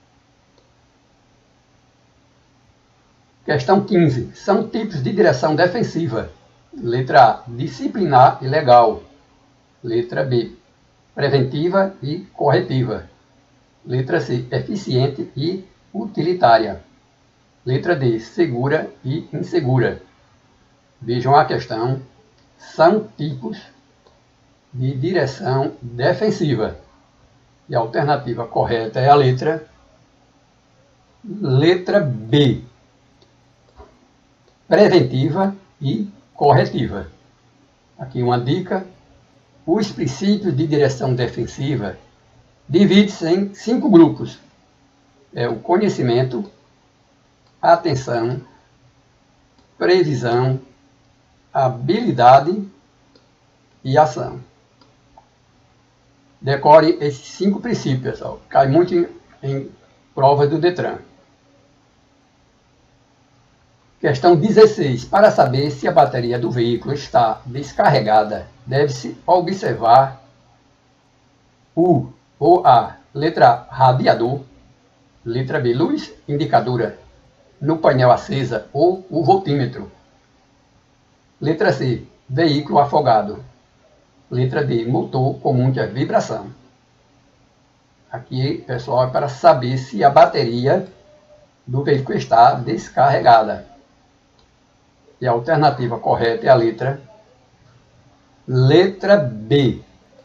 Questão 15. São tipos de direção defensiva. Letra A, disciplinar e legal. Letra B, preventiva e corretiva. Letra C, eficiente e utilitária. Letra D, segura e insegura. Vejam a questão. São tipos de direção defensiva. E a alternativa correta é a letra B, preventiva e corretiva. Aqui uma dica. Os princípios de direção defensiva dividem-se em 5 grupos. É o conhecimento, atenção, previsão, habilidade e ação. Decore esses 5 princípios, pessoal. Cai muito em provas do Detran. Questão 16. Para saber se a bateria do veículo está descarregada, deve-se observar o ou a letra A, radiador, letra B, luz indicadora no painel acesa ou o voltímetro. Letra C, veículo afogado. Letra D, motor com muita vibração. Aqui, pessoal, é para saber se a bateria do veículo está descarregada. E a alternativa correta é a letra B.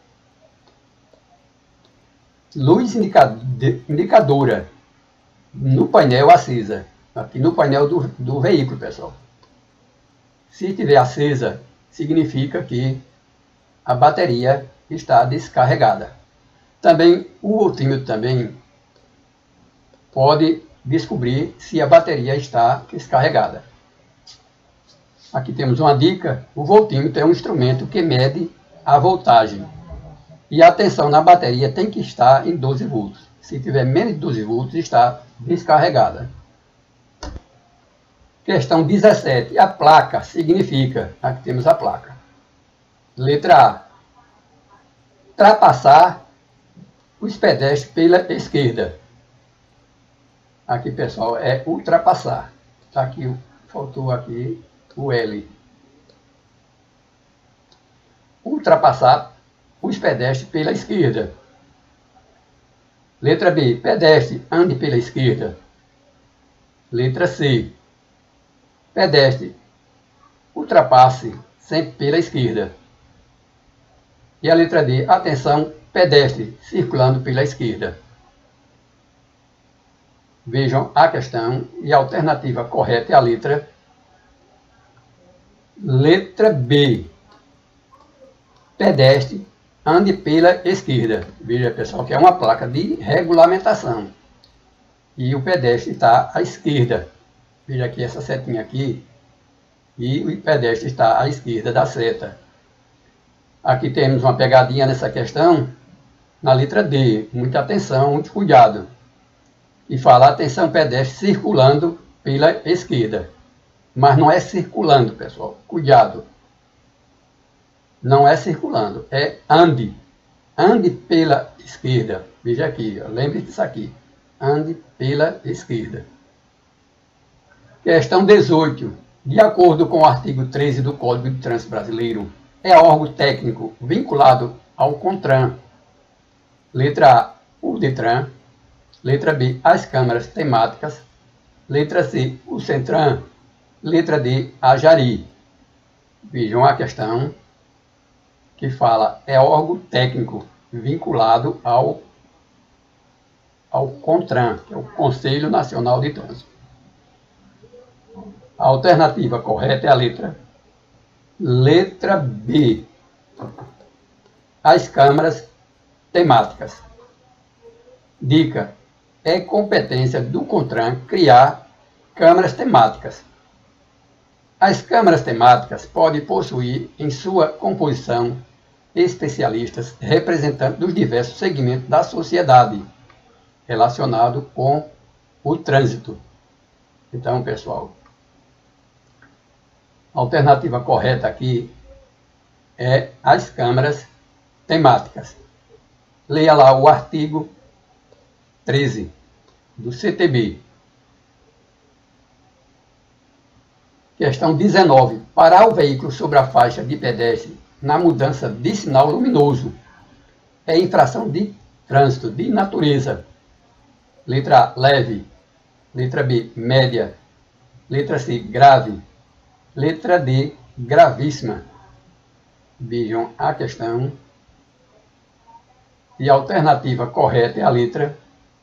Luz indicadora no painel acesa. Aqui no painel do veículo, pessoal. Se estiver acesa, significa que a bateria está descarregada. Também o voltímetro também pode descobrir se a bateria está descarregada. Aqui temos uma dica. O voltímetro é um instrumento que mede a voltagem. E a tensão na bateria tem que estar em 12 volts. Se tiver menos de 12 volts, está descarregada. Questão 17. A placa significa... Aqui temos a placa. Letra A. Ultrapassar os pedestres pela esquerda. Aqui, pessoal, é ultrapassar. Tá aqui, faltou aqui o L. Ultrapassar os pedestres pela esquerda. Letra B. Pedestre ande pela esquerda. Letra C. Pedestre ultrapasse sempre pela esquerda. E a letra D. Atenção, pedestre circulando pela esquerda. Vejam a questão e a alternativa correta é a letra B. Pedestre ande pela esquerda. Veja, pessoal, que é uma placa de regulamentação. E o pedestre está à esquerda. Veja aqui essa setinha aqui. E o pedestre está à esquerda da seta. Aqui temos uma pegadinha nessa questão. Na letra D. Muita atenção, muito cuidado. E fala, atenção, pedestre circulando pela esquerda. Mas não é circulando, pessoal. Cuidado. Não é circulando, é ande. Ande pela esquerda. Veja aqui, lembre disso aqui. Ande pela esquerda. Questão 18. De acordo com o artigo 13 do Código de Trânsito Brasileiro, é órgão técnico vinculado ao CONTRAN. Letra A, o DETRAN. Letra B, as câmaras temáticas. Letra C, o CENTRAN. Letra D, a JARI. Vejam a questão que fala, é órgão técnico vinculado ao CONTRAN, que é o Conselho Nacional de Trânsito. A alternativa correta é a letra B. As câmaras temáticas. Dica, é competência do CONTRAN criar câmaras temáticas. As câmaras temáticas podem possuir em sua composição especialistas representantes dos diversos segmentos da sociedade relacionados com o trânsito. Então, pessoal, a alternativa correta aqui é as câmaras temáticas. Leia lá o artigo 13 do CTB. Questão 19. Parar o veículo sobre a faixa de pedestre na mudança de sinal luminoso é infração de trânsito de natureza. Letra A, leve. Letra B, média. Letra C, grave. Letra D, gravíssima. Vejam a questão. E a alternativa correta é a letra.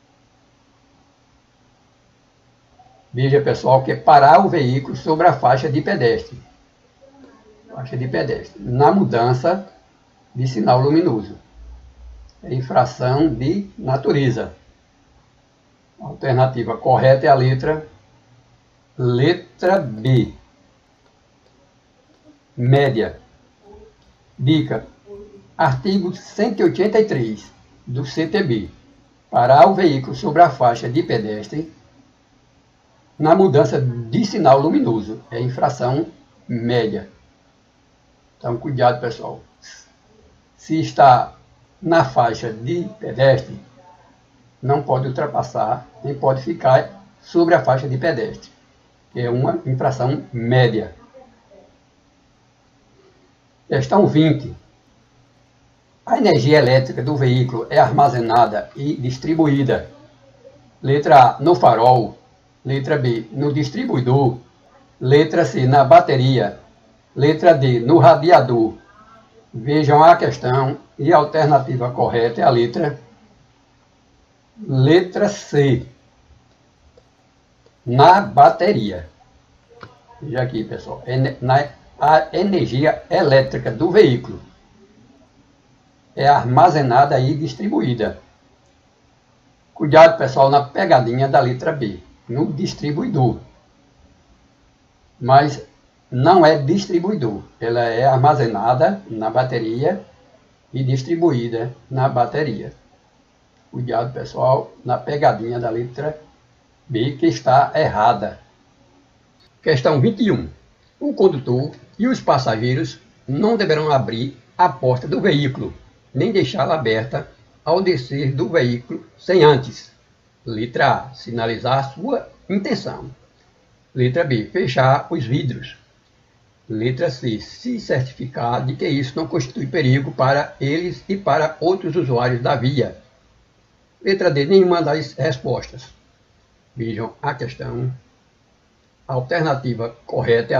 Veja, pessoal, que é parar o veículo sobre a faixa de pedestre. Faixa de pedestre. Na mudança de sinal luminoso. É infração de natureza. A alternativa correta é a letra B. Média. Dica. Artigo 183 do CTB. Parar o veículo sobre a faixa de pedestre na mudança de sinal luminoso. É infração média. Então, cuidado, pessoal. Se está na faixa de pedestre, não pode ultrapassar, nem pode ficar sobre a faixa de pedestre. É uma infração média. Questão 20. A energia elétrica do veículo é armazenada e distribuída. Letra A, no farol. Letra B, no distribuidor. Letra C, na bateria. Letra D, no radiador. Vejam a questão e a alternativa correta é a letra C. Na bateria. Veja aqui, pessoal. A energia elétrica do veículo é armazenada e distribuída. Cuidado, pessoal, na pegadinha da letra B. No distribuidor. Mas não é distribuidor. Ela é armazenada na bateria e distribuída na bateria. Cuidado, pessoal, na pegadinha da letra B, que está errada. Questão 21. O condutor e os passageiros não deverão abrir a porta do veículo, nem deixá-la aberta ao descer do veículo sem antes. Letra A, sinalizar sua intenção. Letra B, fechar os vidros. Letra C, se certificar de que isso não constitui perigo para eles e para outros usuários da via. Letra D, nenhuma das respostas. Vejam a questão. A alternativa correta é a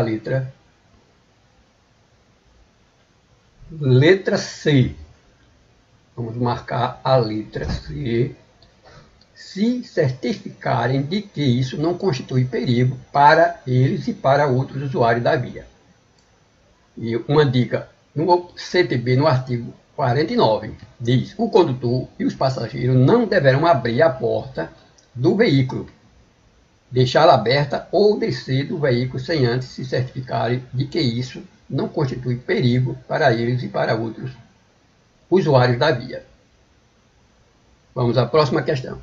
letra C. Vamos marcar a letra C. Se certificarem de que isso não constitui perigo para eles e para outros usuários da via. E uma dica, no CTB, no artigo 49, diz: o condutor e os passageiros não deverão abrir a porta do veículo, deixá-la aberta ou descer do veículo sem antes se certificarem de que isso não constitui perigo para eles e para outros usuários da via. Vamos à próxima questão.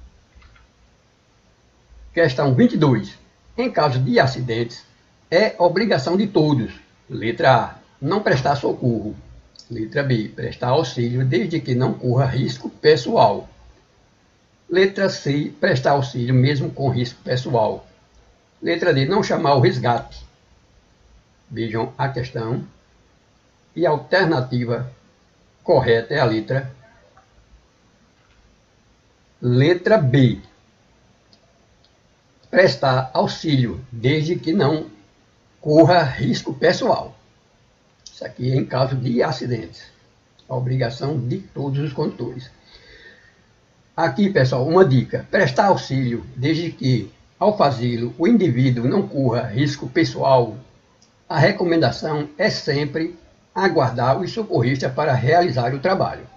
Questão 22. Em caso de acidentes, é obrigação de todos. Letra A, não prestar socorro. Letra B, prestar auxílio desde que não corra risco pessoal. Letra C, prestar auxílio mesmo com risco pessoal. Letra D, não chamar o resgate. Vejam a questão. E a alternativa correta é a letra B. Prestar auxílio desde que não corra risco pessoal. Isso aqui é em caso de acidentes. A obrigação de todos os condutores. Aqui, pessoal, uma dica. Prestar auxílio desde que, ao fazê-lo, o indivíduo não corra risco pessoal. A recomendação é sempre aguardar os socorristas para realizar o trabalho.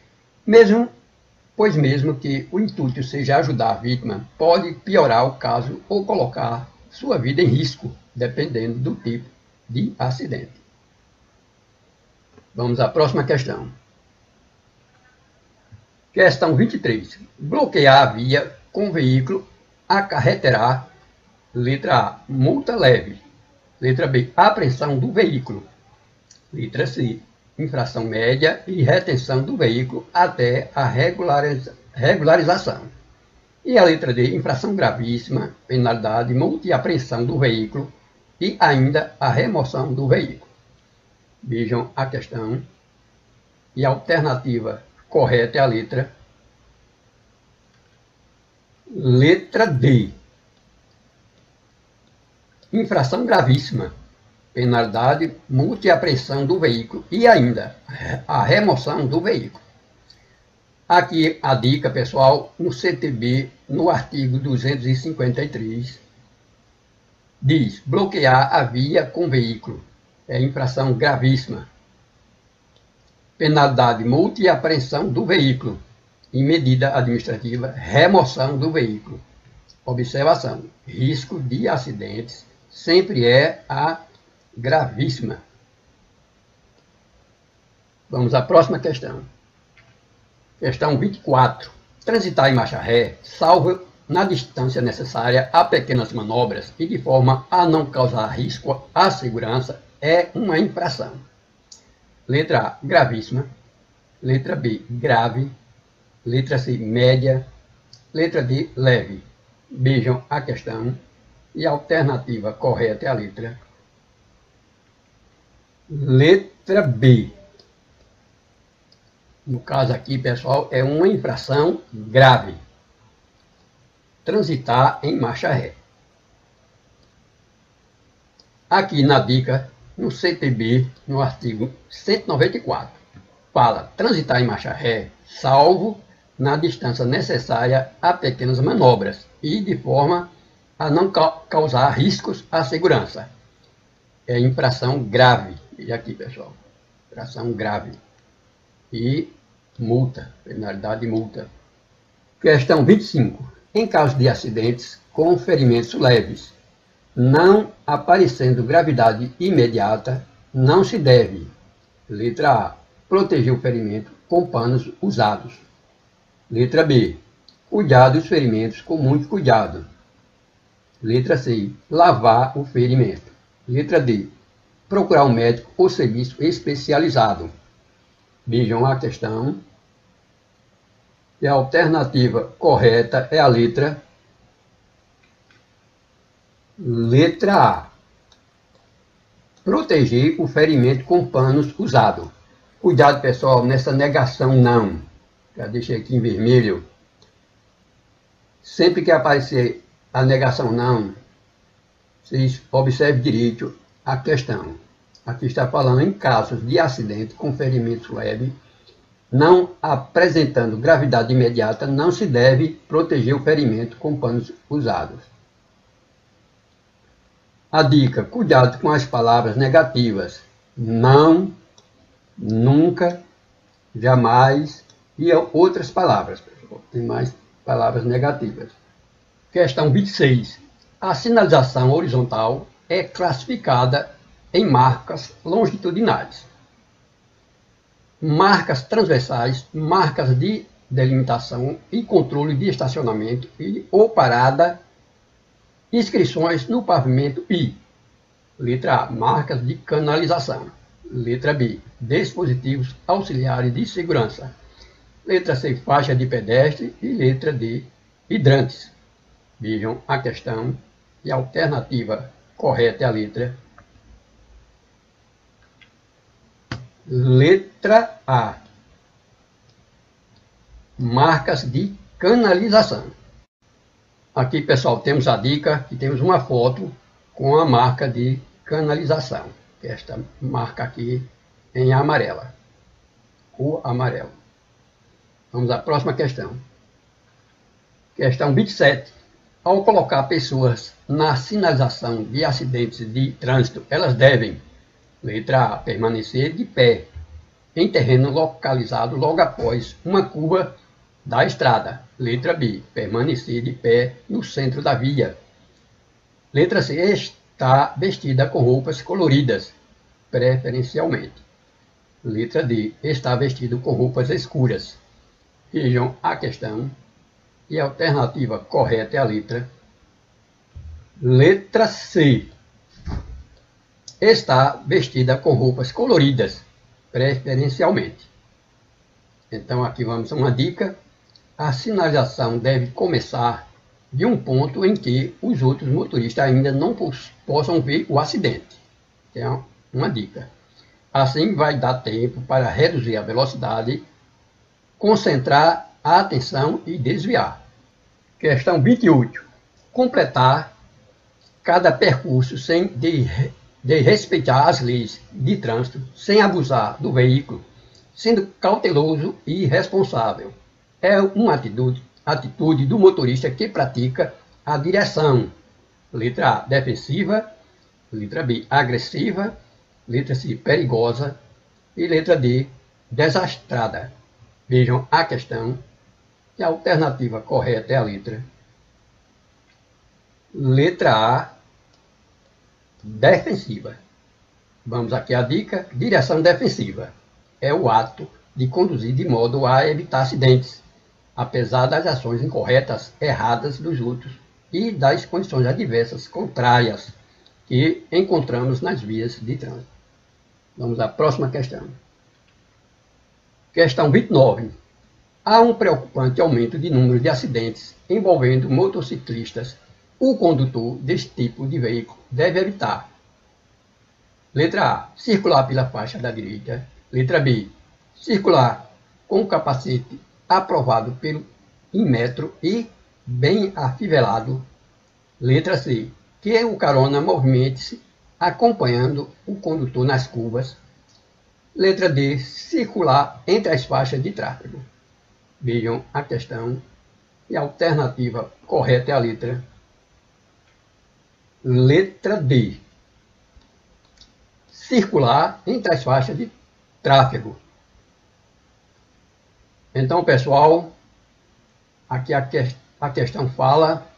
Pois mesmo que o intuito seja ajudar a vítima, pode piorar o caso ou colocar sua vida em risco, dependendo do tipo de acidente. Vamos à próxima questão. Questão 23. Bloquear a via com veículo acarreterá, letra A, multa leve. Letra B, apreensão do veículo. Letra C, infração média e retenção do veículo até a regularização. E a letra D, infração gravíssima, penalidade, multa e apreensão do veículo e ainda a remoção do veículo. Vejam a questão. E a alternativa correta é a letra D. Infração gravíssima, penalidade, multa e apreensão do veículo e ainda a remoção do veículo. Aqui a dica, pessoal, no CTB, no artigo 253, diz: bloquear a via com veículo é infração gravíssima. Penalidade, multa e apreensão do veículo. E medida administrativa, remoção do veículo. Observação: risco de acidentes sempre é a gravíssima. Vamos à próxima questão. Questão 24. Transitar em marcha ré, salvo na distância necessária a pequenas manobras e de forma a não causar risco à segurança, é uma infração. Letra A, gravíssima. Letra B, grave. Letra C, média. Letra D, leve. Vejam a questão. E a alternativa correta é a letra B. No caso aqui, pessoal, é uma infração grave. Transitar em marcha ré. Aqui na dica, no CTB, no artigo 194, fala: transitar em marcha ré, salvo na distância necessária a pequenas manobras e de forma a não causar riscos à segurança. É infração grave. E aqui, pessoal, infração grave. E multa, penalidade e multa. Questão 25. Em caso de acidentes com ferimentos leves, não aparecendo gravidade imediata, não se deve: letra A, proteger o ferimento com panos usados. Letra B, cuidar dos ferimentos com muito cuidado. Letra C, lavar o ferimento. Letra D, procurar um médico ou serviço especializado. Vejam a questão. E a alternativa correta é a letra A. Proteger o ferimento com panos usados. Cuidado, pessoal, nessa negação não. Já deixei aqui em vermelho. Sempre que aparecer a negação não, vocês observem direito a questão. Aqui está falando em casos de acidente com ferimentos leves, não apresentando gravidade imediata, não se deve proteger o ferimento com panos usados. A dica: cuidado com as palavras negativas. Não, nunca, jamais e outras palavras. Tem mais palavras negativas. Questão 26. A sinalização horizontal é classificada em marcas longitudinais, marcas transversais, marcas de delimitação e controle de estacionamento ou parada, inscrições no pavimento e letra A, marcas de canalização. Letra B, dispositivos auxiliares de segurança. Letra C, faixa de pedestre e letra D, hidrantes. Vejam a questão e a alternativa correta é a letra A, marcas de canalização. Aqui, pessoal, temos a dica que temos uma foto com a marca de canalização. Esta marca aqui em amarela, cor amarelo. Vamos à próxima questão. Questão 27. Ao colocar pessoas na sinalização de acidentes de trânsito, elas devem: letra A, permanecer de pé em terreno localizado logo após uma curva da estrada. Letra B, permanecer de pé no centro da via. Letra C, estar vestida com roupas coloridas, preferencialmente. Letra D, estar vestido com roupas escuras. Vejam a questão. E a alternativa correta é a letra C. Está vestida com roupas coloridas. preferencialmente. Então aqui vamos a uma dica. A sinalização deve começar de um ponto em que os outros motoristas ainda não possam ver o acidente. É uma dica. Assim vai dar tempo para reduzir a velocidade, concentrar a atenção e desviar. Questão 28. Completar cada percurso sem desrespeitar as leis de trânsito, sem abusar do veículo, sendo cauteloso e responsável. É uma atitude do motorista que pratica a direção. Letra A, defensiva. Letra B, agressiva. Letra C, perigosa. E letra D, desastrada. Vejam a questão. E a alternativa correta é a letra A, defensiva. Vamos aqui à dica. Direção defensiva é o ato de conduzir de modo a evitar acidentes, apesar das ações incorretas, erradas dos outros e das condições adversas contrárias que encontramos nas vias de trânsito. Vamos à próxima questão. Questão 29. Há um preocupante aumento de número de acidentes envolvendo motociclistas. O condutor deste tipo de veículo deve evitar. Letra A, circular pela faixa da direita. Letra B, circular com o capacete aprovado pelo Inmetro e bem afivelado. Letra C, que o carona movimente-se acompanhando o condutor nas curvas. Letra D, circular entre as faixas de tráfego. Vejam a questão e a alternativa correta é a letra D. Circular entre as faixas de tráfego. Então, pessoal, aqui a questão fala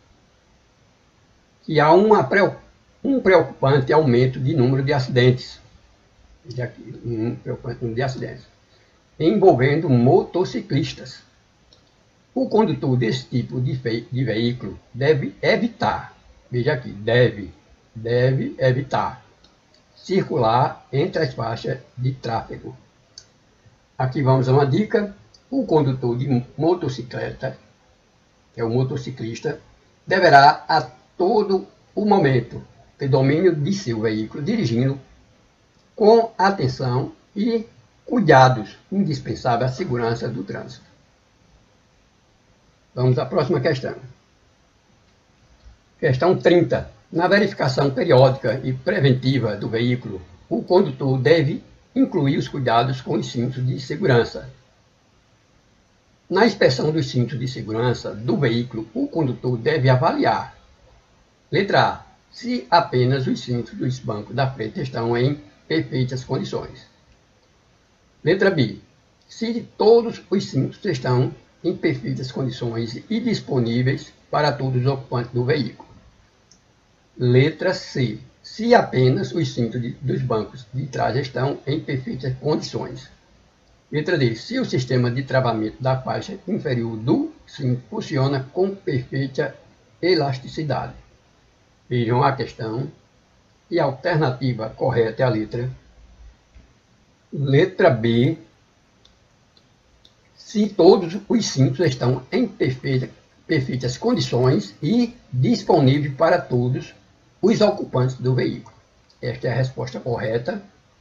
que há um preocupante aumento de número de acidentes. Um preocupante número de acidentes envolvendo motociclistas. O condutor desse tipo de veículo deve evitar, veja aqui, deve evitar circular entre as faixas de tráfego. Aqui vamos a uma dica. O condutor de motocicleta, que é o motociclista, deverá a todo o momento ter domínio de seu veículo, dirigindo com atenção e cuidados indispensáveis à segurança do trânsito. Vamos à próxima questão. Questão 30. Na verificação periódica e preventiva do veículo, o condutor deve incluir os cuidados com os cintos de segurança. Na inspeção dos cintos de segurança do veículo, o condutor deve avaliar. Letra A, se apenas os cintos dos bancos da frente estão em perfeitas condições. Letra B, se todos os cintos estão em perfeitas condições e disponíveis para todos os ocupantes do veículo. Letra C, se apenas os cintos dos bancos de trás estão em perfeitas condições. Letra D, se o sistema de travamento da faixa inferior do cinto funciona com perfeita elasticidade. Vejam a questão e a alternativa correta é a letra B, se todos os cintos estão em perfeitas condições e disponíveis para todos os ocupantes do veículo. Esta é a resposta correta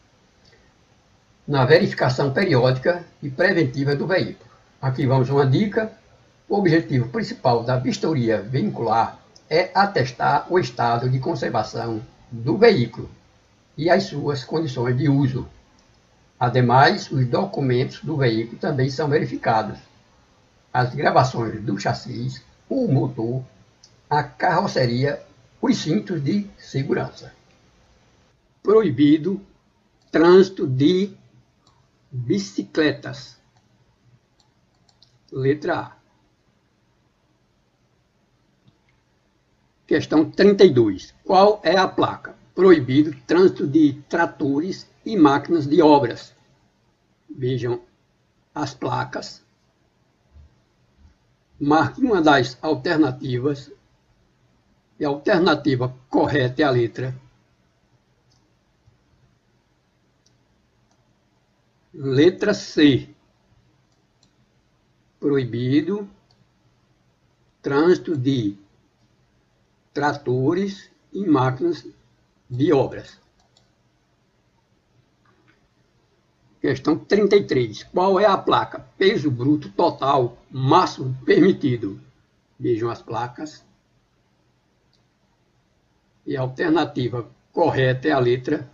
na verificação periódica e preventiva do veículo. Aqui vamos a uma dica. O objetivo principal da vistoria veicular é atestar o estado de conservação do veículo e as suas condições de uso. Ademais, os documentos do veículo também são verificados. As gravações do chassi, o motor, a carroceria, os cintos de segurança. Proibido trânsito de bicicletas. Letra A. Questão 32. Qual é a placa? Proibido trânsito de tratores e máquinas de obras. Vejam as placas. Marque uma das alternativas. E a alternativa correta é a Letra C. Proibido trânsito de tratores e máquinas de obras. Questão 33. Qual é a placa? Peso bruto total máximo permitido. Vejam as placas. E a alternativa correta é a letra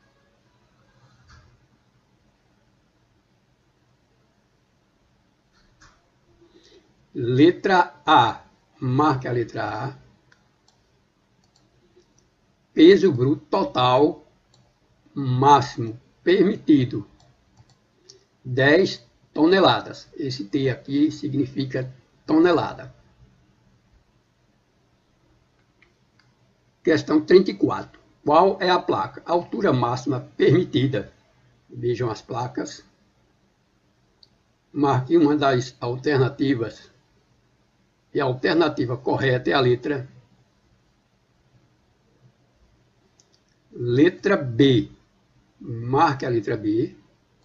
A. Marque a letra A. Peso bruto total máximo permitido. 10 toneladas. Esse T aqui significa tonelada. Questão 34. Qual é a placa? Altura máxima permitida. Vejam as placas. Marque uma das alternativas. E a alternativa correta é a letra B. Marque a letra B.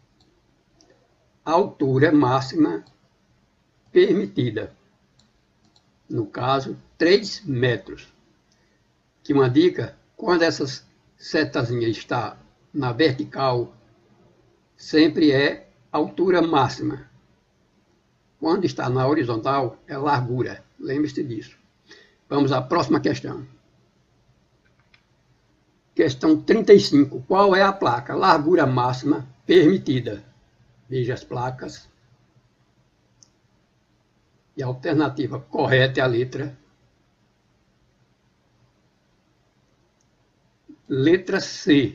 Altura máxima permitida. No caso, 3 metros. Que uma dica, quando essa setazinha está na vertical, sempre é altura máxima. Quando está na horizontal, é largura. Lembre-se disso. Vamos à próxima questão. Questão 35. Qual é a placa? Largura máxima permitida. Veja as placas. E a alternativa correta é a letra C.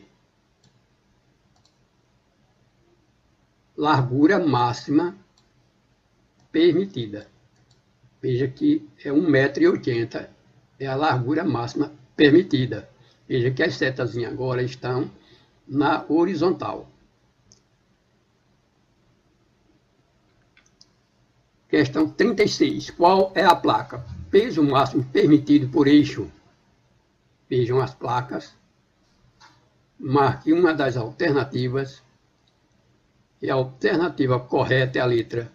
Largura máxima permitida. Veja que é 1,80 m, é a largura máxima permitida. Veja que as setazinhas agora estão na horizontal. Questão 36. Qual é a placa? Peso máximo permitido por eixo. Vejam as placas. Marque uma das alternativas. E a alternativa correta é a letra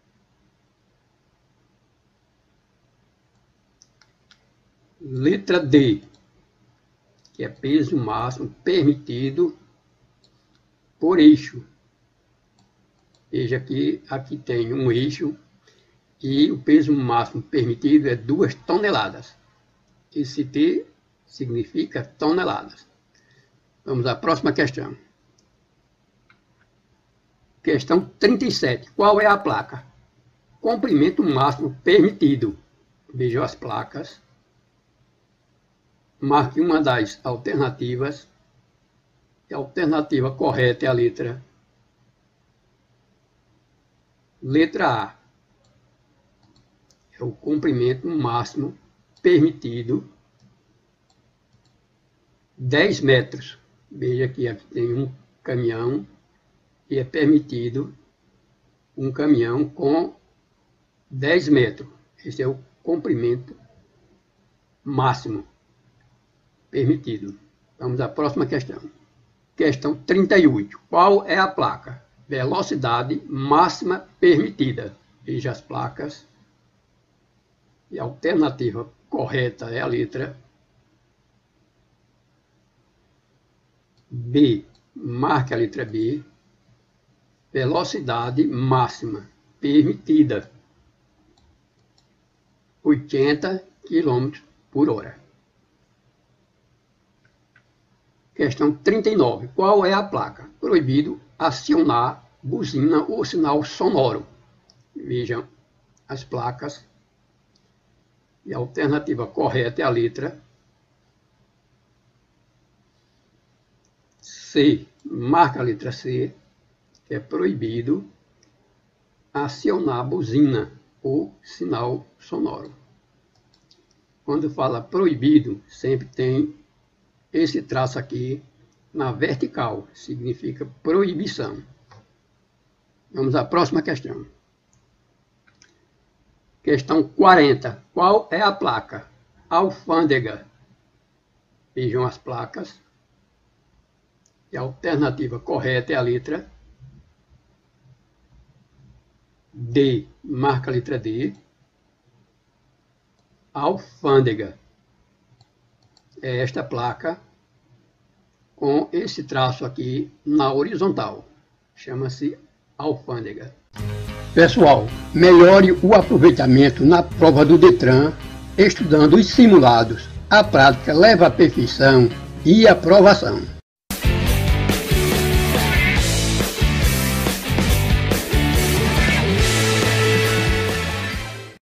D, que é peso máximo permitido por eixo. Veja que aqui tem um eixo e o peso máximo permitido é 2 toneladas. Esse T significa toneladas. Vamos à próxima questão. Questão 37. Qual é a placa? Comprimento máximo permitido. Vejam as placas. Marque uma das alternativas. E a alternativa correta é a letra A. É o comprimento máximo permitido 10 metros. Veja que aqui tem um caminhão e é permitido um caminhão com 10 metros. Esse é o comprimento máximo permitido. Vamos à próxima questão. Questão 38. Qual é a placa? Velocidade máxima permitida. Veja as placas. E a alternativa correta é a letra B. Marque a letra B. Velocidade máxima permitida. 80 km por hora. Questão 39. Qual é a placa? Proibido acionar buzina ou sinal sonoro. Vejam as placas. E a alternativa correta é a letra C. Marca a letra C, que é proibido acionar buzina ou sinal sonoro. Quando fala proibido, sempre tem esse traço aqui na vertical, significa proibição. Vamos à próxima questão. Questão 40. Qual é a placa? Alfândega. Vejam as placas. E a alternativa correta é a letra D, marca a letra D. Alfândega. É esta placa com esse traço aqui na horizontal. Chama-se alfândega. Pessoal, melhore o aproveitamento na prova do Detran estudando os simulados. A prática leva à perfeição e aprovação.